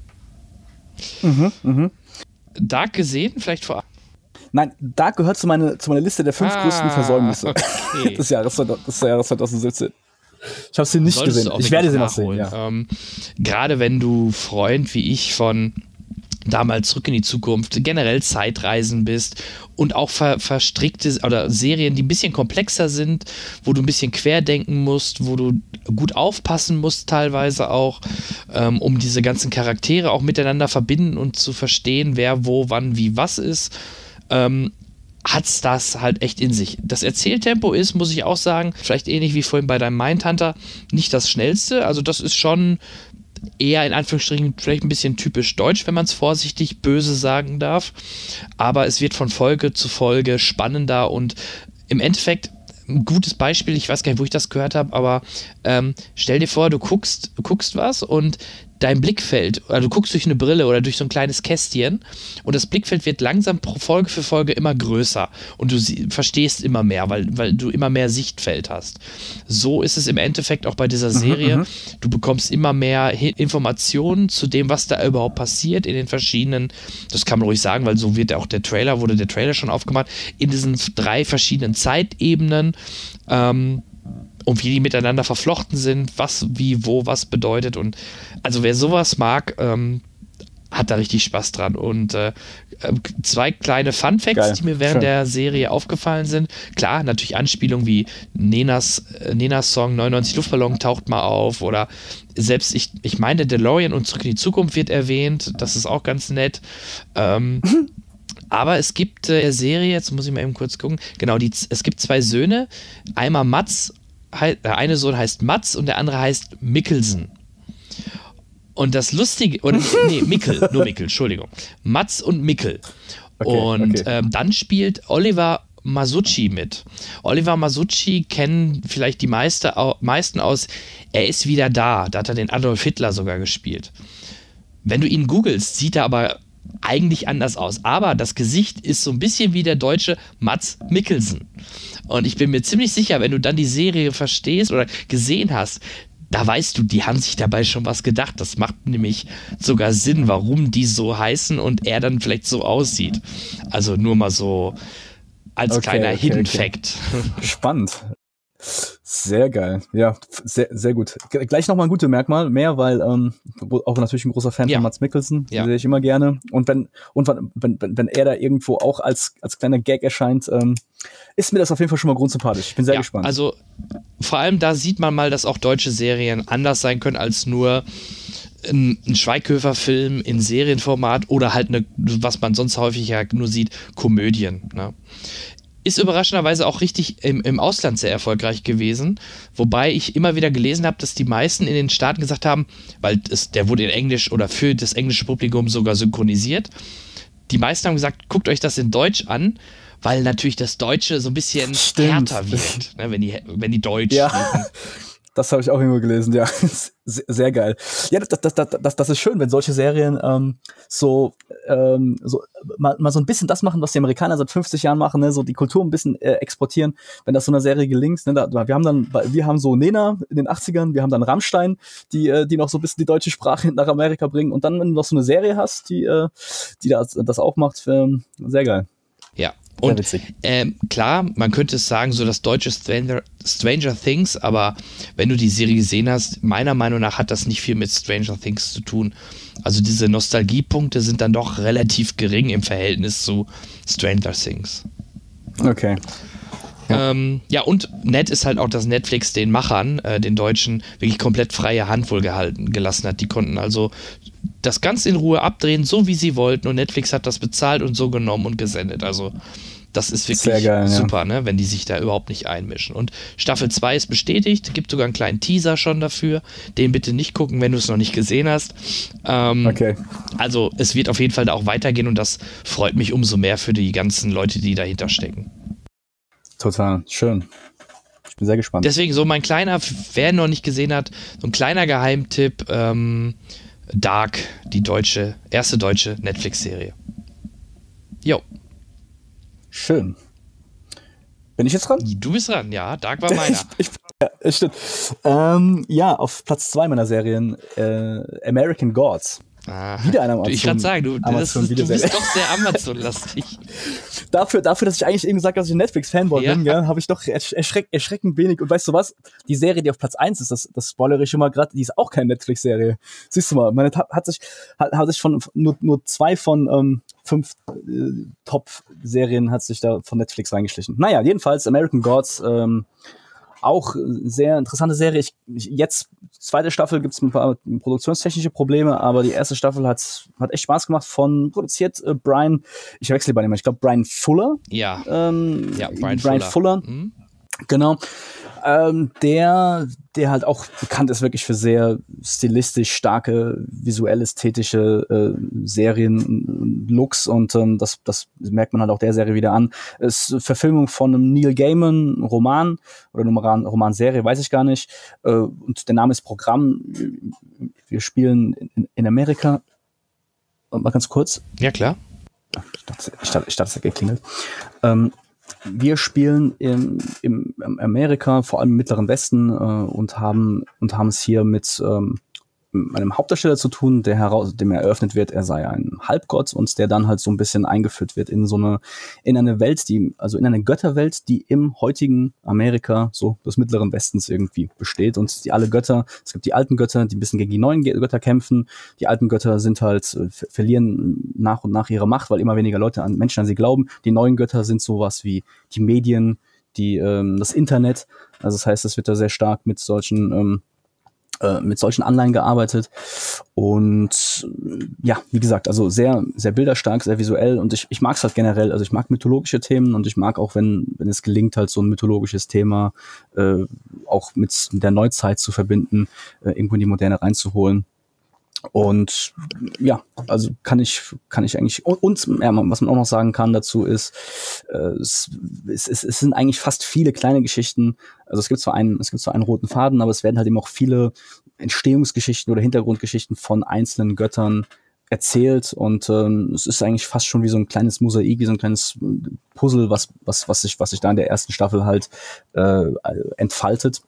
Mhm, mh. Dark gesehen, vielleicht vorab? Nein, Dark gehört zu, meine, zu meiner Liste der fünf ah, größten Versäumnisse okay. des Jahres, des Jahres zwanzig siebzehn. Ich habe sie nicht Solltest gesehen. Ich werde sie noch sehen. Ja. Ähm, gerade wenn du Freund wie ich von damals Zurück in die Zukunft, generell Zeitreisen bist und auch ver verstrickte oder Serien, die ein bisschen komplexer sind, wo du ein bisschen querdenken musst, wo du gut aufpassen musst teilweise auch, ähm, um diese ganzen Charaktere auch miteinander verbinden und zu verstehen, wer wo, wann, wie, was ist, ähm, hat's das halt echt in sich. Das Erzähltempo ist, muss ich auch sagen, vielleicht ähnlich wie vorhin bei deinem Mindhunter, nicht das schnellste. Also das ist schon eher in Anführungsstrichen vielleicht ein bisschen typisch deutsch, wenn man es vorsichtig böse sagen darf. Aber es wird von Folge zu Folge spannender und im Endeffekt ein gutes Beispiel, ich weiß gar nicht, wo ich das gehört habe, aber ähm, stell dir vor, du guckst, du guckst was und dein Blickfeld, also du guckst durch eine Brille oder durch so ein kleines Kästchen und das Blickfeld wird langsam pro Folge für Folge immer größer und du sie, verstehst immer mehr, weil, weil du immer mehr Sichtfeld hast. So ist es im Endeffekt auch bei dieser Serie. Mhm, du bekommst immer mehr Informationen zu dem, was da überhaupt passiert in den verschiedenen, das kann man ruhig sagen, weil so wird auch der Trailer, wurde der Trailer schon aufgemacht, in diesen drei verschiedenen Zeitebenen, ähm, und wie die miteinander verflochten sind, was, wie, wo, was bedeutet. Und also wer sowas mag, ähm, hat da richtig Spaß dran. Und äh, zwei kleine Fun-Facts, Geil. die mir während Schön. der Serie aufgefallen sind. Klar, natürlich Anspielungen wie Nenas, äh, Nenas Song neunundneunzig Luftballon taucht mal auf. Oder selbst, ich, ich meine, DeLorean und Zurück in die Zukunft wird erwähnt. Das ist auch ganz nett. Ähm, mhm. Aber es gibt äh, Serie, jetzt muss ich mal eben kurz gucken, genau, die, es gibt zwei Söhne, einmal Mats der eine Sohn heißt Mats und der andere heißt Mikkelsen. Und das Lustige, oder nee, Mikkel, nur Mikkel, Entschuldigung. Mats und Mikkel. Okay, und okay. Ähm, dann spielt Oliver Masucci mit. Oliver Masucci kennen vielleicht die meiste, meisten aus Er ist wieder da. Da hat er den Adolf Hitler sogar gespielt. Wenn du ihn googelst, sieht er aber eigentlich anders aus. Aber das Gesicht ist so ein bisschen wie der deutsche Mats Mikkelsen. Und ich bin mir ziemlich sicher, wenn du dann die Serie verstehst oder gesehen hast, da weißt du, die haben sich dabei schon was gedacht. Das macht nämlich sogar Sinn, warum die so heißen und er dann vielleicht so aussieht. Also nur mal so als okay, kleiner okay, Hidden okay. Fact. Spannend. Sehr geil. Ja, sehr, sehr gut. Gleich nochmal ein gutes Merkmal, mehr, weil ähm, auch natürlich ein großer Fan ja. von Mats Mikkelsen, ja. sehe ich immer gerne. Und wenn und wenn, wenn, wenn er da irgendwo auch als, als kleiner Gag erscheint, ähm, ist mir das auf jeden Fall schon mal grundsympathisch. Ich bin sehr ja, gespannt. Also vor allem da sieht man mal, dass auch deutsche Serien anders sein können als nur ein, ein Schweighöfer-Film in Serienformat oder halt eine, was man sonst häufig ja nur sieht, Komödien. Ne? Ist überraschenderweise auch richtig im, im Ausland sehr erfolgreich gewesen, wobei ich immer wieder gelesen habe, dass die meisten in den Staaten gesagt haben, weil es, der wurde in Englisch oder für das englische Publikum sogar synchronisiert, die meisten haben gesagt, guckt euch das in Deutsch an, weil natürlich das Deutsche so ein bisschen Stimmt. härter wird, ne, wenn die, wenn die Deutsch ja. sprechen. Das habe ich auch irgendwo gelesen, ja. Sehr, sehr geil. Ja, das, das, das, das, das ist schön, wenn solche Serien ähm, so, ähm, so mal, mal so ein bisschen das machen, was die Amerikaner seit fünfzig Jahren machen, ne? So die Kultur ein bisschen äh, exportieren, wenn das so einer Serie gelingt. Ne? Da, wir haben dann, wir haben so Nena in den achtzigern, wir haben dann Rammstein, die, äh, die noch so ein bisschen die deutsche Sprache nach Amerika bringen. Und dann, wenn du noch so eine Serie hast, die, äh, die das, das auch macht, äh, sehr geil. Ja. Und ähm, klar, man könnte es sagen, so das deutsche Stranger, Stranger Things, aber wenn du die Serie gesehen hast, meiner Meinung nach hat das nicht viel mit Stranger Things zu tun. Also diese Nostalgiepunkte sind dann doch relativ gering im Verhältnis zu Stranger Things. Okay. Ja. Ähm, ja, und nett ist halt auch, dass Netflix den Machern, äh, den Deutschen, wirklich komplett freie Hand wohl gehalten, gelassen hat. Die konnten also das ganz in Ruhe abdrehen, so wie sie wollten, und Netflix hat das bezahlt und so genommen und gesendet. Also das ist wirklich geil, super, ja. ne, wenn die sich da überhaupt nicht einmischen. Und Staffel zwei ist bestätigt, gibt sogar einen kleinen Teaser schon dafür. Den bitte nicht gucken, wenn du es noch nicht gesehen hast. Ähm, okay. Also es wird auf jeden Fall da auch weitergehen und das freut mich umso mehr für die ganzen Leute, die dahinter stecken. Total, schön. Ich bin sehr gespannt. Deswegen so mein kleiner, wer noch nicht gesehen hat, so ein kleiner Geheimtipp, ähm, Dark, die deutsche, erste deutsche Netflix-Serie. Jo. Schön. Bin ich jetzt dran? Du bist dran, ja. Dark war meiner. ich, ich, ja, stimmt. Ähm, ja, auf Platz zwei meiner Serien äh, American Gods. Ah, wieder ein Amazon. Ich kann sagen, du, das, Amazon du bist doch sehr Amazon-lastig. dafür, dafür, dass ich eigentlich eben gesagt habe, dass ich ein Netflix-Fanboy ja. bin, ja, habe ich doch erschreck, erschreckend wenig. Und weißt du was? Die Serie, die auf Platz eins ist, das, das spoilere ich schon mal gerade, die ist auch keine Netflix-Serie. Siehst du mal, meine hat sich, hat, hat sich von nur, nur zwei von ähm, fünf äh, Top-Serien hat sich da von Netflix reingeschlichen. Naja, jedenfalls American Gods, ähm, auch sehr interessante Serie. Ich, ich, jetzt, zweite Staffel, gibt es ein paar produktionstechnische Probleme, aber die erste Staffel hat, hat echt Spaß gemacht. Von produziert äh, Brian, ich wechsle bei dem, ich glaube Brian Fuller. Ja, ähm, ja Brian, Brian Fuller. Fuller. Mhm. Genau. Ähm, der, der halt auch bekannt ist wirklich für sehr stilistisch starke, visuell-ästhetische äh, Serien-Looks und ähm, das, das merkt man halt auch der Serie wieder an. Es ist Verfilmung von einem Neil Gaiman Roman oder einem Roman, Romanserie, weiß ich gar nicht. Äh, und der Name ist Programm. Wir spielen in, in Amerika. Mal ganz kurz. Ja, klar. Ich dachte, ich dachte, ich dachte es hat geklingelt. Ähm, Wir spielen im, im Amerika, vor allem im Mittleren Westen, äh, und haben und haben es hier mit ähm, einem Hauptdarsteller zu tun, der heraus, dem eröffnet wird, er sei ein Halbgott und der dann halt so ein bisschen eingeführt wird in so eine in eine Welt, die also in eine Götterwelt, die im heutigen Amerika so des Mittleren Westens irgendwie besteht und die alle Götter, es gibt die alten Götter, die ein bisschen gegen die neuen Götter kämpfen. Die alten Götter sind halt äh, verlieren nach und nach ihre Macht, weil immer weniger Leute an Menschen an sie glauben. Die neuen Götter sind sowas wie die Medien, die ähm, das Internet. Also das heißt, es wird da sehr stark mit solchen ähm, mit solchen Anleihen gearbeitet und ja, wie gesagt, also sehr, sehr bilderstark, sehr visuell und ich, ich mag es halt generell, also ich mag mythologische Themen und ich mag auch, wenn, wenn es gelingt, halt so ein mythologisches Thema äh, auch mit der Neuzeit zu verbinden, äh, irgendwo in die Moderne reinzuholen. Und ja, also kann ich kann ich eigentlich und, und ja, was man auch noch sagen kann dazu ist, äh, es, es, es sind eigentlich fast viele kleine Geschichten. Also es gibt zwar einen es gibt zwar einen roten Faden, aber es werden halt eben auch viele Entstehungsgeschichten oder Hintergrundgeschichten von einzelnen Göttern erzählt und ähm, es ist eigentlich fast schon wie so ein kleines Mosaik, wie so ein kleines Puzzle, was was was sich was sich da in der ersten Staffel halt äh, entfaltet.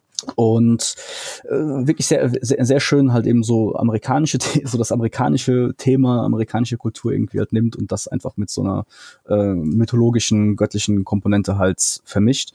Und äh, wirklich sehr, sehr, sehr schön halt eben so amerikanische, so das amerikanische Thema, amerikanische Kultur irgendwie halt nimmt und das einfach mit so einer äh, mythologischen, göttlichen Komponente halt vermischt.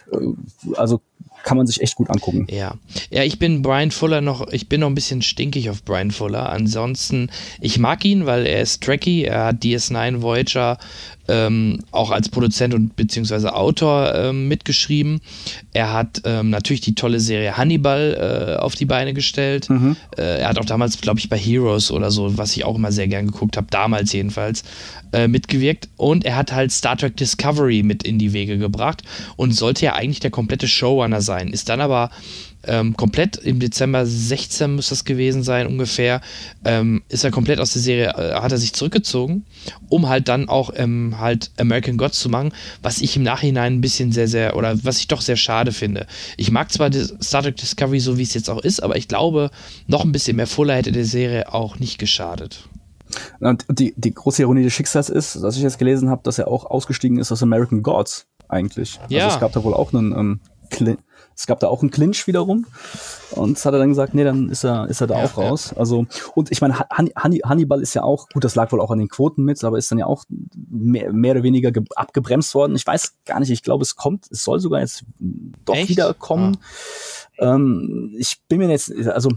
Äh, also kann man sich echt gut angucken. Ja, ja, ich bin Bryan Fuller noch, ich bin noch ein bisschen stinkig auf Bryan Fuller. Ansonsten, ich mag ihn, weil er ist Trekkie, er hat D S neun Voyager ähm, auch als Produzent und beziehungsweise Autor ähm, mitgeschrieben. Er hat ähm, natürlich die tolle Serie Hannibal äh, auf die Beine gestellt. Mhm. Äh, er hat auch damals, glaube ich, bei Heroes oder so, was ich auch immer sehr gern geguckt habe, damals jedenfalls, äh, mitgewirkt. Und er hat halt Star Trek Discovery mit in die Wege gebracht und sollte ja eigentlich der komplette Showrunner sein. Ist dann aber ähm, komplett im Dezember sechzehn muss das gewesen sein ungefähr, ähm, ist er komplett aus der Serie, äh, hat er sich zurückgezogen, um halt dann auch ähm, halt American Gods zu machen, was ich im Nachhinein ein bisschen sehr, sehr, oder was ich doch sehr schade finde. Ich mag zwar die Star Trek Discovery so, wie es jetzt auch ist, aber ich glaube, noch ein bisschen mehr Fuller hätte der Serie auch nicht geschadet. Und die, die große Ironie des Schicksals ist, dass ich jetzt gelesen habe, dass er auch ausgestiegen ist aus American Gods eigentlich. Ja. Also es gab da wohl auch einen ähm, Cl- es gab da auch einen Clinch wiederum und hat er dann gesagt, nee, dann ist er ist er da ja, auch raus. Ja. Also und ich meine, Han- Han- Hannibal ist ja auch, gut, das lag wohl auch an den Quoten mit, aber ist dann ja auch mehr, mehr oder weniger ge- abgebremst worden. Ich weiß gar nicht, ich glaube, es kommt, es soll sogar jetzt doch Echt? wieder kommen. Ah. Ähm, ich bin mir jetzt, also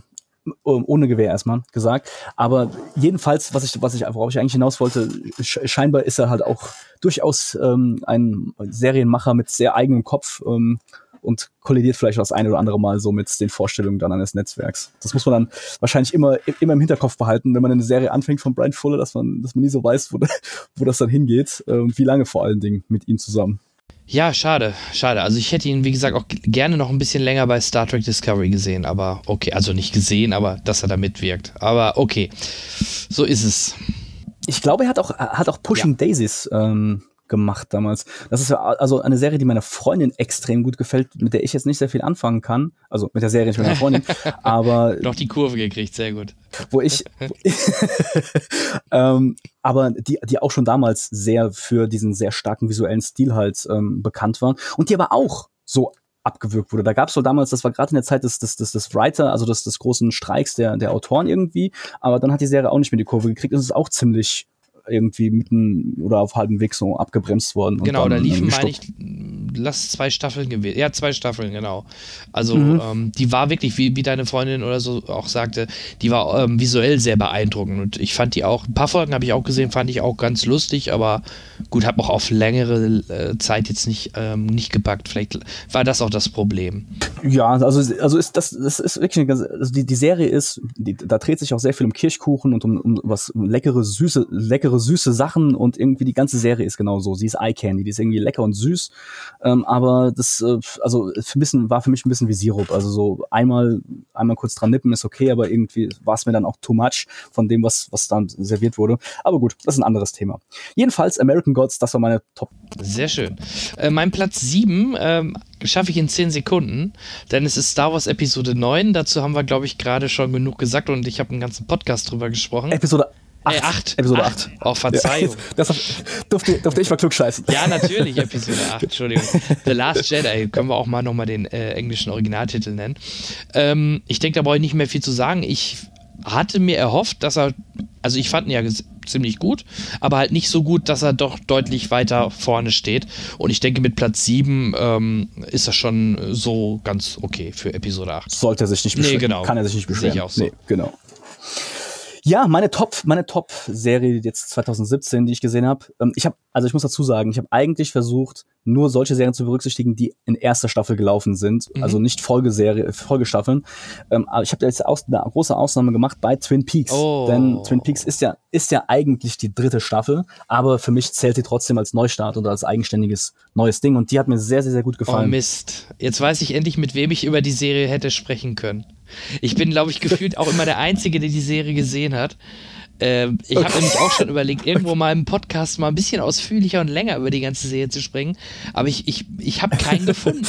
ohne Gewehr erstmal gesagt, aber jedenfalls, was ich, was ich, worauf ich eigentlich hinaus wollte, scheinbar ist er halt auch durchaus ähm, ein Serienmacher mit sehr eigenem Kopf ähm, und kollidiert vielleicht das eine oder andere Mal so mit den Vorstellungen dann eines Netzwerks. Das muss man dann wahrscheinlich immer, immer im Hinterkopf behalten, wenn man eine Serie anfängt von Bryan Fuller, dass man, dass man nie so weiß, wo, wo das dann hingeht äh, und wie lange vor allen Dingen mit ihm zusammen. Ja, schade, schade. Also ich hätte ihn, wie gesagt, auch gerne noch ein bisschen länger bei Star Trek Discovery gesehen, aber okay, also nicht gesehen, aber dass er da mitwirkt. Aber okay, so ist es. Ich glaube, er hat auch, er hat auch Pushing ja. Daisies ähm, gemacht damals. Das ist ja also eine Serie, die meiner Freundin extrem gut gefällt, mit der ich jetzt nicht sehr viel anfangen kann. Also mit der Serie nicht mit meiner Freundin, aber doch die Kurve gekriegt, sehr gut. Wo ich, wo ich ähm, aber die, die auch schon damals sehr für diesen sehr starken visuellen Stil halt ähm, bekannt waren und die aber auch so abgewürgt wurde. Da gab es so damals, das war gerade in der Zeit des, des, des, des Writer, also des, des großen Streiks der, der Autoren irgendwie, aber dann hat die Serie auch nicht mehr die Kurve gekriegt. Es ist auch ziemlich irgendwie mitten oder auf halbem Weg so abgebremst worden. Genau, und dann, da liefen, ähm, meine ich, lass zwei Staffeln gewesen. Ja, zwei Staffeln, genau. Also Mhm. ähm, die war wirklich, wie, wie deine Freundin oder so auch sagte, die war ähm, visuell sehr beeindruckend und ich fand die auch, ein paar Folgen habe ich auch gesehen, fand ich auch ganz lustig, aber gut, habe auch auf längere äh, Zeit jetzt nicht, ähm, nicht gepackt. Vielleicht war das auch das Problem. Ja, also, also ist das, das ist wirklich eine ganz, also die, die Serie ist, die, da dreht sich auch sehr viel um Kirschkuchen und um, um was um leckere, süße, leckere, süße Sachen und irgendwie die ganze Serie ist genau so. Sie ist Eye Candy, die ist irgendwie lecker und süß, ähm, aber das, äh, also für ein bisschen, war für mich ein bisschen wie Sirup. Also so einmal, einmal kurz dran nippen ist okay, aber irgendwie war es mir dann auch too much von dem, was, was dann serviert wurde. Aber gut, das ist ein anderes Thema. Jedenfalls American Gods, das war meine Top. Sehr schön. Äh, mein Platz sieben ähm, schaffe ich in zehn Sekunden, denn es ist Star Wars Episode neun. Dazu haben wir, glaube ich, gerade schon genug gesagt und ich habe einen ganzen Podcast drüber gesprochen. Episode acht. Äh, acht. Episode acht. acht. Oh, Verzeihung. Ja, das durfte, durfte ich mal klug scheißen. Ja, natürlich, Episode acht, Entschuldigung. The Last Jedi, können wir auch mal nochmal den äh, englischen Originaltitel nennen. Ähm, ich denke, da brauche ich nicht mehr viel zu sagen. Ich hatte mir erhofft, dass er, also ich fand ihn ja ges- ziemlich gut, aber halt nicht so gut, dass er doch deutlich weiter vorne steht. Und ich denke, mit Platz sieben ähm, ist er schon so ganz okay für Episode acht. Sollte er sich nicht beschweren. Nee, genau. Kann er sich nicht beschweren. Sehe ich auch so. Nee, genau. Ja, meine Top, meine Top-Serie jetzt zwanzig siebzehn, die ich gesehen habe. Ähm, ich habe, also ich muss dazu sagen, ich habe eigentlich versucht, nur solche Serien zu berücksichtigen, die in erster Staffel gelaufen sind, mhm. also nicht Folgeserie, Folgestaffeln. Ähm, aber ich habe jetzt aus, eine große Ausnahme gemacht bei Twin Peaks, oh. denn Twin Peaks ist ja ist ja eigentlich die dritte Staffel, aber für mich zählt die trotzdem als Neustart und als eigenständiges neues Ding und die hat mir sehr, sehr, sehr gut gefallen. Oh Mist, jetzt weiß ich endlich, mit wem ich über die Serie hätte sprechen können. Ich bin, glaube ich, gefühlt auch immer der Einzige, der die Serie gesehen hat. Ähm, ich habe nämlich auch schon überlegt, irgendwo mal im Podcast mal ein bisschen ausführlicher und länger über die ganze Serie zu sprechen, aber ich, ich, ich habe keinen gefunden.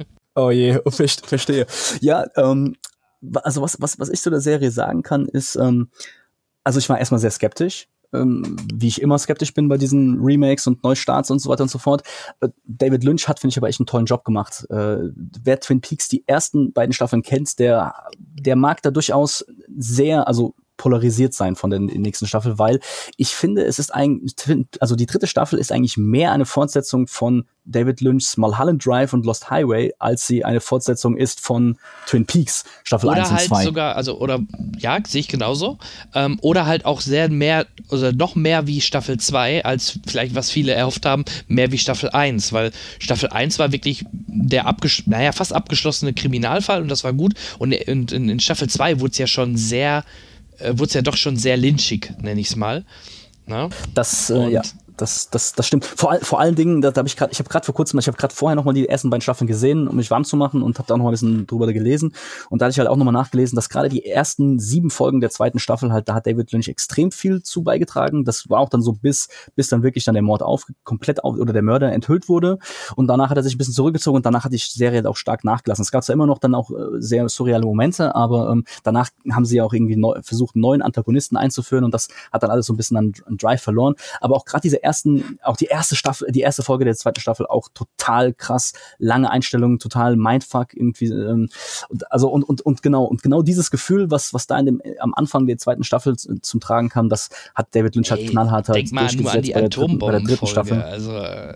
Oh je, verstehe. Ja, ähm, also was, was, was ich zu der Serie sagen kann, ist, ähm, also ich war erstmal sehr skeptisch, ähm, wie ich immer skeptisch bin bei diesen Remakes und Neustarts und so weiter und so fort. Äh, David Lynch hat, finde ich, aber echt einen tollen Job gemacht. Äh, wer Twin Peaks die ersten beiden Staffeln kennt, der, der mag da durchaus sehr, also polarisiert sein von der nächsten Staffel, weil ich finde, es ist eigentlich, also die dritte Staffel ist eigentlich mehr eine Fortsetzung von David Lynchs Mulholland Drive und Lost Highway, als sie eine Fortsetzung ist von Twin Peaks Staffel eins und zwei. Oder halt sogar, also, oder, ja, sehe ich genauso, ähm, oder halt auch sehr mehr, oder noch mehr wie Staffel zwei, als vielleicht, was viele erhofft haben, mehr wie Staffel eins, weil Staffel eins war wirklich der abgesch- naja, fast abgeschlossene Kriminalfall und das war gut und in, in, in Staffel zwei wurde es ja schon sehr wurde es ja doch schon sehr lynchig, nenne ich es mal. Na? Das, äh, ja, das, das, das stimmt. Vor, vor allen Dingen, da, da hab ich gerade, ich habe gerade vor kurzem, ich habe gerade vorher noch mal die ersten beiden Staffeln gesehen, um mich warm zu machen und habe da auch noch mal ein bisschen drüber gelesen. Und da hatte ich halt auch noch mal nachgelesen, dass gerade die ersten sieben Folgen der zweiten Staffel halt, da hat David Lynch extrem viel zu beigetragen. Das war auch dann so bis, bis dann wirklich dann der Mord auf, komplett auf, oder der Mörder enthüllt wurde. Und danach hat er sich ein bisschen zurückgezogen und danach hat die Serie auch stark nachgelassen. Es gab zwar immer noch dann auch äh, sehr surreale Momente, aber ähm, danach haben sie ja auch irgendwie neu, versucht, einen neuen Antagonisten einzuführen und das hat dann alles so ein bisschen an, an Drive verloren. Aber auch gerade diese ersten, auch die erste Staffel, die erste Folge der zweiten Staffel auch total krass, lange Einstellungen, total Mindfuck irgendwie, ähm, und, also und und und genau und genau dieses Gefühl, was was da in dem am Anfang der zweiten Staffel zum, zum Tragen kam, das hat David Lynch halt knallhart halt denk mal nur an die bei der dritten, bei der dritten Staffel. Also,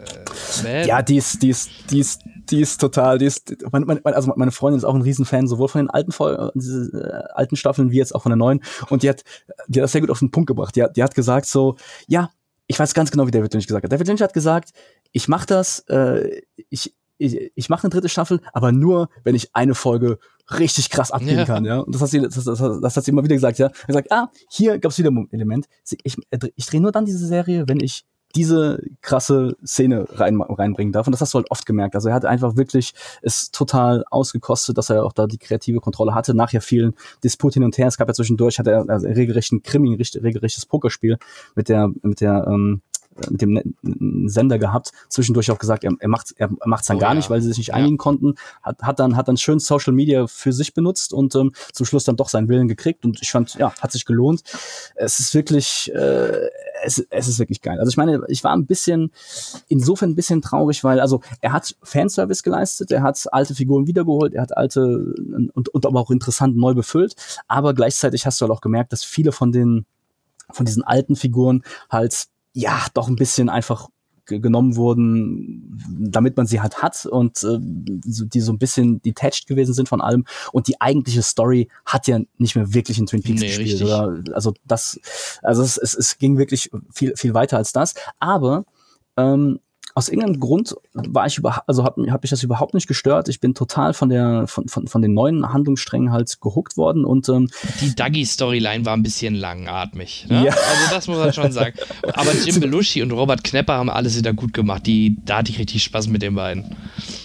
äh, ja, die ist die ist die ist die ist total, die ist, meine, meine, also meine Freundin ist auch ein Riesenfan, sowohl von den alten Folgen, äh, alten Staffeln wie jetzt auch von der neuen. Und die hat, die hat das sehr gut auf den Punkt gebracht. Die hat, die hat gesagt so, ja, ich weiß ganz genau, wie David Lynch gesagt hat. David Lynch hat gesagt, ich mach das, äh, ich, ich, ich mache eine dritte Staffel, aber nur, wenn ich eine Folge richtig krass abgeben ja. kann, ja. Und das hat sie, das, das, das hat sie immer wieder gesagt, ja. Er sagt, ah, hier gab's wieder ein Element. Ich, ich drehe nur dann diese Serie, wenn ich diese krasse Szene rein, reinbringen darf. Und das hast du halt oft gemerkt. Also er hat einfach wirklich es total ausgekostet, dass er auch da die kreative Kontrolle hatte. Nachher vielen Disput hin und her. Es gab ja zwischendurch, hat er also regelrecht ein Krimi, ein regelrechtes Pokerspiel mit der, mit der, ähm, mit dem Sender gehabt, zwischendurch auch gesagt, er, er macht er macht's dann oh, gar ja. nicht, weil sie sich nicht ja. einigen konnten, hat, hat dann hat dann schön Social Media für sich benutzt und ähm, zum Schluss dann doch seinen Willen gekriegt und ich fand, ja, hat sich gelohnt. Es ist wirklich äh, es, es ist wirklich geil. Also ich meine, ich war ein bisschen insofern ein bisschen traurig, weil also er hat Fanservice geleistet, er hat alte Figuren wiedergeholt, er hat alte und, und aber auch interessant neu befüllt, aber gleichzeitig hast du halt auch gemerkt, dass viele von den von diesen alten Figuren halt ja, doch ein bisschen einfach g- genommen wurden, damit man sie halt hat und äh, so, die so ein bisschen detached gewesen sind von allem und die eigentliche Story hat ja nicht mehr wirklich in Twin Peaks nee, gespielt. Oder? Also das, also es, es, es ging wirklich viel, viel weiter als das, aber ähm, aus irgendeinem Grund war ich über, also hat, hat mich das überhaupt nicht gestört. Ich bin total von der von von, von den neuen Handlungssträngen halt gehuckt worden und ähm, die Dougie-Storyline war ein bisschen langatmig. Ne? Ja. Also das muss man schon sagen. Aber Jim Belushi und Robert Knepper haben alles wieder gut gemacht. Die, da hatte ich richtig Spaß mit den beiden.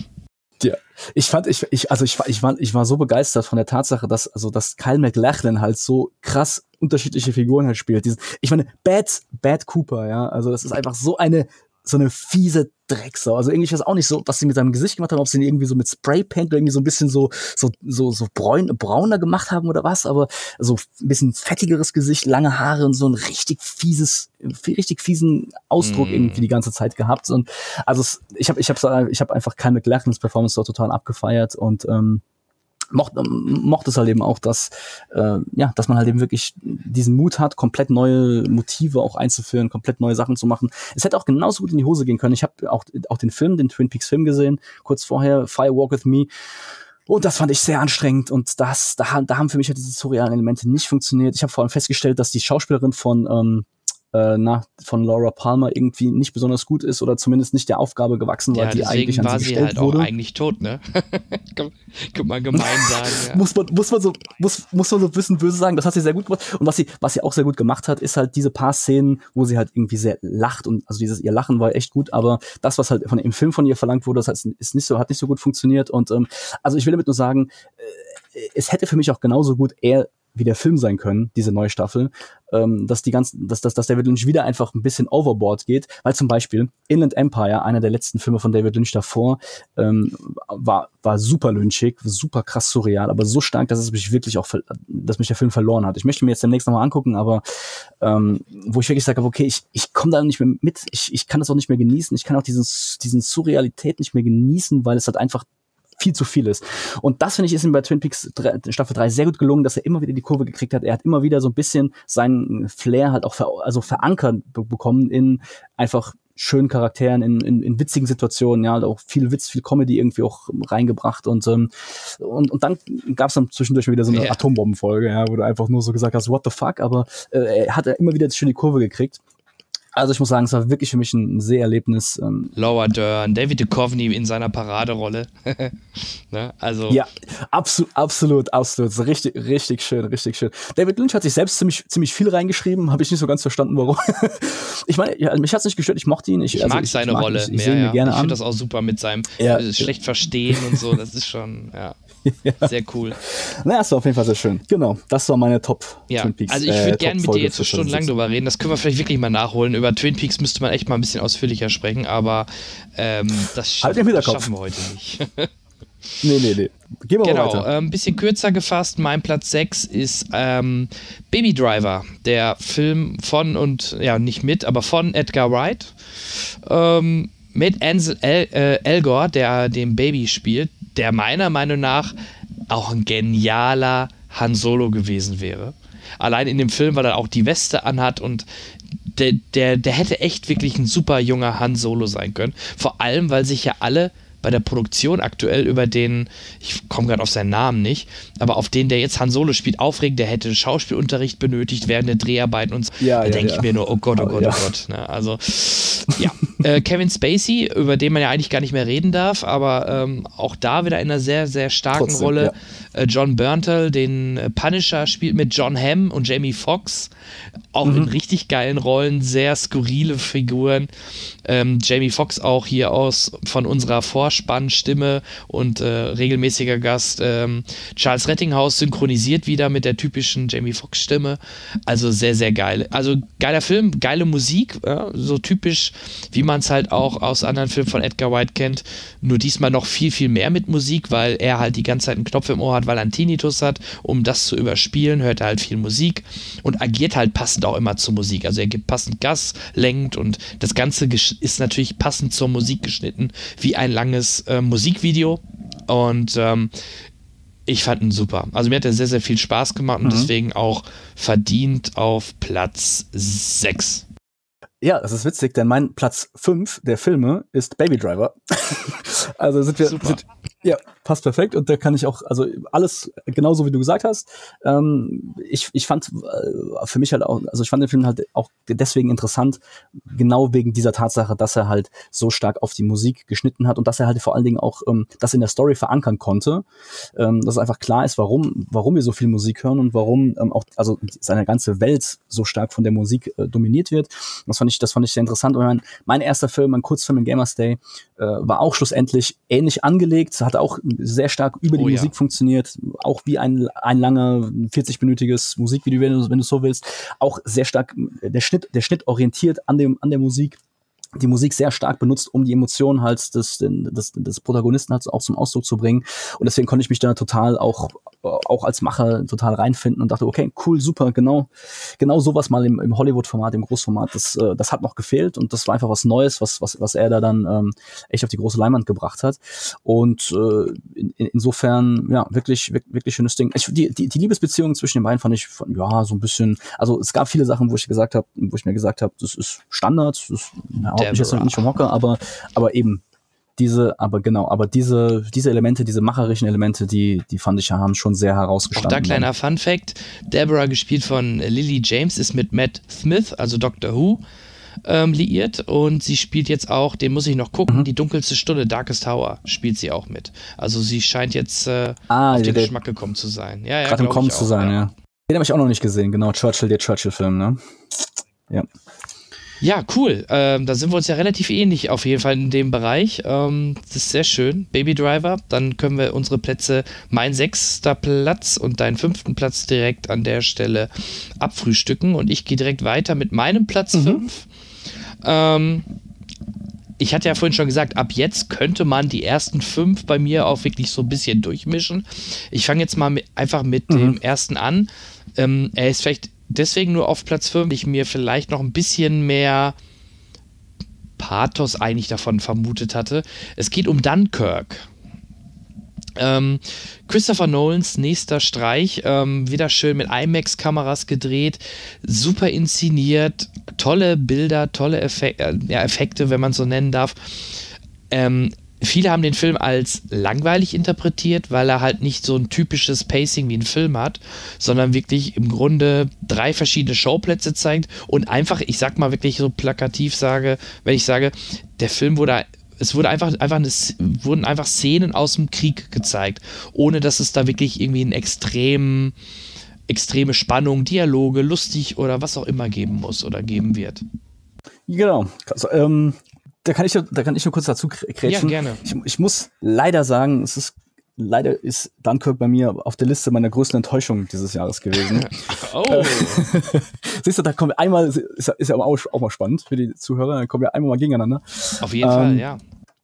Ja, ich fand, ich, ich, also ich war, ich war, ich war so begeistert von der Tatsache, dass, also, dass Kyle MacLachlan halt so krass unterschiedliche Figuren halt spielt. Diesen, ich meine, Bad, Bad Cooper, ja, also das ist einfach so eine so eine fiese Drecksau. Also irgendwie, ich weiß auch nicht so, was sie mit seinem Gesicht gemacht haben, ob sie ihn irgendwie so mit Spraypaint oder irgendwie so ein bisschen so, so, so, so bräun, brauner gemacht haben oder was, aber so ein bisschen fettigeres Gesicht, lange Haare und so ein richtig fieses, richtig fiesen Ausdruck mm. irgendwie die ganze Zeit gehabt. Und also es, ich habe, ich habe, ich habe einfach Kyle MacLachlans Performance dort total abgefeiert und ähm, mochte mochte es halt eben auch, dass äh, ja, dass man halt eben wirklich diesen Mut hat, komplett neue Motive auch einzuführen, komplett neue Sachen zu machen. Es hätte auch genauso gut in die Hose gehen können. Ich habe auch auch den Film, den Twin Peaks Film gesehen, kurz vorher, Fire Walk with Me. Und das fand ich sehr anstrengend und das, da, da haben für mich halt diese surrealen Elemente nicht funktioniert. Ich habe vor allem festgestellt, dass die Schauspielerin von ähm, äh, na, von Laura Palmer irgendwie nicht besonders gut ist oder zumindest nicht der Aufgabe gewachsen war, ja, die eigentlich an war sie sie gestellt halt wurde. Auch eigentlich tot, ne? kann, kann man gemein sagen. Ja. muss man muss man so muss muss man so ein bisschen böse sagen. Das hat sie sehr gut gemacht. Und was sie was sie auch sehr gut gemacht hat, ist halt diese paar Szenen, wo sie halt irgendwie sehr lacht und also dieses ihr Lachen war echt gut. Aber das, was halt von im Film von ihr verlangt wurde, das heißt, ist nicht so hat nicht so gut funktioniert. Und ähm, also ich will damit nur sagen, äh, es hätte für mich auch genauso gut eher wie der Film sein können, diese neue Staffel, ähm, dass die ganzen, dass, dass, dass David Lynch wieder einfach ein bisschen overboard geht, weil zum Beispiel Inland Empire, einer der letzten Filme von David Lynch davor, ähm, war, war super lynchig, super krass surreal, aber so stark, dass es mich wirklich auch, dass mich der Film verloren hat. Ich möchte mir jetzt demnächst nochmal angucken, aber ähm, wo ich wirklich sage, okay, ich, ich komme da nicht mehr mit, ich, ich kann das auch nicht mehr genießen, ich kann auch diesen, diesen Surrealität nicht mehr genießen, weil es halt einfach viel zu viel ist. Und das, finde ich, ist ihm bei Twin Peaks drei, Staffel drei sehr gut gelungen, dass er immer wieder die Kurve gekriegt hat. Er hat immer wieder so ein bisschen seinen Flair halt auch ver, also verankert be- bekommen in einfach schönen Charakteren, in, in, in witzigen Situationen, ja, auch viel Witz, viel Comedy irgendwie auch reingebracht und ähm, und, und dann gab es dann zwischendurch wieder so eine ja. Atombombenfolge, ja, wo du einfach nur so gesagt hast, what the fuck, aber äh, er hat immer wieder schön die Kurve gekriegt. Also ich muss sagen, es war wirklich für mich ein Seherlebnis. Ähm. Laura Dern, David Duchovny in seiner Paraderolle. ne? Also ja, absolut, absolut, absolut. Richtig, richtig schön, richtig schön. David Lynch hat sich selbst ziemlich, ziemlich viel reingeschrieben, habe ich nicht so ganz verstanden, warum. ich meine, ja, mich hat es nicht gestört, ich mochte ihn. Ich, ich also mag ich, seine ich mag, Rolle ich, ich mehr, sehe ihn mir ja. gerne Ich an. finde das auch super mit seinem ja. äh, schlecht verstehen und so, das ist schon, ja. Ja. Sehr cool. Na, das war auf jeden Fall sehr schön. Genau, das war meine Top ja. Twin Peaks. Also ich würde äh, gerne mit dir jetzt so stundenlang drüber reden. Das können wir vielleicht wirklich mal nachholen. Über Twin Peaks müsste man echt mal ein bisschen ausführlicher sprechen, aber ähm, das, schaff, halt das schaffen wir heute nicht. nee, nee, nee. Gehen wir genau, mal weiter. Ein ähm, bisschen kürzer gefasst. Mein Platz sechs ist ähm, Baby Driver, der Film von und, ja, nicht mit, aber von Edgar Wright. Ähm, mit Ansel El- äh, Elgort, der den Baby spielt, der meiner Meinung nach auch ein genialer Han Solo gewesen wäre. Allein in dem Film, weil er auch die Weste anhat und der, der, der hätte echt wirklich ein super junger Han Solo sein können. Vor allem, weil sich ja alle bei der Produktion aktuell über den, ich komme gerade auf seinen Namen nicht, aber auf den, der jetzt Han Solo spielt, aufregt, der hätte Schauspielunterricht benötigt während der Dreharbeiten und so. Ja, da ja, denke ja. ich mir nur, oh Gott, oh Gott, ja. oh Gott. Ne? Also, ja. äh, Kevin Spacey, über den man ja eigentlich gar nicht mehr reden darf, aber ähm, auch da wieder in einer sehr, sehr starken Trotzdem, Rolle. Ja. Äh, John Bernthal, den Punisher, spielt mit John Hamm und Jamie Foxx, auch Mhm. in richtig geilen Rollen, sehr skurrile Figuren. Ähm, Jamie Foxx auch hier aus von unserer Vorspannstimme und äh, regelmäßiger Gast ähm, Charles Rettinghaus synchronisiert wieder mit der typischen Jamie Foxx Stimme. Also sehr, sehr geil. Also geiler Film, geile Musik, ja, so typisch, wie man es halt auch aus anderen Filmen von Edgar Wright kennt. Nur diesmal noch viel, viel mehr mit Musik, weil er halt die ganze Zeit einen Knopf im Ohr hat, weil er einen Tinnitus hat. Um das zu überspielen, hört er halt viel Musik und agiert halt passend auch immer zur Musik. Also er gibt passend Gas, lenkt und das Ganze gesch- ist natürlich passend zur Musik geschnitten, wie ein langes äh, Musikvideo. Und ähm, ich fand ihn super. Also mir hat er sehr, sehr viel Spaß gemacht und Mhm. deswegen auch verdient auf Platz sechs. Ja, das ist witzig, denn mein Platz fünf der Filme ist Baby Driver. also sind wir, Super. sind, ja, passt perfekt und da kann ich auch, also alles genauso wie du gesagt hast. Ähm, ich, ich fand äh, für mich halt auch, also ich fand den Film halt auch deswegen interessant, genau wegen dieser Tatsache, dass er halt so stark auf die Musik geschnitten hat und dass er halt vor allen Dingen auch ähm, das in der Story verankern konnte, ähm, dass es einfach klar ist, warum, warum wir so viel Musik hören und warum ähm, auch, also seine ganze Welt so stark von der Musik äh, dominiert wird. Das fand ich, das fand ich sehr interessant. Und mein, mein erster Film, mein Kurzfilm in Gamers Day, äh, war auch schlussendlich ähnlich angelegt, hat auch sehr stark über die Oh ja. Musik funktioniert, auch wie ein, ein langer vierzig-minütiges Musikvideo, wenn du, wenn du so willst, auch sehr stark, der Schnitt, der Schnitt orientiert an dem, an der Musik, die Musik sehr stark benutzt, um die Emotionen halt des, des, des Protagonisten halt auch zum Ausdruck zu bringen. Und deswegen konnte ich mich da total auch, auch als Macher total reinfinden und dachte, okay, cool, super, genau, genau sowas mal im, im Hollywood-Format, im Großformat, das, äh, das hat noch gefehlt und das war einfach was Neues, was, was, was er da dann ähm, echt auf die große Leinwand gebracht hat. Und äh, in, insofern, ja, wirklich, wirklich, wirklich schönes Ding. Ich, die, die, die Liebesbeziehung zwischen den beiden fand ich, von, ja, so ein bisschen, also es gab viele Sachen, wo ich gesagt habe, wo ich mir gesagt habe, das ist Standard, das ist, ja, haut mich jetzt Deborah. nicht vom Hocker, aber, aber eben, diese, aber genau, aber diese, diese Elemente, diese macherischen Elemente, die, die fand ich, haben schon sehr Auch herausgestanden. da kleiner Fun Fact, Deborah, gespielt von Lily James, ist mit Matt Smith, also Doctor Who, ähm, liiert und sie spielt jetzt auch, den muss ich noch gucken, Mhm. die dunkelste Stunde, Darkest Hour, spielt sie auch mit. Also sie scheint jetzt äh, Ah, auf der- den der- Geschmack gekommen zu sein. Ja, ja, Gerade im glaub Kommen ich zu auch, sein, ja. Den habe ich auch noch nicht gesehen, genau, Churchill, der Churchill-Film, ne? Ja. Ja, cool. Ähm, da sind wir uns ja relativ ähnlich auf jeden Fall in dem Bereich. Ähm, das ist sehr schön. Baby Driver, dann können wir unsere Plätze, mein sechster Platz und deinen fünften Platz direkt an der Stelle abfrühstücken. Und ich gehe direkt weiter mit meinem Platz fünf. Ähm, ich hatte ja vorhin schon gesagt, ab jetzt könnte man die ersten fünf bei mir auch wirklich so ein bisschen durchmischen. Ich fange jetzt mal mit, einfach mit Mhm. dem ersten an. Ähm, er ist vielleicht deswegen nur auf Platz fünf, ich mir vielleicht noch ein bisschen mehr Pathos eigentlich davon vermutet hatte. Es geht um Dunkirk. Ähm, Christopher Nolans nächster Streich, ähm, wieder schön mit IMAX-Kameras gedreht, super inszeniert, tolle Bilder, tolle Effek äh, ja, Effekte, wenn man es so nennen darf. Ähm, viele haben den Film als langweilig interpretiert, weil er halt nicht so ein typisches Pacing wie ein Film hat, sondern wirklich im Grunde drei verschiedene Schauplätze zeigt und einfach, ich sag mal wirklich so plakativ sage, wenn ich sage, der Film wurde es wurde einfach, einfach eine, wurden einfach Szenen aus dem Krieg gezeigt, ohne dass es da wirklich irgendwie einen extremen, extreme Spannung, Dialoge, lustig oder was auch immer geben muss oder geben wird. Genau. Also, ähm, da kann ich, da kann ich nur kurz dazu krätschen. Ja, gerne. Ich, ich muss leider sagen, es ist, leider ist Dunkirk bei mir auf der Liste meiner größten Enttäuschungen dieses Jahres gewesen. Oh. Siehst du, da kommen wir einmal, ist, ist ja auch, auch mal spannend für die Zuhörer, da kommen wir einmal mal gegeneinander. Auf jeden ähm, Fall, ja.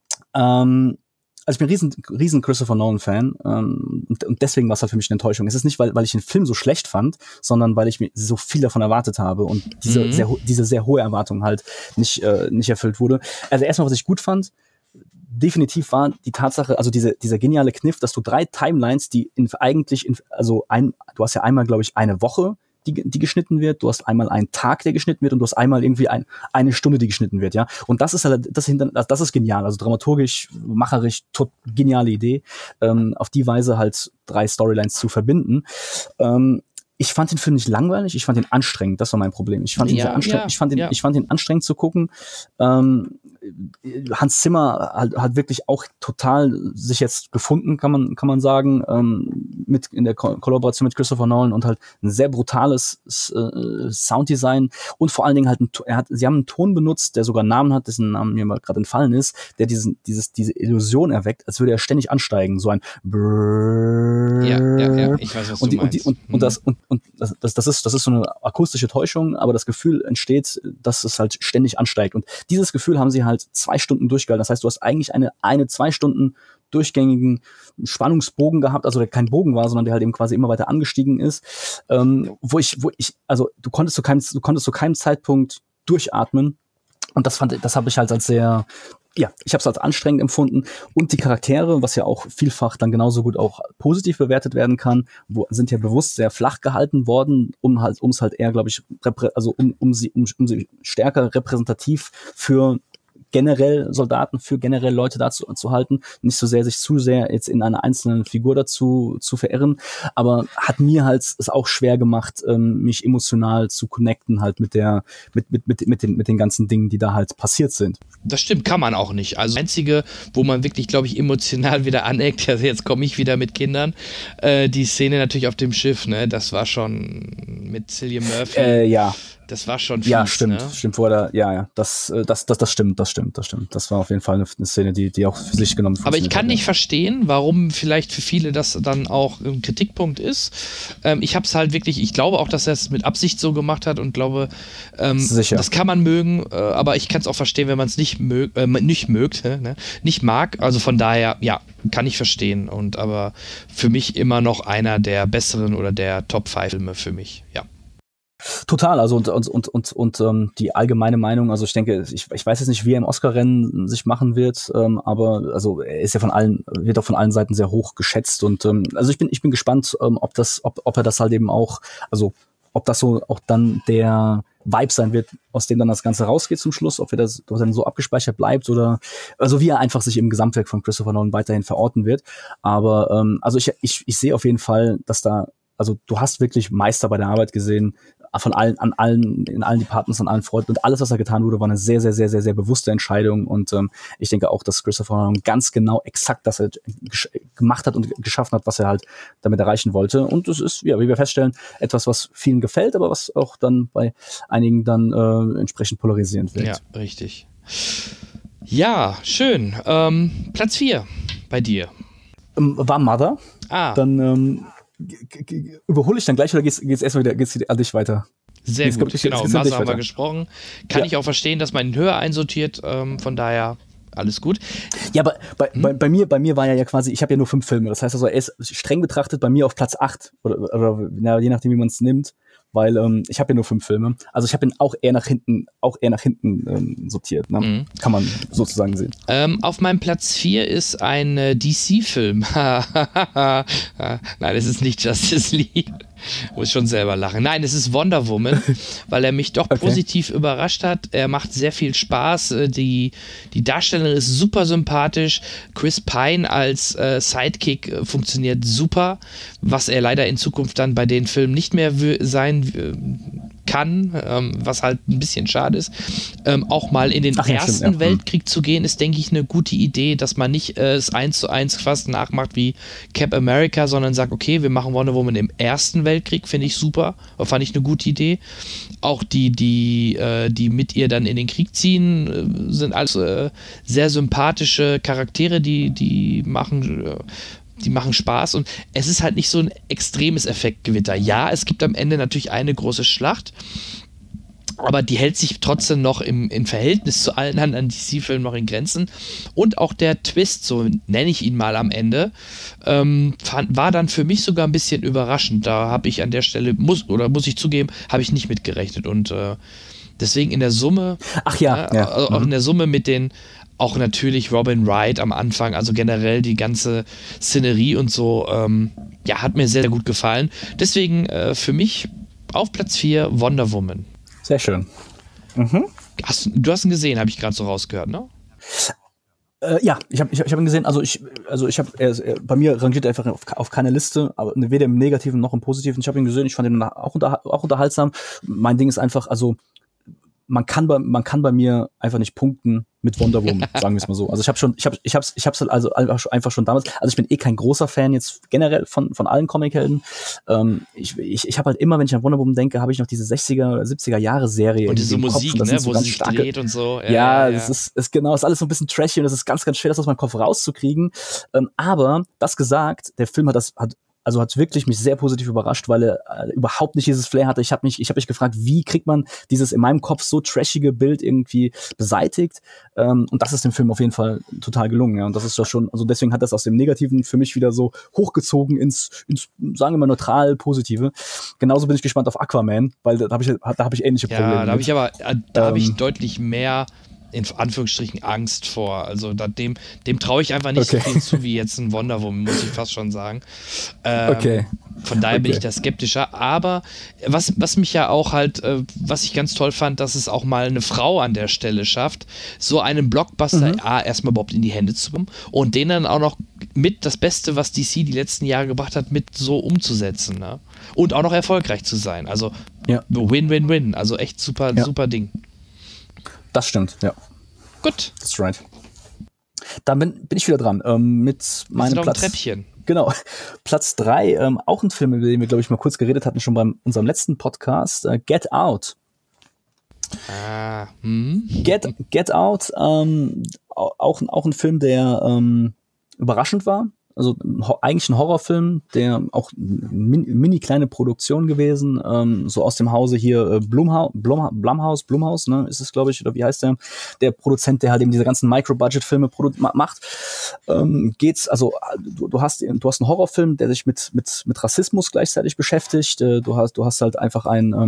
Ähm, also ich bin ein riesen, riesen Christopher Nolan-Fan ähm, und, und deswegen war es halt für mich eine Enttäuschung. Es ist nicht, weil, weil ich den Film so schlecht fand, sondern weil ich mir so viel davon erwartet habe und diese, Mhm. sehr, ho- diese sehr hohe Erwartung halt nicht, äh, nicht erfüllt wurde. Also erstmal, was ich gut fand, definitiv war die Tatsache, also diese, dieser geniale Kniff, dass du drei Timelines, die in, eigentlich, in, also ein, du hast ja einmal, glaube ich, eine Woche, die, die geschnitten wird, du hast einmal einen Tag, der geschnitten wird und du hast einmal irgendwie ein, eine Stunde, die geschnitten wird, ja. Und das ist halt, das, hinter, das ist genial, also dramaturgisch, macherisch, tot, geniale Idee, ähm, auf die Weise halt drei Storylines zu verbinden. Ähm, ich fand den Film nicht langweilig, ich fand ihn anstrengend, das war mein Problem. Ich fand ihn Ja, sehr anstrengend, ja, ich fand ihn, ja. ich fand ihn anstrengend zu gucken. Ähm, Hans Zimmer hat, hat wirklich auch total sich jetzt gefunden, kann man kann man sagen, ähm, mit in der Ko- Kollaboration mit Christopher Nolan und halt ein sehr brutales äh, Sounddesign und vor allen Dingen halt ein, To- er hat sie haben einen Ton benutzt, der sogar einen Namen hat, dessen Namen mir mal gerade entfallen ist, der diesen dieses diese Illusion erweckt, als würde er ständig ansteigen, so ein Brrrr. Ja, ja, ja, ich weiß, was und du die, und, die, meinst. und, und Mhm. das und, und das, das das ist das ist so eine akustische Täuschung, aber das Gefühl entsteht, dass es halt ständig ansteigt und dieses Gefühl haben sie halt zwei Stunden durchgehalten. Das heißt, du hast eigentlich eine, eine, zwei Stunden durchgängigen Spannungsbogen gehabt, also der kein Bogen war, sondern der halt eben quasi immer weiter angestiegen ist, ähm, wo ich, wo ich, also du konntest zu keinem, du konntest zu keinem Zeitpunkt durchatmen und das fand, das habe ich halt als sehr, ja, ich habe es als anstrengend empfunden und die Charaktere, was ja auch vielfach dann genauso gut auch positiv bewertet werden kann, wo, sind ja bewusst sehr flach gehalten worden, um halt, um es halt eher, glaube ich, reprä- also um, um sie, um, um sie stärker repräsentativ für generell Soldaten, für generell Leute dazu zu halten, nicht so sehr sich zu sehr jetzt in eine einzelne Figur dazu zu verirren, aber hat mir halt es auch schwer gemacht, ähm, mich emotional zu connecten halt mit der mit mit mit mit den mit den ganzen Dingen, die da halt passiert sind. Das stimmt, kann man auch nicht. Also das Einzige, wo man wirklich, glaube ich, emotional wieder aneckt, also jetzt komme ich wieder mit Kindern, äh, die Szene natürlich auf dem Schiff, ne, das war schon mit Cillian Murphy, Äh, ja. das war schon fies, Ja, stimmt, ne? stimmt, wo er da, ja, ja, das, äh, das, das, das stimmt, das stimmt, das stimmt. Das war auf jeden Fall eine, eine Szene, die, die auch für sich genommen Aber ich funktioniert kann hat, nicht ja. verstehen, warum vielleicht für viele das dann auch ein Kritikpunkt ist. Ähm, ich habe es halt wirklich, ich glaube auch, dass er es mit Absicht so gemacht hat und glaube, ähm, Sicher. das kann man mögen, äh, aber ich kann es auch verstehen, wenn man es nicht mögt, äh, nicht mögt, ne? nicht mag. Also von daher, ja, kann ich verstehen. Und aber für mich immer noch einer der besseren oder der Top fünf Filme für mich, ja. Total, also und und und und, und ähm, die allgemeine Meinung, also ich denke, ich, ich weiß jetzt nicht, wie er im Oscar-Rennen sich machen wird, ähm, aber also er ist ja von allen, wird auch von allen Seiten sehr hoch geschätzt und ähm, also ich bin ich bin gespannt, ähm, ob das, ob ob er das halt eben auch, also ob das so auch dann der Vibe sein wird, aus dem dann das Ganze rausgeht zum Schluss, ob wir das ob dann so abgespeichert bleibt oder also wie er einfach sich im Gesamtwerk von Christopher Nolan weiterhin verorten wird. Aber ähm, also ich, ich, ich sehe auf jeden Fall, dass da, also du hast wirklich Meister bei der Arbeit gesehen, von allen, an allen, in allen Departments, an allen Freunden und alles, was da getan wurde, war eine sehr, sehr, sehr, sehr, sehr bewusste Entscheidung und ähm, ich denke auch, dass Christopher Nolan ganz genau exakt das halt gemacht hat und geschaffen hat, was er halt damit erreichen wollte und es ist, ja, wie wir feststellen, etwas, was vielen gefällt, aber was auch dann bei einigen dann äh, entsprechend polarisierend wird. Ja, richtig. Ja, schön. Ähm, Platz vier bei dir. Ähm, war Mother. Ah. Dann ähm, überhole ich dann gleich oder geht's, geht's erstmal wieder geht's an dich weiter? Sehr jetzt gut, ich, genau. Mother haben wir gesprochen. Kann ja. ich auch verstehen, dass man ihn höher einsortiert. Ähm, von daher alles gut. Ja, aber bei, hm? bei, bei mir, bei mir war ja, ja quasi, ich habe ja nur fünf Filme. Das heißt also, er ist streng betrachtet bei mir auf Platz acht oder, oder ja, je nachdem, wie man es nimmt. Weil ähm, ich habe ja nur fünf Filme. Also ich habe ihn auch eher nach hinten, auch eher nach hinten ähm, sortiert. Ne? Mhm. Kann man sozusagen sehen. Ähm, auf meinem Platz vier ist ein äh, D C-Film. Nein, es ist nicht Justice League. Muss schon selber lachen. Nein, es ist Wonder Woman, weil er mich doch okay. positiv überrascht hat. Er macht sehr viel Spaß. Die, die Darstellerin ist super sympathisch. Chris Pine als äh, Sidekick äh, funktioniert super, was er leider in Zukunft dann bei den Filmen nicht mehr sein kann, ähm, was halt ein bisschen schade ist. Ähm, auch mal in den Ach, ja, ersten stimmt, ja. Weltkrieg zu gehen, ist, denke ich, eine gute Idee, dass man nicht äh, es eins zu eins fast nachmacht wie Cap America, sondern sagt, okay, wir machen Wonder Woman im ersten Weltkrieg, finde ich super, fand ich eine gute Idee. Auch die, die, äh, die mit ihr dann in den Krieg ziehen, äh, sind alles äh, sehr sympathische Charaktere, die, die machen äh, die machen Spaß und es ist halt nicht so ein extremes Effektgewitter. Ja, es gibt am Ende natürlich eine große Schlacht, aber die hält sich trotzdem noch im, im Verhältnis zu allen anderen D C-Filmen noch in Grenzen. Und auch der Twist, so nenne ich ihn mal am Ende, ähm, fand, war dann für mich sogar ein bisschen überraschend. Da habe ich an der Stelle, muss oder muss ich zugeben, habe ich nicht mitgerechnet. Und äh, deswegen in der Summe, Ach ja, äh, ja. auch Mhm. in der Summe mit den auch natürlich Robin Wright am Anfang, also generell die ganze Szenerie und so, ähm, ja, hat mir sehr, sehr gut gefallen. Deswegen äh, für mich auf Platz vier Wonder Woman. Sehr schön. Mhm. Hast, du hast ihn gesehen, habe ich gerade so rausgehört, ne? Äh, ja, ich habe ich hab, ich hab ihn gesehen. Also ich, also ich habe, bei mir rangiert er einfach auf, auf keine Liste, aber weder im Negativen noch im Positiven. Ich habe ihn gesehen, ich fand ihn auch, unter, auch unterhaltsam. Mein Ding ist einfach, also man kann bei man kann bei mir einfach nicht punkten mit Wonder Woman, sagen wir es mal so. Also ich habe schon, ich habe, ich habe, ich habe also einfach schon damals. Also ich bin eh kein großer Fan jetzt generell von von allen Comichelden. Ähm, ich ich, ich habe halt immer, wenn ich an Wonder Woman denke, habe ich noch diese sechziger, siebziger Jahre Serie und diese Musik, ne, so wo sie sich starke, dreht und so. Ja, ja, ja. Das ist, ist genau, ist alles so ein bisschen trashy und das ist ganz, ganz schwer, das aus meinem Kopf rauszukriegen. Ähm, aber das gesagt, der Film hat das hat Also hat wirklich mich sehr positiv überrascht, weil er äh, überhaupt nicht dieses Flair hatte. Ich habe mich, ich habe mich gefragt, wie kriegt man dieses in meinem Kopf so trashige Bild irgendwie beseitigt? Ähm, und das ist dem Film auf jeden Fall total gelungen. Ja. Und das ist doch schon, also deswegen hat das aus dem Negativen für mich wieder so hochgezogen ins, ins sagen wir mal neutral Positive. Genauso bin ich gespannt auf Aquaman, weil da habe ich, da habe ich ähnliche Probleme. Ja, da habe ich aber, da ähm, habe ich deutlich mehr in Anführungsstrichen Angst vor. Also da, dem, dem traue ich einfach nicht okay. so viel zu wie jetzt ein Wonder Woman, muss ich fast schon sagen. Ähm, okay. Von daher okay. bin ich da skeptischer. Aber was, was mich ja auch halt, äh, was ich ganz toll fand, dass es auch mal eine Frau an der Stelle schafft, so einen Blockbuster mhm. A, erstmal überhaupt in die Hände zu bekommen und den dann auch noch mit das Beste, was D C die letzten Jahre gebracht hat, mit so umzusetzen. Ne? Und auch noch erfolgreich zu sein. Also ja. Win-Win-Win. Also echt super, ja. super Ding. Das stimmt, ja. Gut. That's right. Dann bin, bin ich wieder dran ähm, mit meinem Platz. Treppchen. Genau. Platz drei, ähm, auch ein Film, über den wir, glaube ich, mal kurz geredet hatten, schon bei unserem letzten Podcast, äh, Get Out. Ah. Hm. Get, Get Out, ähm, auch, auch ein Film, der ähm, überraschend war. Also eigentlich ein Horrorfilm, der auch min, mini kleine Produktion gewesen, ähm, so aus dem Hause hier äh, Blumhaus, Blum, Blumhaus, Blumhaus, ne, ist es, glaube ich, oder wie heißt der? Der Produzent, der halt eben diese ganzen Micro-Budget-Filme produ- macht. Ähm, geht's, also du, du hast du hast einen Horrorfilm, der sich mit mit mit Rassismus gleichzeitig beschäftigt. Äh, du hast du hast halt einfach einen ähm,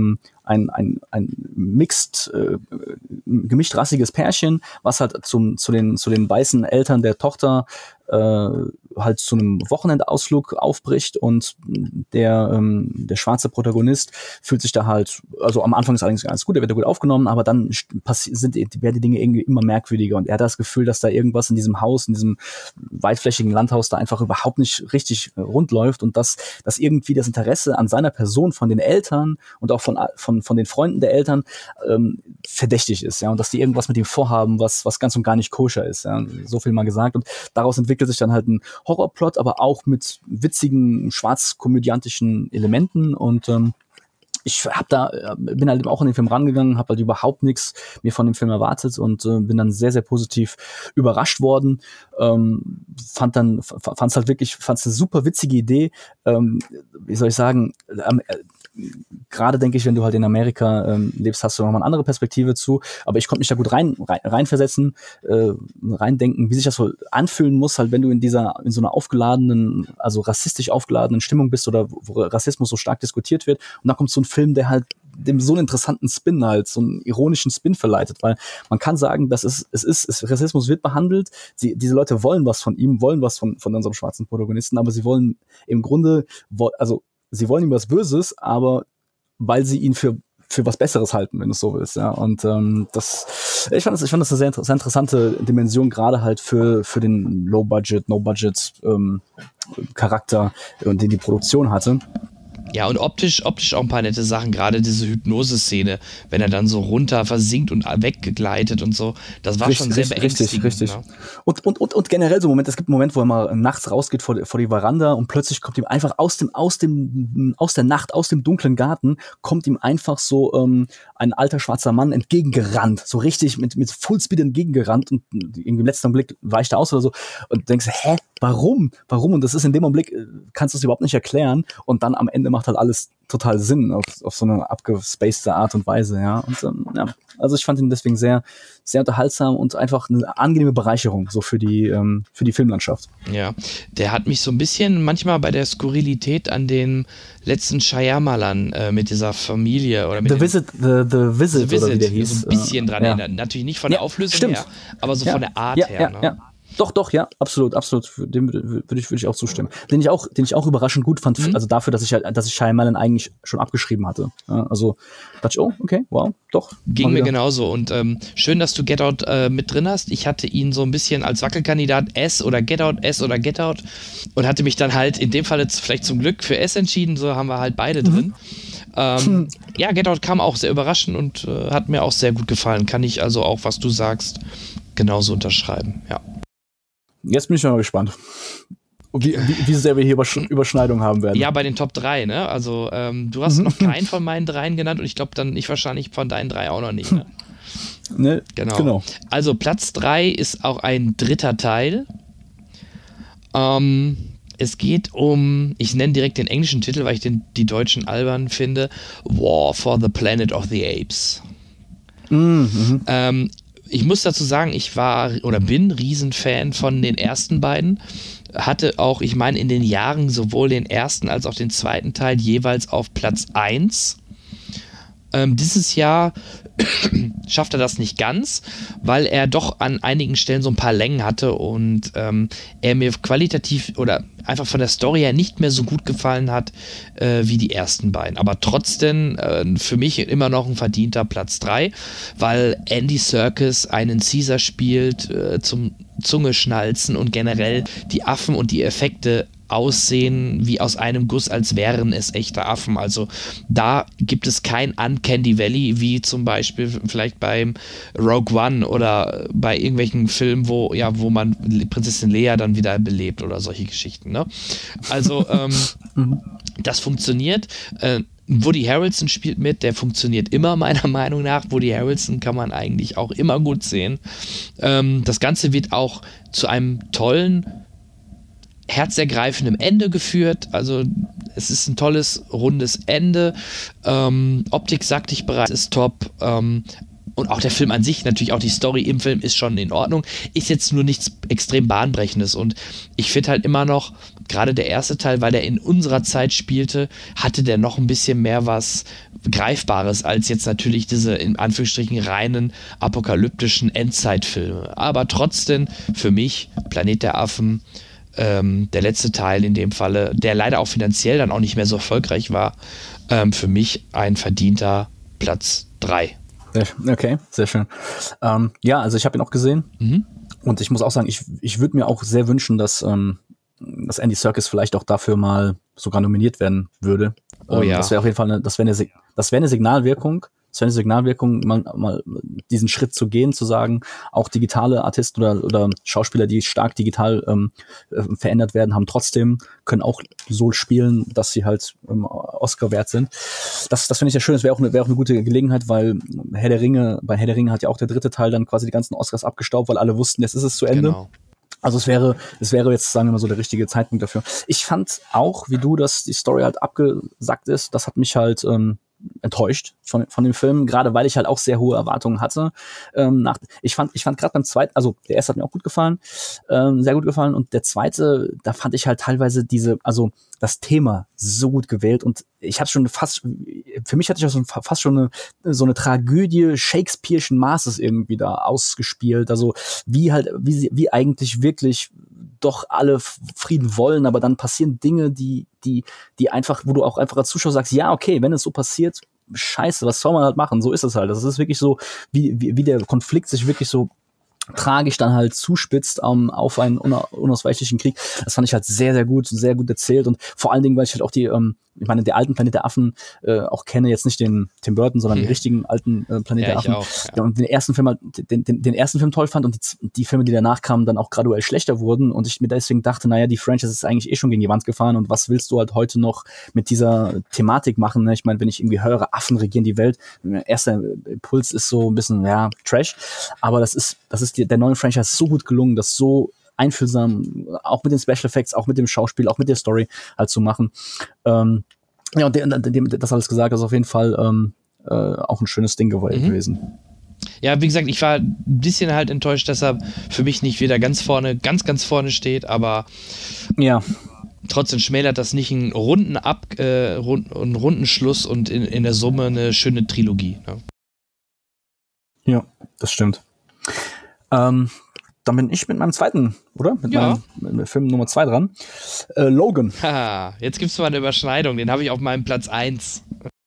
ein, ein, ein mixed, äh, gemischt rassiges Pärchen, was halt zum, zu den, zu den weißen Eltern der Tochter äh, halt zu einem Wochenendausflug aufbricht und der, ähm, der schwarze Protagonist fühlt sich da halt, also am Anfang ist allerdings alles gut, er wird da gut aufgenommen, aber dann passi- sind, werden die Dinge irgendwie immer merkwürdiger und er hat das Gefühl, dass da irgendwas in diesem Haus, in diesem weitflächigen Landhaus da einfach überhaupt nicht richtig äh, rund läuft und dass, dass irgendwie das Interesse an seiner Person von den Eltern und auch von, von, von den Freunden der Eltern ähm, verdächtig ist, ja, und dass die irgendwas mit ihm vorhaben, was, was ganz und gar nicht koscher ist, ja, so viel mal gesagt und daraus entwickelt sich dann halt ein Horrorplot, aber auch mit witzigen, schwarzkomödiantischen Elementen und ähm, ich hab da, bin halt auch an den Film rangegangen, habe halt überhaupt nichts mir von dem Film erwartet und äh, bin dann sehr, sehr positiv überrascht worden. Ähm, fand dann, fand's halt wirklich, fand's eine super witzige Idee. Ähm, wie soll ich sagen, ähm, äh, gerade denke ich, wenn du halt in Amerika ähm, lebst, hast du nochmal eine andere Perspektive zu. Aber ich konnte mich da gut rein, rein reinversetzen, äh, reindenken, wie sich das so anfühlen muss, halt wenn du in dieser, in so einer aufgeladenen, also rassistisch aufgeladenen Stimmung bist oder wo Rassismus so stark diskutiert wird. Und dann kommt so ein Film, der halt dem so einen interessanten Spin halt, so einen ironischen Spin verleitet, weil man kann sagen, dass es, es ist, es, Rassismus wird behandelt, sie, diese Leute wollen was von ihm, wollen was von, von unserem schwarzen Protagonisten, aber sie wollen im Grunde, also sie wollen ihm was Böses, aber weil sie ihn für für was Besseres halten, wenn du es so willst, ja. Und ähm, das, ich fand das, ich fand das eine sehr, sehr interessante Dimension, gerade halt für für den Low-Budget, No-Budget ähm, Charakter, den die Produktion hatte. Ja, und optisch, optisch auch ein paar nette Sachen, gerade diese Hypnose-Szene, wenn er dann so runter versinkt und weggegleitet und so, das war richtig, schon sehr beängstigend. Richtig, richtig. Ne? Und, und, und, und generell so ein Moment, es gibt einen Moment, wo er mal nachts rausgeht vor, vor die Veranda und plötzlich kommt ihm einfach aus dem, aus dem, aus der Nacht, aus dem dunklen Garten, kommt ihm einfach so ähm, ein alter schwarzer Mann entgegengerannt, so richtig mit, mit Fullspeed entgegengerannt und im letzten Blick weicht er aus oder so und denkst, hä, warum? Warum? Und das ist in dem Augenblick, kannst du es überhaupt nicht erklären und dann am Ende macht halt alles total Sinn auf, auf so eine abgespacede Art und Weise, ja. Und ähm, ja, also ich fand ihn deswegen sehr, sehr unterhaltsam und einfach eine angenehme Bereicherung so für die ähm, für die Filmlandschaft. Ja, der hat mich so ein bisschen manchmal bei der Skurrilität an den letzten Shyamalan äh, mit dieser Familie oder mit The Visit, the, the Visit, The Visit oder wie der hieß. So ein bisschen dran ja. erinnert. Natürlich nicht von der ja, Auflösung stimmt. her, aber so ja. von der Art ja, her. Ja, ne? ja. Doch, doch, ja, absolut, absolut. Dem würde ich, würde ich auch zustimmen. Den ich auch, den ich auch überraschend gut fand, mhm. also dafür, dass ich halt, dass ich Shyamalan eigentlich schon abgeschrieben hatte. Ja, also dachte ich, oh, okay, wow, doch. Ging mir genauso und ähm, schön, dass du Get Out äh, mit drin hast. Ich hatte ihn so ein bisschen als Wackelkandidat S oder Get Out, S oder Get Out und hatte mich dann halt in dem Fall jetzt vielleicht zum Glück für S entschieden. So haben wir halt beide mhm. drin. Ähm, hm. Ja, Get Out kam auch sehr überraschend und äh, hat mir auch sehr gut gefallen. Kann ich also auch, was du sagst, genauso unterschreiben, ja. Jetzt bin ich mal gespannt, wie, wie, wie sehr wir hier Übersch- Überschneidungen haben werden. Ja, bei den Top drei, ne? Also, ähm, du hast mhm. noch keinen von meinen dreien genannt und ich glaube dann ich wahrscheinlich von deinen drei auch noch nicht, ne? ne genau. genau. Also, Platz drei ist auch ein dritter Teil. Ähm, es geht um, ich nenne direkt den englischen Titel, weil ich den, die deutschen albern finde: War for the Planet of the Apes. Mhm. Ähm, Ich muss dazu sagen, ich war oder bin Riesenfan von den ersten beiden. Hatte auch, ich meine, in den Jahren sowohl den ersten als auch den zweiten Teil jeweils auf Platz eins. Ähm, dieses Jahr schafft er das nicht ganz, weil er doch an einigen Stellen so ein paar Längen hatte und ähm, er mir qualitativ oder einfach von der Story her nicht mehr so gut gefallen hat äh, wie die ersten beiden. Aber trotzdem äh, für mich immer noch ein verdienter Platz drei, weil Andy Serkis einen Caesar spielt äh, zum Zungeschnalzen und generell die Affen und die Effekte aussehen wie aus einem Guss, als wären es echte Affen. Also da gibt es kein Uncanny Valley, wie zum Beispiel vielleicht beim Rogue One oder bei irgendwelchen Filmen, wo, ja, wo man Prinzessin Leia dann wieder belebt oder solche Geschichten. Ne? Also ähm, das funktioniert. Äh, Woody Harrelson spielt mit, der funktioniert immer meiner Meinung nach. Woody Harrelson kann man eigentlich auch immer gut sehen. Ähm, das Ganze wird auch zu einem tollen, herzergreifendem Ende geführt. Also es ist ein tolles, rundes Ende. Ähm, Optik, sagte ich bereits, ist top. Ähm, und auch der Film an sich, natürlich auch die Story im Film ist schon in Ordnung. Ist jetzt nur nichts extrem Bahnbrechendes. Und ich finde halt immer noch, gerade der erste Teil, weil der in unserer Zeit spielte, hatte der noch ein bisschen mehr was Greifbares als jetzt natürlich diese in Anführungsstrichen reinen apokalyptischen Endzeitfilme. Aber trotzdem für mich Planet der Affen, ähm, der letzte Teil in dem Falle, der leider auch finanziell dann auch nicht mehr so erfolgreich war, ähm, für mich ein verdienter Platz drei. Okay, sehr schön. Ähm, ja, also ich habe ihn auch gesehen Mhm. und ich muss auch sagen, ich, ich würde mir auch sehr wünschen, dass, ähm, dass Andy Serkis vielleicht auch dafür mal sogar nominiert werden würde. Oh ähm, ja. Das wäre auf jeden Fall eine, das wäre eine, Sig- das wäre eine Signalwirkung. Das wäre eine Signalwirkung, mal, mal diesen Schritt zu gehen, zu sagen, auch digitale Artisten oder, oder Schauspieler, die stark digital ähm, äh, verändert werden, haben trotzdem, können auch so spielen, dass sie halt ähm, Oscar wert sind. Das, das finde ich ja schön. Das wäre auch, eine, wäre auch eine gute Gelegenheit, weil Herr der Ringe, bei Herr der Ringe hat ja auch der dritte Teil dann quasi die ganzen Oscars abgestaubt, weil alle wussten, jetzt ist es zu Ende. Genau. Also es wäre, es wäre jetzt, sagen wir mal so, der richtige Zeitpunkt dafür. Ich fand auch, wie du, dass die Story halt abgesackt ist. Das hat mich halt ähm, enttäuscht von, von dem Film, gerade weil ich halt auch sehr hohe Erwartungen hatte. Ähm, nach, ich fand, ich fand gerade beim zweiten, also der erste hat mir auch gut gefallen, ähm, sehr gut gefallen, und der zweite, da fand ich halt teilweise diese, also das Thema so gut gewählt, und ich habe schon fast, für mich hatte ich auch so fast schon eine, so eine Tragödie Shakespeare'schen Maßes irgendwie da ausgespielt, also wie halt, wie sie, wie eigentlich wirklich doch alle Frieden wollen, aber dann passieren Dinge, die, die, die einfach, wo du auch einfach als Zuschauer sagst, ja, okay, wenn es so passiert, scheiße, was soll man halt machen? So ist es halt. Das ist wirklich so, wie, wie, wie der Konflikt sich wirklich so tragisch dann halt zuspitzt um, auf einen una- unausweichlichen Krieg. Das fand ich halt sehr, sehr gut, sehr gut erzählt, und vor allen Dingen, weil ich halt auch die, ähm, ich meine, der alten Planet der Affen äh, auch kenne, jetzt nicht den Tim Burton, sondern Hm. den richtigen alten äh, Planet Ja, der ich Affen. auch, ja. Ja, und den ersten Film halt, den, den, den ersten Film toll fand, und die, die Filme, die danach kamen, dann auch graduell schlechter wurden, und ich mir deswegen dachte, naja, die Franchise ist eigentlich eh schon gegen die Wand gefahren, und was willst du halt heute noch mit dieser Thematik machen? Ne? Ich meine, wenn ich irgendwie höre, Affen regieren die Welt, mein erster Impuls ist so ein bisschen, ja, Trash, aber das ist, das ist die, der neuen Franchise so gut gelungen, das so einfühlsam, auch mit den Special Effects, auch mit dem Schauspiel, auch mit der Story halt zu machen. Ähm, ja, und dem, dem, das alles gesagt, ist auf jeden Fall ähm, äh, auch ein schönes Ding gew- Mhm. gewesen. Ja, wie gesagt, ich war ein bisschen halt enttäuscht, dass er für mich nicht wieder ganz vorne, ganz, ganz vorne steht, aber Ja, trotzdem schmälert das nicht einen runden Ab, äh, rund, einen runden Schluss und in, in der Summe eine schöne Trilogie. Ne? ja, das stimmt. Ähm, dann bin ich mit meinem zweiten, oder? Mit Ja. meinem mit Film Nummer zwei dran. Äh, Logan. Haha, jetzt gibt es mal eine Überschneidung, den habe ich auf meinem Platz eins.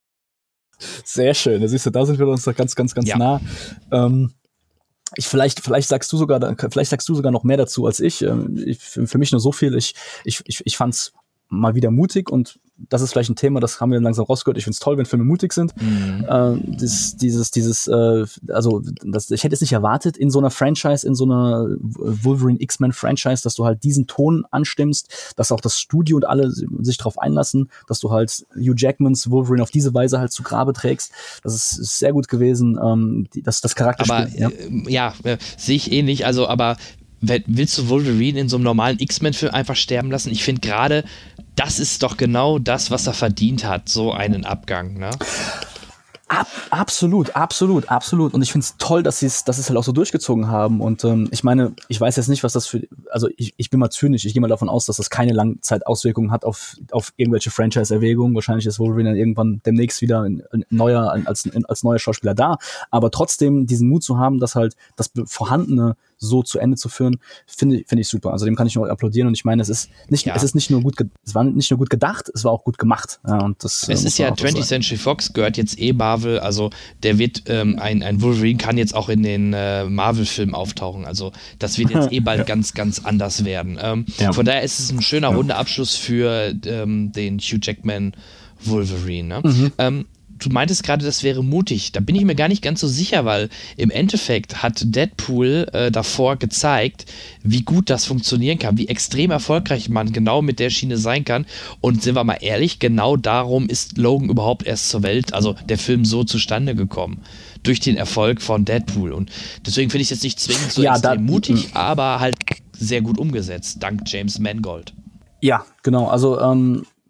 Sehr schön. Da siehst du, da sind wir uns doch ganz, ganz, ganz Ja. nah. Ähm, ich, vielleicht, vielleicht sagst du sogar, vielleicht sagst du sogar noch mehr dazu als ich. Ähm, ich für, für mich nur so viel. Ich, ich, ich, ich fand's mal wieder mutig, und das ist vielleicht ein Thema, das haben wir langsam rausgehört. Ich find's toll, wenn Filme mutig sind. Mhm. Ähm, das, dieses, dieses, äh, also das, ich hätte es nicht erwartet in so einer Franchise, in so einer Wolverine X-Men Franchise, dass du halt diesen Ton anstimmst, dass auch das Studio und alle sich darauf einlassen, dass du halt Hugh Jackmans Wolverine auf diese Weise halt zu Grabe trägst. Das ist, ist sehr gut gewesen. Ähm, die, das, das Charakterspiel. Aber ja. äh, ja, äh, sehe ich ähnlich. Also, aber we- willst du Wolverine in so einem normalen X-Men-Film einfach sterben lassen? Ich finde gerade, das ist doch genau das, was er verdient hat, so einen Abgang. Ne? Ab, absolut, absolut, absolut. Und ich finde es toll, dass sie es, dass sie es halt auch so durchgezogen haben. Und ähm, ich meine, ich weiß jetzt nicht, was das für, also ich, ich bin mal zynisch, ich gehe mal davon aus, dass das keine Langzeitauswirkungen hat auf, auf irgendwelche Franchise-Erwägungen. Wahrscheinlich ist Wolverine dann irgendwann demnächst wieder ein, ein neuer, ein, als, ein, als neuer Schauspieler da. Aber trotzdem diesen Mut zu haben, dass halt das Vorhandene so zu Ende zu führen, finde ich, finde ich super. Also dem kann ich nur applaudieren, und ich meine, es ist nicht, Ja. es ist nicht nur gut, ge- es war nicht nur gut gedacht, es war auch gut gemacht. Ja, und das, äh, Es muss ist man ja auch so twentieth sagen. Century Fox, gehört jetzt eh Marvel, also der wird, ähm, ein, ein Wolverine kann jetzt auch in den äh, Marvel-Filmen auftauchen, also das wird jetzt eh bald Ja. ganz, ganz anders werden. Ähm, Ja. Von daher ist es ein schöner runder Abschluss für ähm, den Hugh Jackman Wolverine. Ne? Mhm. Ähm, du meintest gerade, das wäre mutig. Da bin ich mir gar nicht ganz so sicher, weil im Endeffekt hat Deadpool äh, davor gezeigt, wie gut das funktionieren kann, wie extrem erfolgreich man genau mit der Schiene sein kann. Und sind wir mal ehrlich, genau darum ist Logan überhaupt erst zur Welt, also der Film so zustande gekommen. Durch den Erfolg von Deadpool. Und deswegen finde ich es jetzt nicht zwingend so Ja, extrem da- mutig, aber halt sehr gut umgesetzt, dank James Mangold. Ja, genau. Also ähm,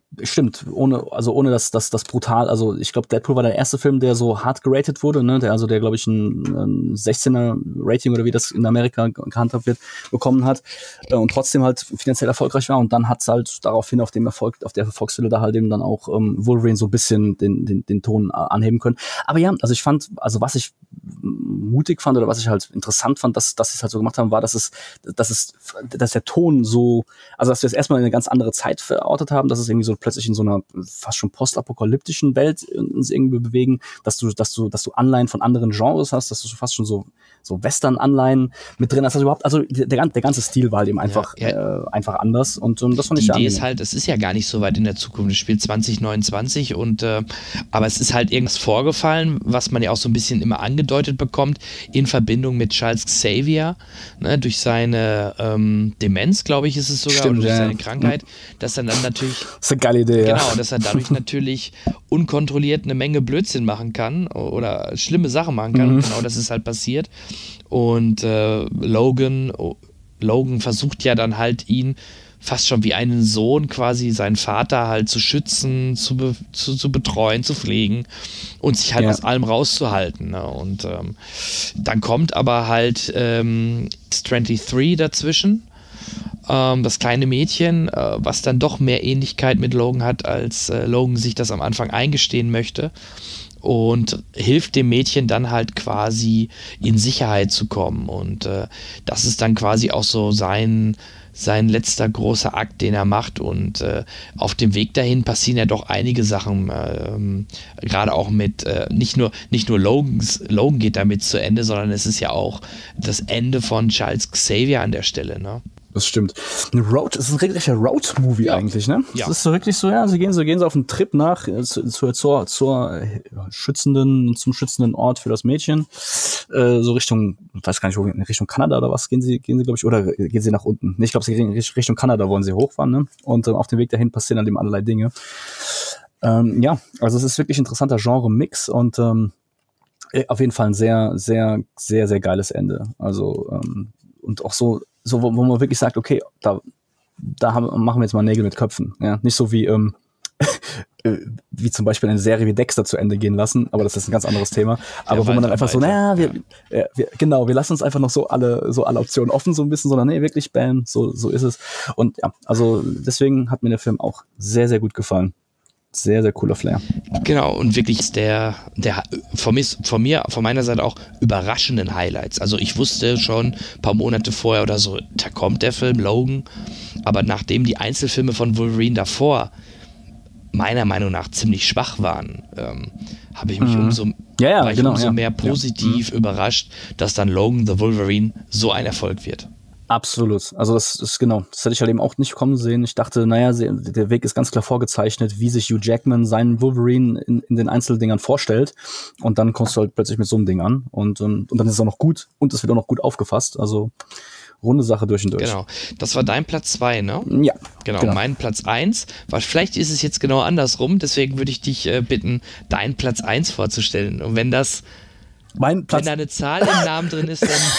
Stimmt, ohne, also ohne dass das das brutal, also ich glaube, Deadpool war der erste Film, der so hart geratet wurde, ne, der also der, glaube ich, ein, ein sechzehner Rating oder wie das in Amerika gehandhabt wird, bekommen hat äh, und trotzdem halt finanziell erfolgreich war und dann hat's halt daraufhin auf dem Erfolg, auf der Erfolgswelle da halt eben dann auch ähm, Wolverine so ein bisschen den, den, den Ton anheben können. Aber ja, also ich fand, also was ich mutig fand oder was ich halt interessant fand, dass, dass sie es halt so gemacht haben, war, dass es, dass es, dass der Ton so, also dass wir es erstmal in eine ganz andere Zeit verortet haben, dass es irgendwie so plötzlich in so einer fast schon postapokalyptischen Welt uns irgendwie bewegen, dass du, dass du, dass du Anleihen von anderen Genres hast, dass du fast schon so, so Western-Anleihen mit drin hast, also überhaupt, also der, der ganze Stil war halt eben einfach, ja, ja. Äh, einfach anders und, und das fand ich Die sehr Idee angenehm. ist halt, es ist ja gar nicht so weit in der Zukunft, es spielt zwanzig neunundzwanzig und, äh, aber es ist halt irgendwas vorgefallen, was man ja auch so ein bisschen immer angedeutet bekommt, in Verbindung mit Charles Xavier, ne, durch seine ähm, Demenz, glaube ich, ist es sogar, Stimmt, oder durch ja. seine Krankheit, dass er dann natürlich Das ist eine geile Idee, genau, ja. dass er dadurch natürlich unkontrolliert eine Menge Blödsinn machen kann oder schlimme Sachen machen kann. Mhm. Genau, das ist halt passiert. Und äh, Logan, oh, Logan versucht ja dann halt ihn fast schon wie einen Sohn quasi seinen Vater halt zu schützen, zu, be- zu, zu betreuen, zu pflegen und sich halt ja. aus allem rauszuhalten. Ne? Und ähm, dann kommt aber halt ähm, dreiundzwanzig dazwischen, ähm, das kleine Mädchen, äh, was dann doch mehr Ähnlichkeit mit Logan hat, als äh, Logan sich das am Anfang eingestehen möchte. Und hilft dem Mädchen dann halt quasi in Sicherheit zu kommen. Und äh, das ist dann quasi auch so sein, sein letzter großer Akt, den er macht. Und äh, auf dem Weg dahin passieren ja doch einige Sachen, ähm, gerade auch mit, äh, nicht nur, nicht nur Logans, Logan geht damit zu Ende, sondern es ist ja auch das Ende von Charles Xavier an der Stelle, ne? Das stimmt. Ein Road, es ist ein regelrechter Road-Movie ja. eigentlich, ne? Ja. Das ist so wirklich so, ja, sie gehen so, gehen so auf einen Trip nach, äh, zu, zur, zur, zur äh, schützenden, zum schützenden Ort für das Mädchen, äh, so Richtung, weiß gar nicht, wo, Richtung Kanada oder was, gehen sie, gehen sie, glaube ich, oder gehen sie nach unten? Nee, ich glaube, sie gehen Richtung Kanada, wollen sie hochfahren, ne? Und äh, auf dem Weg dahin passieren dann eben allerlei Dinge. Ähm, ja, also es ist wirklich ein interessanter Genre-Mix und ähm, auf jeden Fall ein sehr, sehr, sehr, sehr geiles Ende. Also, ähm, und auch so, so, wo, wo man wirklich sagt, okay, da, da haben, machen wir jetzt mal Nägel mit Köpfen. Ja? Nicht so wie, ähm, wie zum Beispiel eine Serie wie Dexter zu Ende gehen lassen, aber das ist ein ganz anderes Thema. Aber ja, wo man dann einfach weiter. so, naja, wir, ja. wir, genau, wir lassen uns einfach noch so alle, so alle Optionen offen so ein bisschen, sondern nee, wirklich, bam, so, so ist es. Und ja, also deswegen hat mir der Film auch sehr, sehr gut gefallen. Sehr, sehr cooler Flair. Genau, und wirklich ist der, der von mir, von mir, von meiner Seite auch überraschenden Highlights. Also ich wusste schon ein paar Monate vorher oder so, da kommt der Film Logan, aber nachdem die Einzelfilme von Wolverine davor meiner Meinung nach ziemlich schwach waren, ähm, habe ich mich mhm. umso, ja, ja, war ich genau, umso ja. mehr positiv ja. überrascht, dass dann Logan the Wolverine so ein Erfolg wird. Absolut. Also das ist genau, das hätte ich halt eben auch nicht kommen sehen. Ich dachte, naja, der Weg ist ganz klar vorgezeichnet, wie sich Hugh Jackman seinen Wolverine in, in den Einzeldingern vorstellt. Und dann kommst du halt plötzlich mit so einem Ding an. Und, und, und dann ist es auch noch gut. Und es wird auch noch gut aufgefasst. Also runde Sache durch und durch. Genau. Das war dein Platz zwei, ne? Ja. Genau. genau. Mein Platz eins. Weil vielleicht ist es jetzt genau andersrum. Deswegen würde ich dich äh, bitten, deinen Platz eins vorzustellen. Und wenn das Mein Platz Wenn da eine Zahl im Namen drin ist, dann...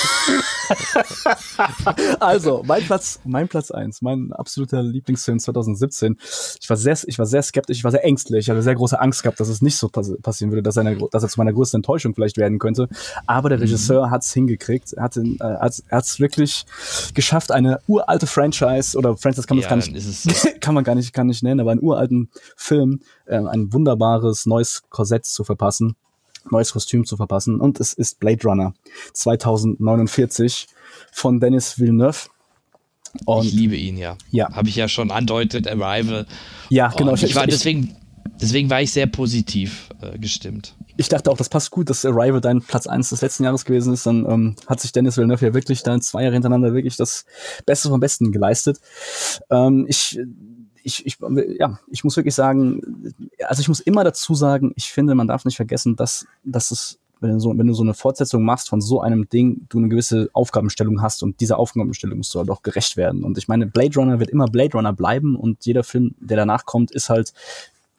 Also, mein Platz, mein Platz eins, mein absoluter Lieblingsfilm zwanzig siebzehn. Ich war sehr, ich war sehr skeptisch, ich war sehr ängstlich, ich hatte sehr große Angst gehabt, dass es nicht so pass- passieren würde, dass, eine, dass er zu meiner größten Enttäuschung vielleicht werden könnte. Aber der Regisseur mhm. hat's hingekriegt, er hat äh, hat's, er hat's wirklich geschafft, eine uralte Franchise, oder Franchise kann man ja, gar nicht, ist es kann man gar nicht, kann nicht nennen, aber einen uralten Film, äh, ein wunderbares neues Korsett zu verpassen. Neues Kostüm zu verpassen. Und es ist Blade Runner zwanzig neunundvierzig von Denis Villeneuve. Und ich liebe ihn, ja. ja. Habe ich ja schon andeutet, Arrival. Ja, genau. Ich war, deswegen, deswegen war ich sehr positiv äh, gestimmt. Ich dachte auch, das passt gut, dass Arrival dein Platz eins des letzten Jahres gewesen ist. Dann ähm, hat sich Denis Villeneuve ja wirklich dann zwei Jahre hintereinander wirklich das Beste vom Besten geleistet. Ähm, ich Ich, ich, ja, ich muss wirklich sagen, also ich muss immer dazu sagen, ich finde, man darf nicht vergessen, dass, dass es, wenn du, so, wenn du so eine Fortsetzung machst von so einem Ding, du eine gewisse Aufgabenstellung hast und dieser Aufgabenstellung musst du halt auch gerecht werden. Und ich meine, Blade Runner wird immer Blade Runner bleiben und jeder Film, der danach kommt, ist halt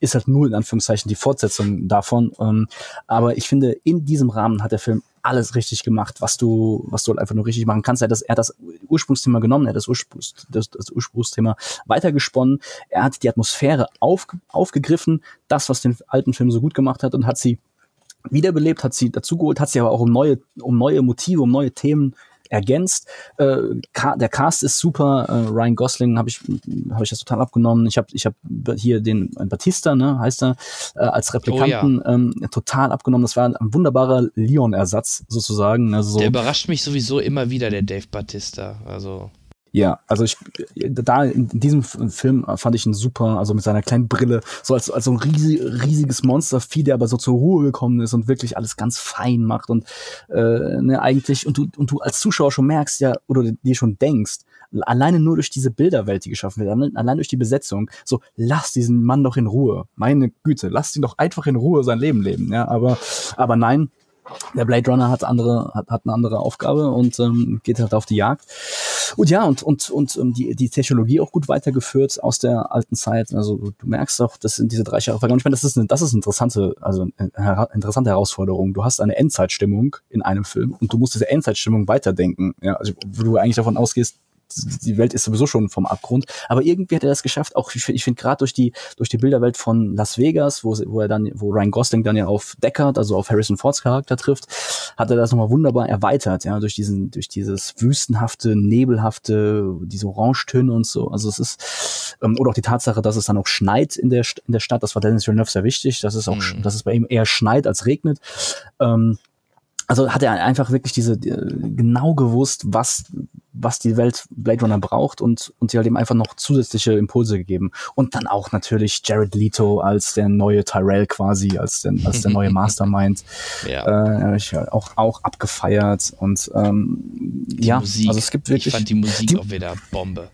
ist halt nur in Anführungszeichen die Fortsetzung davon. Ähm, aber ich finde, in diesem Rahmen hat der Film alles richtig gemacht, was du, was du halt einfach nur richtig machen kannst. Er hat das, er hat das Ursprungsthema genommen, er hat das, Ursprungs, das, das Ursprungsthema weitergesponnen, er hat die Atmosphäre auf, aufgegriffen, das, was den alten Film so gut gemacht hat, und hat sie wiederbelebt, hat sie dazugeholt, hat sie aber auch um neue, um neue Motive, um neue Themen ergänzt. Äh, der Cast ist super. Äh, Ryan Gosling habe ich habe ich das total abgenommen. Ich habe ich habe hier den Batista, ne, heißt er, äh, als Replikanten oh, ja. ähm, total abgenommen. Das war ein wunderbarer Leon-Ersatz sozusagen. Also so. Der überrascht mich sowieso immer wieder, der Dave Batista. Also ja, also ich, da in diesem Film fand ich ihn super, also mit seiner kleinen Brille, so als, als so ein riesig, riesiges Monstervieh, der aber so zur Ruhe gekommen ist und wirklich alles ganz fein macht und, äh, ne, eigentlich, und du, und du als Zuschauer schon merkst ja, oder dir schon denkst, alleine nur durch diese Bilderwelt, die geschaffen wird, allein durch die Besetzung, so, lass diesen Mann doch in Ruhe, meine Güte, lass ihn doch einfach in Ruhe sein Leben leben, ja, aber, aber nein, der Blade Runner hat andere, hat, hat eine andere Aufgabe und ähm, geht halt auf die Jagd. Und ja, und, und, und ähm, die, die Technologie auch gut weitergeführt aus der alten Zeit. Also du merkst auch, das sind diese drei Jahre vergangen. Ich meine, das ist eine, das ist eine interessante, also eine interessante Herausforderung. Du hast eine Endzeitstimmung in einem Film und du musst diese Endzeitstimmung weiterdenken. Ja, also wo du eigentlich davon ausgehst, die Welt ist sowieso schon vom Abgrund, aber irgendwie hat er das geschafft, auch ich, ich finde gerade durch die durch die Bilderwelt von Las Vegas, wo wo er dann wo Ryan Gosling dann ja auf Deckard, also auf Harrison Fords Charakter trifft, hat er das nochmal wunderbar erweitert, ja, durch diesen durch dieses wüstenhafte, nebelhafte, diese Orangetöne und so. Also es ist ähm, oder auch die Tatsache, dass es dann auch schneit in der in der Stadt, das war Denis Villeneuve sehr wichtig, dass es auch mhm. dass es bei ihm eher schneit als regnet. Ähm, Also hat er einfach wirklich diese genau gewusst, was was die Welt Blade Runner braucht und und sie hat ihm einfach noch zusätzliche Impulse gegeben. Und dann auch natürlich Jared Leto als der neue Tyrell quasi, als der, als der neue Mastermind. Ja. Äh, ich auch auch abgefeiert und ähm, die ja, Musik. Also es gibt wirklich. Ich fand die Musik die, auch wieder Bombe.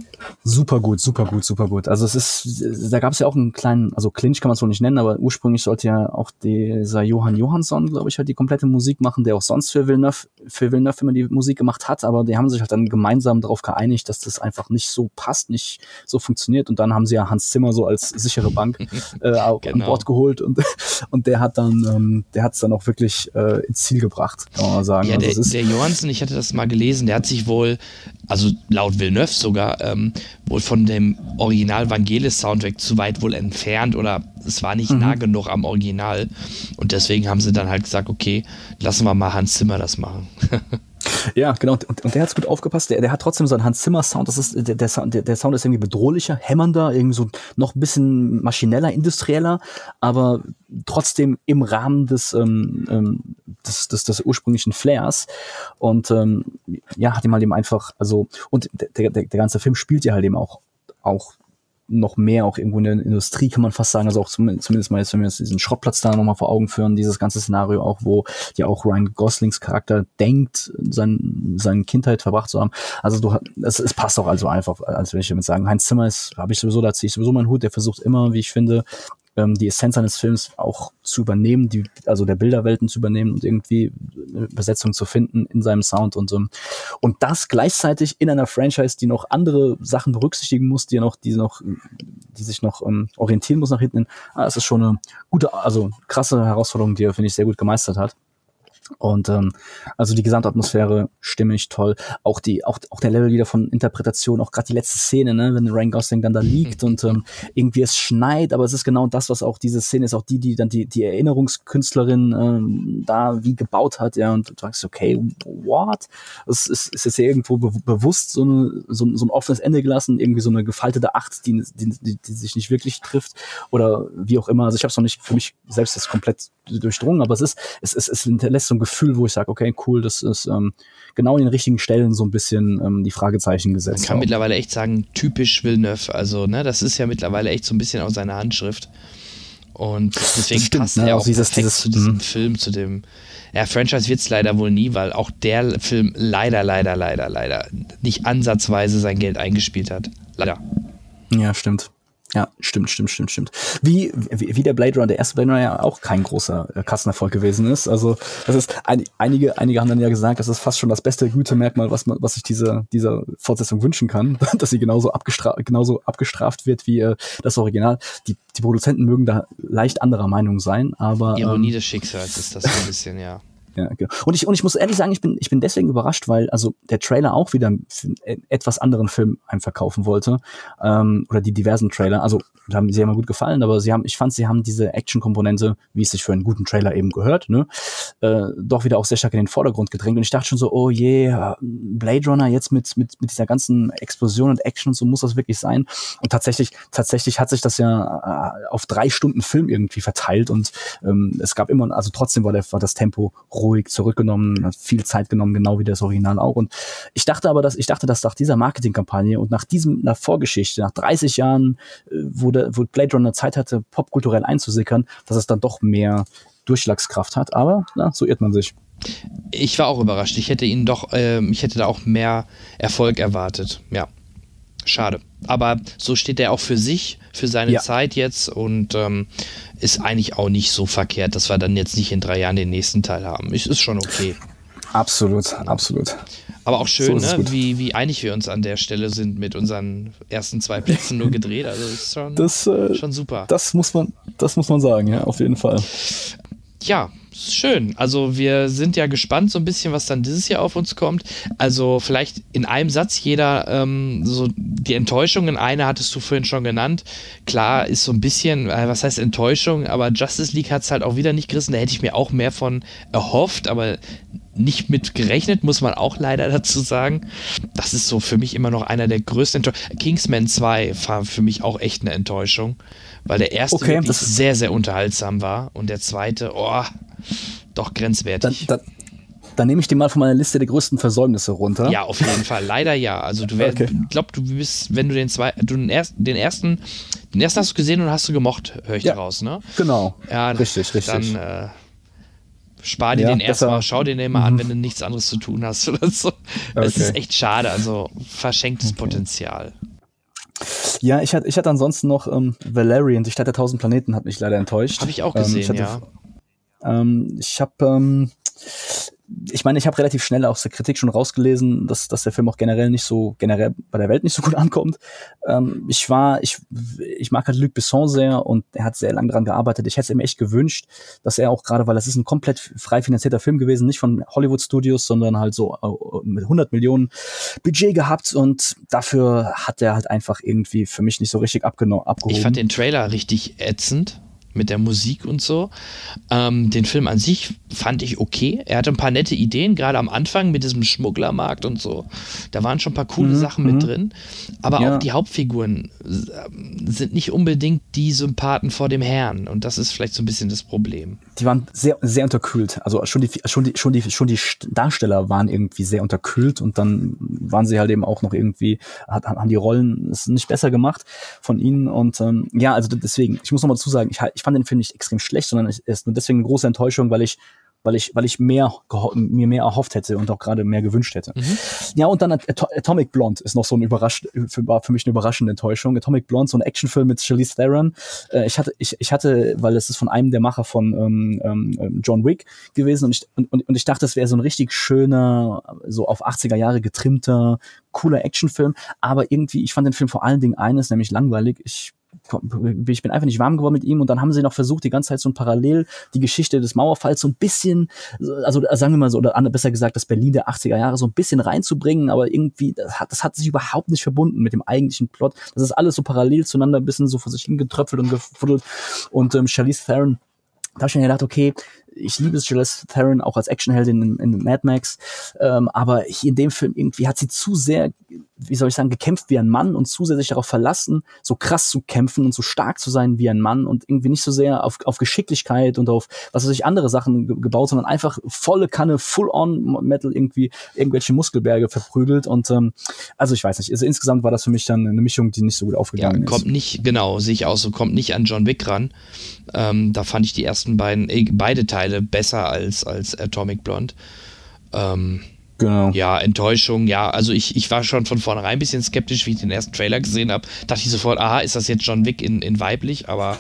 Super gut, super gut, super gut. Also es ist, da gab es ja auch einen kleinen, also Clinch kann man es wohl nicht nennen, aber ursprünglich sollte ja auch dieser Johann Johansson, glaube ich, halt die komplette Musik machen, der auch sonst für Villeneuve, für Villeneuve immer die Musik gemacht hat, aber die haben sich halt dann gemeinsam darauf geeinigt, dass das einfach nicht so passt, nicht so funktioniert, und dann haben sie ja Hans Zimmer so als sichere Bank äh, auch genau. an Bord geholt und und der hat dann, ähm, der hat es dann auch wirklich äh, ins Ziel gebracht, kann man mal sagen. Ja, also der, es ist, der Johansson, ich hatte das mal gelesen, der hat sich wohl, also laut Villeneuve sogar, ähm, wohl von dem Original Vangelis-Soundtrack zu weit wohl entfernt, oder es war nicht mhm. nah genug am Original, und deswegen haben sie dann halt gesagt, okay, lassen wir mal Hans Zimmer das machen. Ja, genau, und, und der hat's gut aufgepasst, der, der hat trotzdem so einen Hans Zimmer Sound, das ist, der, der, Sound, der, der Sound ist irgendwie bedrohlicher, hämmernder, irgendwie so noch ein bisschen maschineller, industrieller, aber trotzdem im Rahmen des, ähm, des, des, des ursprünglichen Flairs, und ähm, ja, hat ihm halt eben einfach, also, und der, der, der ganze Film spielt ja halt eben auch, auch noch mehr auch irgendwo in der Industrie, kann man fast sagen, also auch zum, zumindest mal jetzt, wenn wir jetzt diesen Schrottplatz da nochmal vor Augen führen, dieses ganze Szenario auch, wo ja auch Ryan Goslings Charakter denkt, sein, seine Kindheit verbracht zu haben. Also du, es, es passt auch also einfach, als will ich damit sagen. Heinz Zimmer ist, habe ich sowieso, da ziehe ich sowieso meinen Hut, der versucht immer, wie ich finde, ähm, die Essenz eines Films auch zu übernehmen, die, also der Bilderwelten zu übernehmen und irgendwie eine Besetzung zu finden in seinem Sound und so. Und das gleichzeitig in einer Franchise, die noch andere Sachen berücksichtigen muss, die noch, die noch, die sich noch ähm, orientieren muss nach hinten. Ah, das ist schon eine gute, also krasse Herausforderung, die er, finde ich, sehr gut gemeistert hat. Und ähm, also die Gesamtatmosphäre stimmig, toll. Auch die, auch auch der Level wieder von Interpretation, auch gerade die letzte Szene, ne, wenn Ryan Gosling dann da liegt und ähm, irgendwie es schneit, aber es ist genau das, was auch diese Szene ist, auch die, die dann die die Erinnerungskünstlerin ähm, da wie gebaut hat, ja, und du sagst, okay, what? Es ist, ist jetzt irgendwo be- bewusst so eine so, so ein offenes Ende gelassen, irgendwie so eine gefaltete Acht, die die, die, die sich nicht wirklich trifft oder wie auch immer. Also ich habe es noch nicht für mich selbst jetzt komplett durchdrungen, aber es ist es es, es hinterlässt so ein Gefühl, wo ich sage, okay, cool, das ist ähm, genau in den richtigen Stellen so ein bisschen ähm, die Fragezeichen gesetzt. Man kann auch. mittlerweile echt sagen, typisch Villeneuve, also ne, das ist ja mittlerweile echt so ein bisschen aus seiner Handschrift, und deswegen stimmt, passt ne, er auch auch dieses, perfekt dieses, zu diesem mh. Film, zu dem, ja, Franchise wird es leider wohl nie, weil auch der Film leider, leider, leider, leider nicht ansatzweise sein Geld eingespielt hat. Leider. Ja, stimmt. Ja, stimmt, stimmt, stimmt, stimmt. Wie, wie, wie der Blade Runner, der erste Blade Runner ja auch kein großer äh, Kassenerfolg gewesen ist. Also, das ist, ein, einige, einige haben dann ja gesagt, das ist fast schon das beste Gütemerkmal, was man, was sich diese, dieser Fortsetzung wünschen kann, dass sie genauso abgestraft, genauso abgestraft wird wie äh, das Original. Die, die Produzenten mögen da leicht anderer Meinung sein, aber. Ironie ähm, des Schicksals ist das ein bisschen, ja. Ja, genau. Und ich, und ich muss ehrlich sagen, ich bin, ich bin deswegen überrascht, weil also der Trailer auch wieder einen etwas anderen Film einem verkaufen wollte. Ähm, oder die diversen Trailer. Also, die haben sie haben mir gut gefallen, aber sie haben, ich fand, sie haben diese Action-Komponente, wie es sich für einen guten Trailer eben gehört, ne, äh, doch wieder auch sehr stark in den Vordergrund gedrängt. Und ich dachte schon so, oh je, Blade Runner jetzt mit, mit, mit dieser ganzen Explosion und Action, so muss das wirklich sein. Und tatsächlich, tatsächlich hat sich das ja äh, auf drei Stunden Film irgendwie verteilt und ähm, es gab immer, also trotzdem war, der, war das Tempo ruhig zurückgenommen, hat viel Zeit genommen, genau wie das Original auch. Und ich dachte aber, dass ich dachte, dass nach dieser Marketingkampagne und nach diesem, nach Vorgeschichte, nach dreißig Jahren, wo, der, wo Blade Runner Zeit hatte, popkulturell einzusickern, dass es dann doch mehr Durchschlagskraft hat. Aber na, so irrt man sich. Ich war auch überrascht. Ich hätte ihn doch, äh, ich hätte da auch mehr Erfolg erwartet. Ja, schade. Aber so steht er auch für sich, für seine ja. Zeit jetzt und ähm, ist eigentlich auch nicht so verkehrt, dass wir dann jetzt nicht in drei Jahren den nächsten Teil haben. Ist, ist schon okay. Absolut, absolut. Aber auch schön, so ne? wie, wie einig wir uns an der Stelle sind mit unseren ersten zwei Plätzen nur gedreht. Also ist schon, das, äh, schon super. Das muss man, das muss man sagen, ja, auf jeden Fall. Ja, schön. Also wir sind ja gespannt so ein bisschen, was dann dieses Jahr auf uns kommt. Also vielleicht in einem Satz jeder ähm, so die Enttäuschungen. Eine hattest du vorhin schon genannt. Klar ist so ein bisschen, äh, was heißt Enttäuschung, aber Justice League hat es halt auch wieder nicht gerissen. Da hätte ich mir auch mehr von erhofft, aber nicht mit gerechnet, muss man auch leider dazu sagen. Das ist so für mich immer noch einer der größten Enttäuschungen. Kingsman zwei war für mich auch echt eine Enttäuschung, weil der erste okay, wirklich sehr, sehr unterhaltsam war und der zweite, oh, doch grenzwertig. Dann, dann, dann nehme ich dir mal von meiner Liste der größten Versäumnisse runter. Ja, auf jeden Fall. Leider ja. Also du wär, okay. glaub, du bist, wenn du den zweiten, du den ersten, den ersten, den ersten hast du gesehen und hast du gemocht, höre ich ja, daraus, ne? Genau. Ja, richtig, richtig. Dann äh, spar dir ja, den erstmal, schau dir den mal an, wenn du nichts anderes zu tun hast oder so. Das okay. ist echt schade, also verschenktes okay. Potenzial. Ja, ich hatte, ich hatte ansonsten noch ähm, Valerian, die Stadt der tausend Planeten, hat mich leider enttäuscht. Habe ich auch gesehen, ähm, ich hatte, ja. Ähm, ich habe, ähm, ich meine, ich habe relativ schnell aus der Kritik schon rausgelesen, dass, dass der Film auch generell nicht so, generell bei der Welt nicht so gut ankommt. Ähm, ich war, ich, ich mag halt Luc Besson sehr und er hat sehr lange daran gearbeitet. Ich hätte es ihm echt gewünscht, dass er auch gerade, weil das ist ein komplett frei finanzierter Film gewesen, nicht von Hollywood Studios, sondern halt so äh, mit hundert Millionen Budget gehabt und dafür hat er halt einfach irgendwie für mich nicht so richtig abgeno- abgehoben. Ich fand den Trailer richtig ätzend. Mit der Musik und so. Ähm, den Film an sich fand ich okay. Er hatte ein paar nette Ideen, gerade am Anfang mit diesem Schmugglermarkt und so. Da waren schon ein paar coole mhm, Sachen mit drin. Aber ja. auch die Hauptfiguren sind nicht unbedingt die Sympathen vor dem Herrn. Und das ist vielleicht so ein bisschen das Problem. Die waren sehr, sehr unterkühlt. Also schon die, schon die, schon die, schon die Darsteller waren irgendwie sehr unterkühlt und dann waren sie halt eben auch noch irgendwie, hat, haben die Rollen es nicht besser gemacht von ihnen. Und ähm, ja, also deswegen, ich muss noch mal dazu sagen, ich, ich fand den Film nicht extrem schlecht, sondern es ist nur deswegen eine große Enttäuschung, weil ich weil ich, weil ich mehr, mir mehr erhofft hätte und auch gerade mehr gewünscht hätte. Mhm. Ja, und dann At- Atomic Blonde ist noch so ein überrasch, für, war für mich eine überraschende Enttäuschung. Atomic Blonde, so ein Actionfilm mit Charlize Theron. Äh, ich hatte, ich, ich hatte, weil es ist von einem der Macher von ähm, ähm, John Wick gewesen und ich, und, und ich dachte, es wäre so ein richtig schöner, so auf achtziger Jahre getrimmter, cooler Actionfilm. Aber irgendwie, ich fand den Film vor allen Dingen eines, nämlich langweilig. Ich ich bin einfach nicht warm geworden mit ihm und dann haben sie noch versucht, die ganze Zeit so ein parallel die Geschichte des Mauerfalls so ein bisschen, also sagen wir mal so, oder besser gesagt, das Berlin der achtziger Jahre so ein bisschen reinzubringen, aber irgendwie, das hat, das hat sich überhaupt nicht verbunden mit dem eigentlichen Plot. Das ist alles so parallel zueinander, ein bisschen so vor sich hingetröpfelt und gefuddelt und ähm, Charlize Theron, da habe ich mir gedacht, okay, ich liebe Charlize Theron auch als Actionheldin in, in Mad Max, ähm, aber hier in dem Film irgendwie hat sie zu sehr, wie soll ich sagen, gekämpft wie ein Mann und zu sehr sich darauf verlassen, so krass zu kämpfen und so stark zu sein wie ein Mann und irgendwie nicht so sehr auf, auf Geschicklichkeit und auf, was weiß ich, andere Sachen ge- gebaut, sondern einfach volle Kanne, Full-on-Metal irgendwie irgendwelche Muskelberge verprügelt und ähm, also ich weiß nicht, also insgesamt war das für mich dann eine Mischung, die nicht so gut aufgegangen ja, kommt ist. Nicht, genau, sehe ich auch so, kommt nicht an John Wick ran. Ähm, da fand ich die ersten beiden, äh, beide Teile besser als, als Atomic Blonde. Ähm, Genau. Ja, Enttäuschung, ja. Also ich, ich war schon von vornherein ein bisschen skeptisch, wie ich den ersten Trailer gesehen habe. Dachte ich sofort, aha, ist das jetzt John Wick in, in weiblich, aber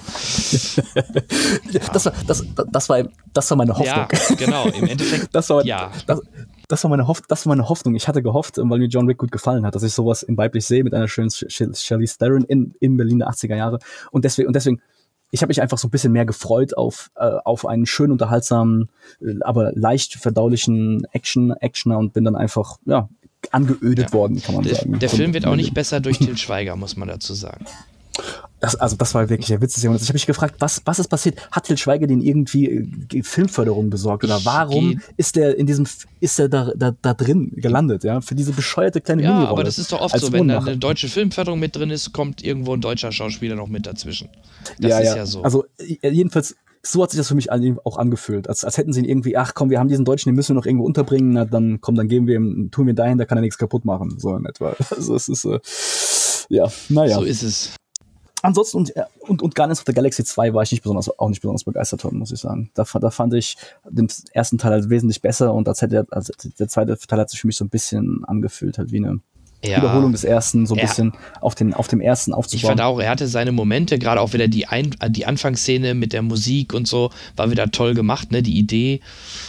das, war, das, das, war, das war meine Hoffnung. ja, genau, im Endeffekt, das war, ja. Das, das, war meine Hoff, das war meine Hoffnung. Ich hatte gehofft, weil mir John Wick gut gefallen hat, dass ich sowas in weiblich sehe mit einer schönen Charlize Theron in, in Berlin der achtziger Jahre. Und deswegen, und deswegen ich habe mich einfach so ein bisschen mehr gefreut auf, äh, auf einen schön unterhaltsamen, äh, aber leicht verdaulichen Action, Actioner und bin dann einfach, ja, angeödet ja. worden, kann man der, sagen. Der Von, Film wird auch nicht besser durch Til Schweiger, muss man dazu sagen. Das, also das war wirklich der Witz des Jahrhunderts. Ich habe mich gefragt, was, was ist passiert? Hat Til Schweiger den irgendwie äh, Filmförderung besorgt? Oder warum Geht. ist der in diesem, ist er da, da, da drin gelandet, ja? Für diese bescheuerte kleine Ja, Minirolle. aber das ist doch oft Als so, wenn da Wohnmacher. eine deutsche Filmförderung mit drin ist, kommt irgendwo ein deutscher Schauspieler noch mit dazwischen. Das ja, ist ja. ja so. Also äh, jedenfalls, so hat sich das für mich auch angefühlt. Als, als hätten sie ihn irgendwie, ach komm, wir haben diesen Deutschen, den müssen wir noch irgendwo unterbringen, na, dann komm, dann geben wir ihm, tun wir dahin, da kann er nichts kaputt machen. So in etwa. Also es ist, äh, ja, naja. So ist es. Ansonsten und, und, und Guardians of the Galaxy zwei war ich nicht besonders, auch nicht besonders begeistert von, muss ich sagen. Da, da fand ich den ersten Teil halt wesentlich besser und als hätte, also der zweite Teil hat sich für mich so ein bisschen angefühlt, halt wie eine Ja. Wiederholung des ersten, so ein Ja. bisschen auf, den, auf dem ersten Ich aufzubauen. fand auch, er hatte seine Momente, gerade auch wieder die, Ein die Anfangsszene mit der Musik und so, war wieder toll gemacht, ne, die Idee.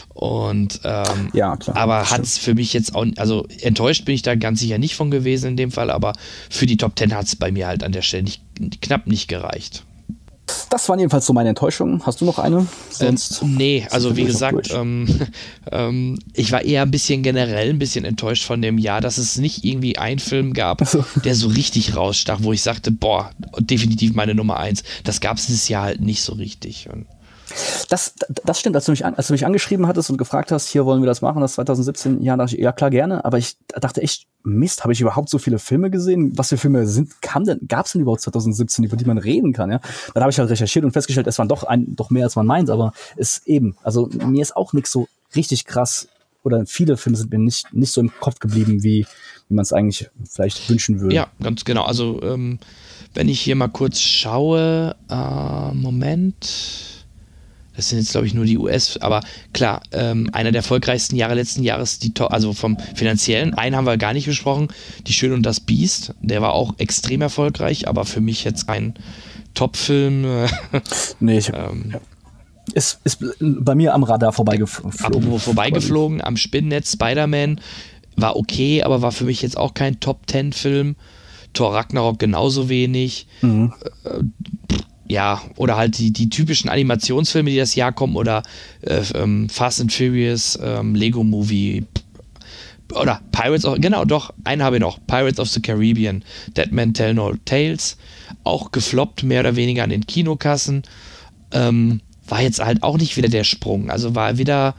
Und ähm, Ja, klar. aber das hat es für mich jetzt auch, also enttäuscht bin ich da ganz sicher nicht von gewesen in dem Fall, aber für die Top Ten hat es bei mir halt an der Stelle nicht, knapp nicht gereicht. Das waren jedenfalls so meine Enttäuschungen. Hast du noch eine? Sonst Ähm, nee, also sind wie wir doch gesagt, durch. ähm, ähm, ich war eher ein bisschen generell ein bisschen enttäuscht von dem Jahr, dass es nicht irgendwie einen Film gab, so. der so richtig rausstach, wo ich sagte, boah, definitiv meine Nummer eins. Das gab es dieses Jahr halt nicht so richtig. Und Das, das stimmt, als du, mich an, als du mich angeschrieben hattest und gefragt hast, hier wollen wir das machen, das zwanzig siebzehn, ja, dachte ich, ja klar, gerne, aber ich dachte echt, Mist, habe ich überhaupt so viele Filme gesehen? Was für Filme sind, kam denn, gab es denn überhaupt zwanzig siebzehn, über die man reden kann, ja? Dann habe ich halt recherchiert und festgestellt, es waren doch ein, doch mehr als man meint, aber es eben, also mir ist auch nichts so richtig krass, oder viele Filme sind mir nicht, nicht so im Kopf geblieben, wie, wie man es eigentlich vielleicht wünschen würde. ja, ganz genau. Also, ähm, wenn ich hier mal kurz schaue, äh, Moment. Das sind jetzt, glaube ich, nur die U S, aber klar, ähm, einer der erfolgreichsten Jahre letzten Jahres, die to- also vom finanziellen, einen haben wir gar nicht besprochen, Die Schöne und das Biest, der war auch extrem erfolgreich, aber für mich jetzt kein Top-Film. Äh, Nee, ich, ähm, ist, ist bei mir am Radar vorbeigeflogen. apropos vorbeigeflogen, am Spinnennetz, Spider-Man war okay, aber war für mich jetzt auch kein Top-Ten-Film. Thor Ragnarok genauso wenig. Mhm. Äh, ja, oder halt die, die typischen Animationsfilme, die das Jahr kommen, oder äh, ähm, Fast and Furious, ähm, Lego Movie, oder Pirates of, genau, doch, einen habe ich noch, Pirates of the Caribbean, Dead Man Tell No Tales, auch gefloppt, mehr oder weniger an den Kinokassen, ähm, war jetzt halt auch nicht wieder der Sprung, also war wieder,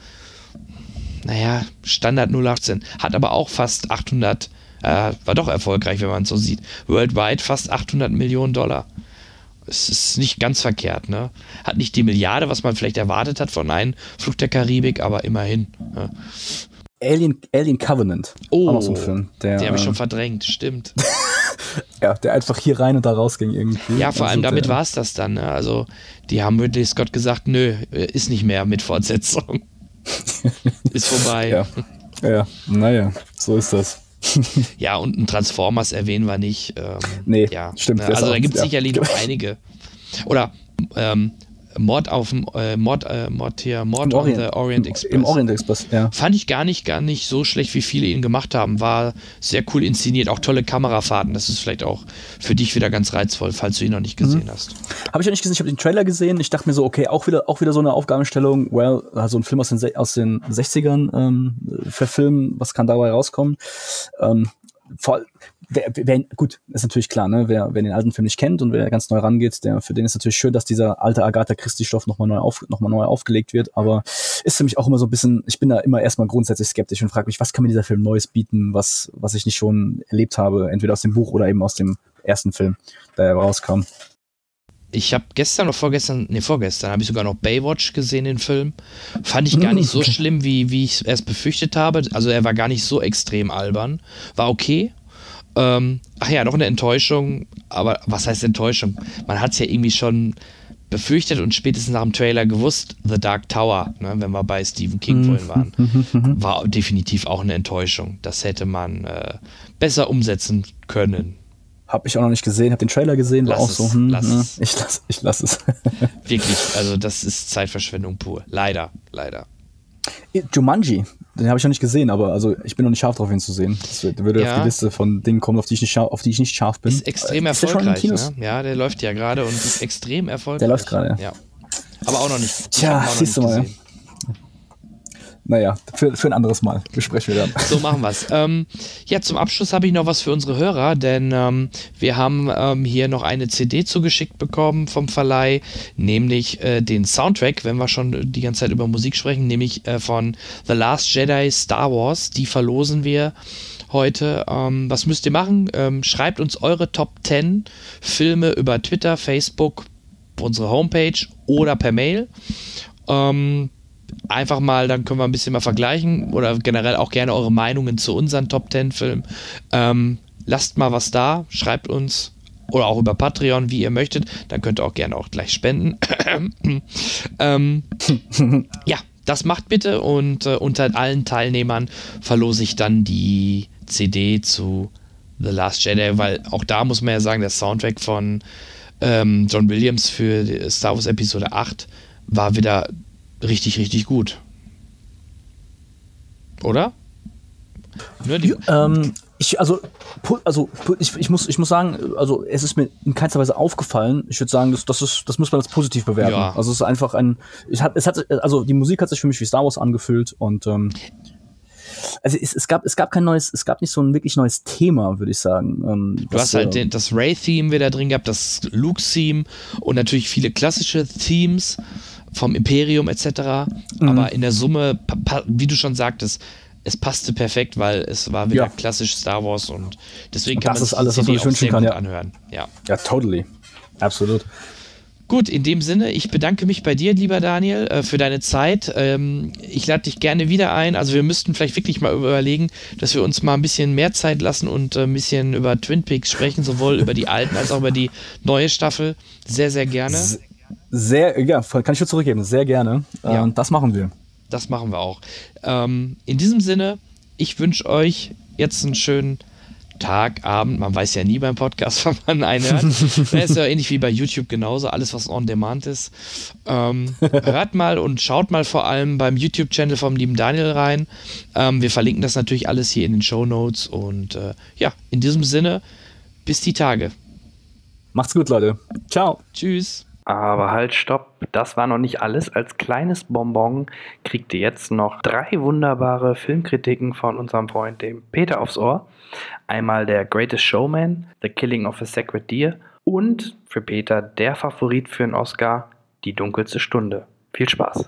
naja, Standard null achtzehn, hat aber auch fast achthundert, äh, war doch erfolgreich, wenn man es so sieht, worldwide fast achthundert Millionen Dollar. Es ist nicht ganz verkehrt, ne? Hat nicht die Milliarde, was man vielleicht erwartet hat von einem Flug der Karibik, aber immerhin. Ne? Alien, Alien Covenant. Oh, auch noch so ein Film. Der, Den habe ich äh, schon verdrängt, stimmt. Ja, der einfach hier rein und da raus ging irgendwie. Ja, vor allem Also damit der- war es das dann. Ne? Also, die haben Ridley Scott gesagt, nö, ist nicht mehr mit Fortsetzung. Ist vorbei. Ja. Ja, naja, so ist das. Ja, und ein Transformers erwähnen wir nicht. Ähm, Nee, ja, stimmt, Ne? das Also auch- da gibt es ja. sicherlich noch einige. Oder ähm, Mord auf dem äh, Mord, äh, Mord hier, Mord Im on the Orient, Orient im, Express. Im Orient Express, ja. Fand ich gar nicht, gar nicht so schlecht, wie viele ihn gemacht haben. War sehr cool inszeniert, auch tolle Kamerafahrten. Das ist vielleicht auch für dich wieder ganz reizvoll, falls du ihn noch nicht gesehen hast. Habe ich auch nicht gesehen, ich habe den Trailer gesehen. Ich dachte mir so, okay, auch wieder, auch wieder so eine Aufgabenstellung. Well, also ein Film aus den, se- aus den sechzigern ähm, verfilmen, was kann dabei rauskommen? Ähm, vor, wer, wer, gut, ist natürlich klar, ne? Wer, wer den alten Film nicht kennt und wer ganz neu rangeht, der, für den ist natürlich schön, dass dieser alte Agatha Christie-Stoff nochmal neu, auf, noch mal neu aufgelegt wird. Aber ist für mich auch immer so ein bisschen, ich bin da immer erstmal grundsätzlich skeptisch und frage mich, was kann mir dieser Film Neues bieten, was, was ich nicht schon erlebt habe, entweder aus dem Buch oder eben aus dem ersten Film, der rauskam. Ich habe gestern oder vorgestern, nee, vorgestern habe ich sogar noch Baywatch gesehen, den Film. Fand ich gar nicht so schlimm, wie, wie ich es erst befürchtet habe. Also er war gar nicht so extrem albern. War okay. Ähm, ach ja, noch eine Enttäuschung. Aber was heißt Enttäuschung? Man hat es ja irgendwie schon befürchtet und spätestens nach dem Trailer gewusst, The Dark Tower, ne, wenn wir bei Stephen King vorhin waren, war definitiv auch eine Enttäuschung. Das hätte man äh, besser umsetzen können. Hab ich auch noch nicht gesehen, hab den Trailer gesehen, war Lass auch es, so, hm, lass ja, es. ich lass, ich lass es. Wirklich, also das ist Zeitverschwendung pur. Leider, leider. Jumanji, den habe ich noch nicht gesehen, aber also ich bin noch nicht scharf drauf, ihn zu sehen. Das würde Ja. auf die Liste von Dingen kommen, auf die ich nicht scharf, auf die ich nicht scharf bin. Ist extrem Äh, ist der schon in erfolgreich, Kinos? ne? Ja, der läuft ja gerade und ist extrem erfolgreich. Der läuft gerade, ja. Aber auch noch nicht. Ich Tja, hab ihn auch noch siehst du nicht mal. gesehen. Naja, für, für ein anderes Mal besprechen wir dann. So machen wir es. Ähm, ja, zum Abschluss habe ich noch was für unsere Hörer, denn ähm, wir haben ähm, hier noch eine C D zugeschickt bekommen vom Verleih, nämlich äh, den Soundtrack, wenn wir schon die ganze Zeit über Musik sprechen, nämlich äh, von The Last Jedi Star Wars. Die verlosen wir heute. Ähm, was müsst ihr machen? Ähm, schreibt uns eure Top zehn Filme über Twitter, Facebook, unsere Homepage oder per Mail. Ähm, Einfach mal, dann können wir ein bisschen mal vergleichen oder generell auch gerne eure Meinungen zu unseren Top zehn Filmen. Ähm, lasst mal was da, schreibt uns oder auch über Patreon, wie ihr möchtet. Dann könnt ihr auch gerne auch gleich spenden. ähm, ja, das macht bitte und äh, unter allen Teilnehmern verlose ich dann die C D zu The Last Jedi, weil auch da muss man ja sagen, der Soundtrack von ähm, John Williams für die Star Wars Episode acht war wieder richtig, richtig gut. Oder? Ne, die, ähm, ich, also, pu- also pu- ich, ich, muss, ich muss sagen, also es ist mir in keinster Weise aufgefallen. Ich würde sagen, das, das, ist, das muss man als positiv bewerten. Ja. Also es ist einfach ein, ich hat, es hat, also die Musik hat sich für mich wie Star Wars angefühlt und ähm, also es, es gab, es gab kein neues, es gab nicht so ein wirklich neues Thema, würde ich sagen. Ähm, du hast halt den, das Rey-Theme wieder drin gehabt, das Luke-Theme und natürlich viele klassische Themes vom Imperium et cetera. Mhm. Aber in der Summe, pa- pa- wie du schon sagtest, es passte perfekt, weil es war wieder Ja. klassisch Star Wars und deswegen Und kann das man ist sich alles, die was man C D sich auch wünschen sehr kann, gut ja. anhören. Ja. Ja, totally. Absolut. Gut, in dem Sinne, ich bedanke mich bei dir, lieber Daniel, äh, für deine Zeit. Ähm, ich lade dich gerne wieder ein. Also wir müssten vielleicht wirklich mal überlegen, dass wir uns mal ein bisschen mehr Zeit lassen und äh, ein bisschen über Twin Peaks sprechen, sowohl über die alten als auch über die neue Staffel. Sehr, sehr gerne. Sehr, ja, kann ich nur zurückgeben. Sehr gerne. Ja. Und das machen wir. Das machen wir auch. Ähm, in diesem Sinne, ich wünsche euch jetzt einen schönen Tag, Abend. Man weiß ja nie beim Podcast, wann man einen hört. Das ist ja ähnlich wie bei YouTube genauso. Alles, was on demand ist. Ähm, hört mal und schaut mal vor allem beim YouTube-Channel vom lieben Daniel rein. Ähm, wir verlinken das natürlich alles hier in den Shownotes. Und äh, ja, in diesem Sinne, bis die Tage. Macht's gut, Leute. Ciao. Tschüss. Aber halt, stopp, das war noch nicht alles. Als kleines Bonbon kriegt ihr jetzt noch drei wunderbare Filmkritiken von unserem Freund, dem Peter aufs Ohr. Einmal der Greatest Showman, The Killing of a Sacred Deer und für Peter der Favorit für einen Oscar, Die dunkelste Stunde. Viel Spaß.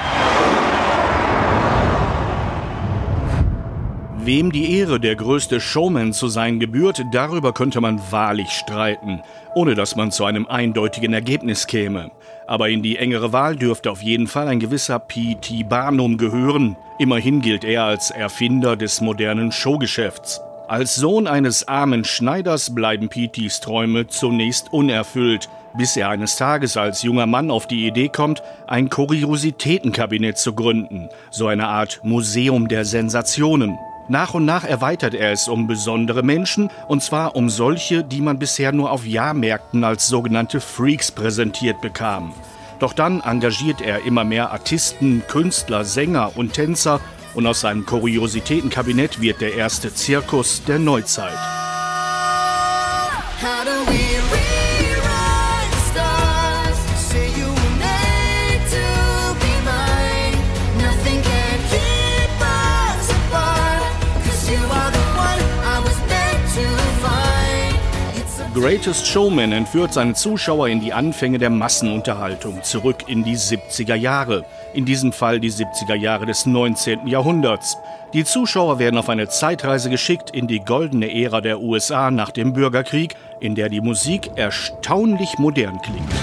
Wem die Ehre, der größte Showman zu sein gebührt, darüber könnte man wahrlich streiten, ohne dass man zu einem eindeutigen Ergebnis käme. Aber in die engere Wahl dürfte auf jeden Fall ein gewisser P T Barnum gehören. Immerhin gilt er als Erfinder des modernen Showgeschäfts. Als Sohn eines armen Schneiders bleiben P Ts Träume zunächst unerfüllt, bis er eines Tages als junger Mann auf die Idee kommt, ein Kuriositätenkabinett zu gründen, so eine Art Museum der Sensationen. Nach und nach erweitert er es um besondere Menschen, und zwar um solche, die man bisher nur auf Jahrmärkten als sogenannte Freaks präsentiert bekam. Doch dann engagiert er immer mehr Artisten, Künstler, Sänger und Tänzer, und aus seinem Kuriositätenkabinett wird der erste Zirkus der Neuzeit. Greatest Showman entführt seine Zuschauer in die Anfänge der Massenunterhaltung, zurück in die siebziger Jahre. In diesem Fall die siebziger Jahre des neunzehnten Jahrhunderts. Die Zuschauer werden auf eine Zeitreise geschickt in die goldene Ära der U S A nach dem Bürgerkrieg, in der die Musik erstaunlich modern klingt.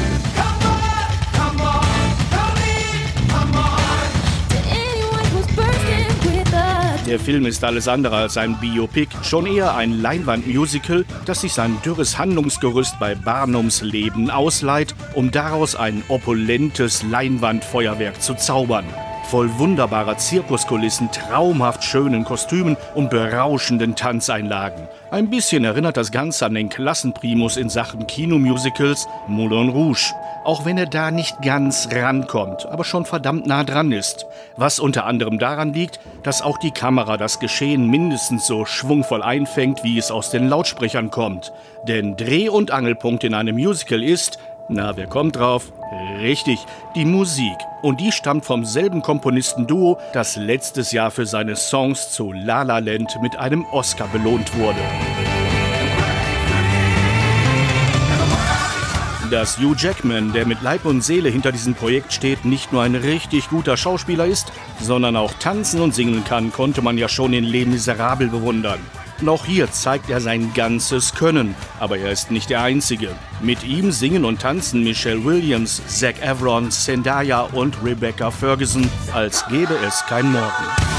Der Film ist alles andere als ein Biopic, schon eher ein Leinwandmusical, das sich sein dürres Handlungsgerüst bei Barnums Leben ausleiht, um daraus ein opulentes Leinwandfeuerwerk zu zaubern. Voll wunderbarer Zirkuskulissen, traumhaft schönen Kostümen und berauschenden Tanzeinlagen. Ein bisschen erinnert das Ganze an den Klassenprimus in Sachen Kinomusicals Moulin Rouge. Auch wenn er da nicht ganz rankommt, aber schon verdammt nah dran ist. Was unter anderem daran liegt, dass auch die Kamera das Geschehen mindestens so schwungvoll einfängt, wie es aus den Lautsprechern kommt. Denn Dreh- und Angelpunkt in einem Musical ist, na, wer kommt drauf? Richtig, die Musik. Und die stammt vom selben Komponistenduo, das letztes Jahr für seine Songs zu La La Land mit einem Oscar belohnt wurde. Dass Hugh Jackman, der mit Leib und Seele hinter diesem Projekt steht, nicht nur ein richtig guter Schauspieler ist, sondern auch tanzen und singen kann, konnte man ja schon in Les Miserables bewundern. Und auch hier zeigt er sein ganzes Können, aber er ist nicht der Einzige. Mit ihm singen und tanzen Michelle Williams, Zac Efron, Zendaya und Rebecca Ferguson, als gäbe es kein Morgen.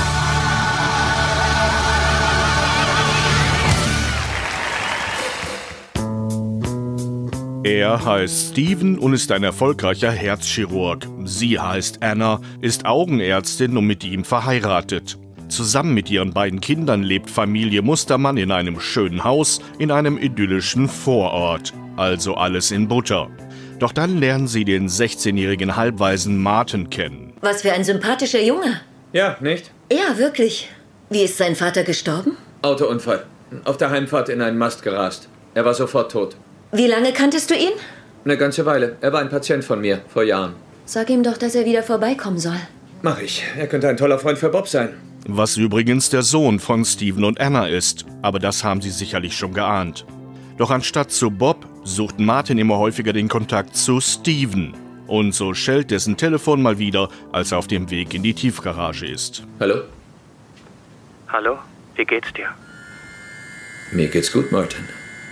Er heißt Steven und ist ein erfolgreicher Herzchirurg. Sie heißt Anna, ist Augenärztin und mit ihm verheiratet. Zusammen mit ihren beiden Kindern lebt Familie Mustermann in einem schönen Haus in einem idyllischen Vorort. Also alles in Butter. Doch dann lernen sie den sechzehnjährigen Halbwaisen Martin kennen. Was für ein sympathischer Junge. Ja, nicht? Ja, wirklich. Wie ist sein Vater gestorben? Autounfall. Auf der Heimfahrt in einen Mast gerast. Er war sofort tot. Wie lange kanntest du ihn? Eine ganze Weile. Er war ein Patient von mir, vor Jahren. Sag ihm doch, dass er wieder vorbeikommen soll. Mach ich. Er könnte ein toller Freund für Bob sein. Was übrigens der Sohn von Steven und Anna ist. Aber das haben sie sicherlich schon geahnt. Doch anstatt zu Bob sucht Martin immer häufiger den Kontakt zu Steven. Und so schellt dessen Telefon mal wieder, als er auf dem Weg in die Tiefgarage ist. Hallo? Hallo, wie geht's dir? Mir geht's gut, Martin.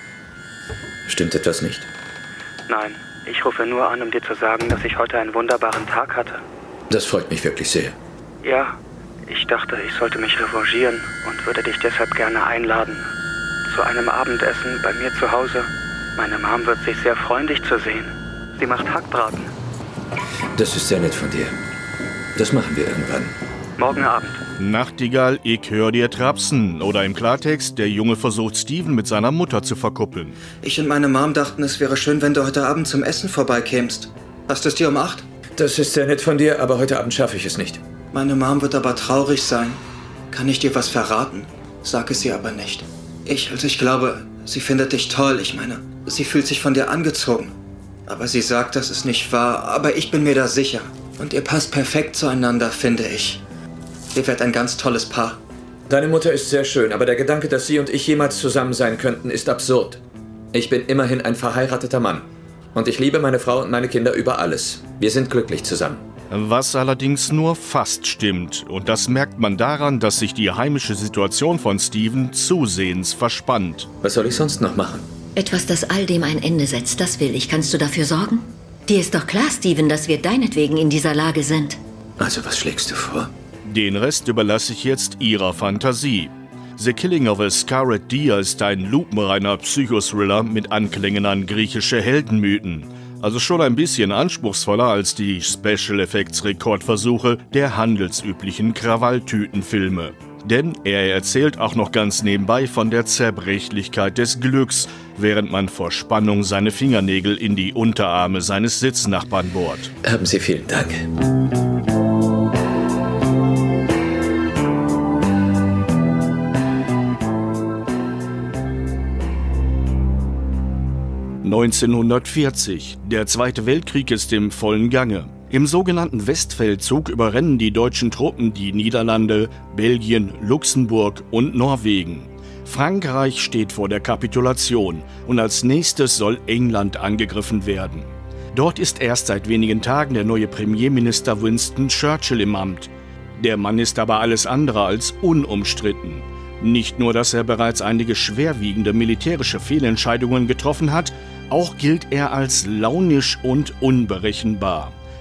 Stimmt etwas nicht? Nein, ich rufe nur an, um dir zu sagen, dass ich heute einen wunderbaren Tag hatte. Das freut mich wirklich sehr. Ja, ich dachte, ich sollte mich revanchieren und würde dich deshalb gerne einladen. Zu einem Abendessen bei mir zu Hause. Meine Mom wird sich sehr freuen, dich zu sehen. Sie macht Hackbraten. Das ist sehr nett von dir. Das machen wir irgendwann. Morgen Abend. Nachtigall, ich hör dir trapsen. Oder im Klartext, der Junge versucht Steven mit seiner Mutter zu verkuppeln. Ich und meine Mom dachten, es wäre schön, wenn du heute Abend zum Essen vorbeikämst. Hast du es dir um acht? Das ist sehr nett von dir, aber heute Abend schaffe ich es nicht. Meine Mom wird aber traurig sein. Kann ich dir was verraten? Sag es ihr aber nicht. Ich, also ich glaube, sie findet dich toll. Ich meine, sie fühlt sich von dir angezogen. Aber sie sagt, das ist nicht wahr. Aber ich bin mir da sicher. Und ihr passt perfekt zueinander, finde ich. Ihr werdet ein ganz tolles Paar. Deine Mutter ist sehr schön, aber der Gedanke, dass sie und ich jemals zusammen sein könnten, ist absurd. Ich bin immerhin ein verheirateter Mann. Und ich liebe meine Frau und meine Kinder über alles. Wir sind glücklich zusammen. Was allerdings nur fast stimmt. Und das merkt man daran, dass sich die heimische Situation von Steven zusehends verspannt. Was soll ich sonst noch machen? Etwas, das all dem ein Ende setzt, das will ich. Kannst du dafür sorgen? Dir ist doch klar, Steven, dass wir deinetwegen in dieser Lage sind. Also, was schlägst du vor? Den Rest überlasse ich jetzt ihrer Fantasie. The Killing of a Scarlet Deer ist ein lupenreiner Psychothriller mit Anklängen an griechische Heldenmythen. Also schon ein bisschen anspruchsvoller als die Special Effects Rekordversuche der handelsüblichen Krawalltütenfilme. Denn er erzählt auch noch ganz nebenbei von der Zerbrechlichkeit des Glücks, während man vor Spannung seine Fingernägel in die Unterarme seines Sitznachbarn bohrt. Haben Sie vielen Dank. neunzehnhundertvierzig. Der Zweite Weltkrieg ist im vollen Gange. Im sogenannten Westfeldzug überrennen die deutschen Truppen die Niederlande, Belgien, Luxemburg und Norwegen. Frankreich steht vor der Kapitulation und als nächstes soll England angegriffen werden. Dort ist erst seit wenigen Tagen der neue Premierminister Winston Churchill im Amt. Der Mann ist aber alles andere als unumstritten. Nicht nur, dass er bereits einige schwerwiegende militärische Fehlentscheidungen getroffen hat, auch gilt er als launisch und unberechenbar.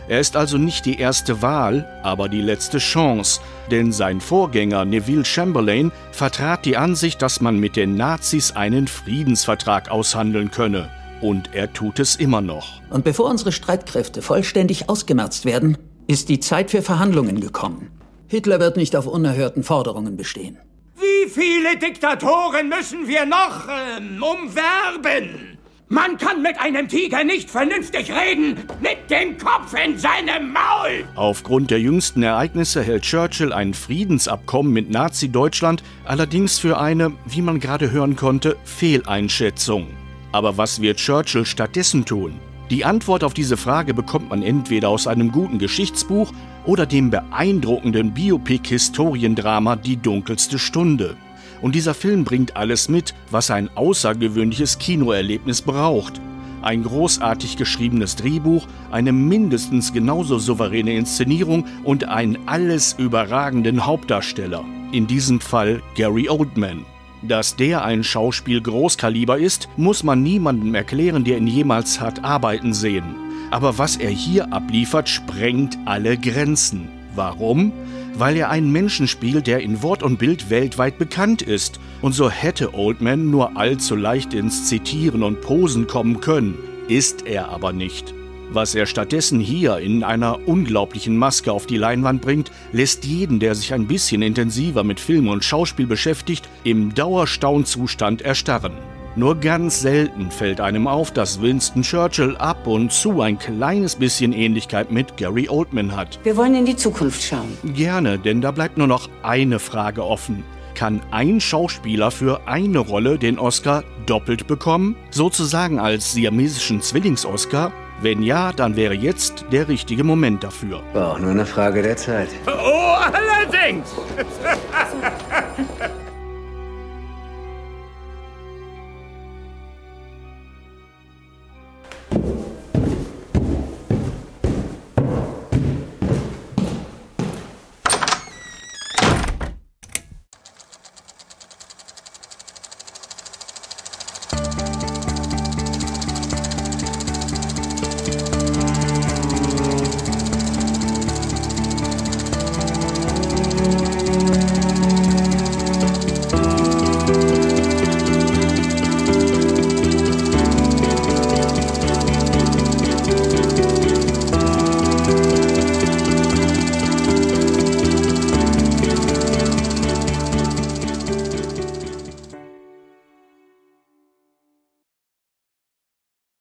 Er ist also nicht die erste Wahl, aber die letzte Chance, denn sein Vorgänger Neville Chamberlain vertrat die Ansicht, dass man mit den Nazis einen Friedensvertrag aushandeln könne. Und er tut es immer noch. Und bevor unsere Streitkräfte vollständig ausgemerzt werden, ist die Zeit für Verhandlungen gekommen. Hitler wird nicht auf unerhörten Forderungen bestehen. Wie viele Diktatoren müssen wir noch ähm, umwerben? Man kann mit einem Tiger nicht vernünftig reden, mit dem Kopf in seinem Maul! Aufgrund der jüngsten Ereignisse hält Churchill ein Friedensabkommen mit Nazi-Deutschland allerdings für eine, wie man gerade hören konnte, Fehleinschätzung. Aber was wird Churchill stattdessen tun? Die Antwort auf diese Frage bekommt man entweder aus einem guten Geschichtsbuch oder dem beeindruckenden Biopic-Historiendrama Die dunkelste Stunde. Und dieser Film bringt alles mit, was ein außergewöhnliches Kinoerlebnis braucht. Ein großartig geschriebenes Drehbuch, eine mindestens genauso souveräne Inszenierung und einen alles überragenden Hauptdarsteller. In diesem Fall Gary Oldman. Dass der ein Schauspiel Großkaliber ist, muss man niemandem erklären, der ihn jemals hat arbeiten sehen. Aber was er hier abliefert, sprengt alle Grenzen. Warum? Weil er einen Menschen spielt, der in Wort und Bild weltweit bekannt ist. Und so hätte Oldman nur allzu leicht ins Zitieren und Posen kommen können. Ist er aber nicht. Was er stattdessen hier in einer unglaublichen Maske auf die Leinwand bringt, lässt jeden, der sich ein bisschen intensiver mit Film und Schauspiel beschäftigt, im Dauerstaunzustand erstarren. Nur ganz selten fällt einem auf, dass Winston Churchill ab und zu ein kleines bisschen Ähnlichkeit mit Gary Oldman hat. Wir wollen in die Zukunft schauen. Gerne, denn da bleibt nur noch eine Frage offen. Kann ein Schauspieler für eine Rolle den Oscar doppelt bekommen? Sozusagen als siamesischen Zwillings-Oscar? Wenn ja, dann wäre jetzt der richtige Moment dafür. War auch nur eine Frage der Zeit. Oh, allerdings!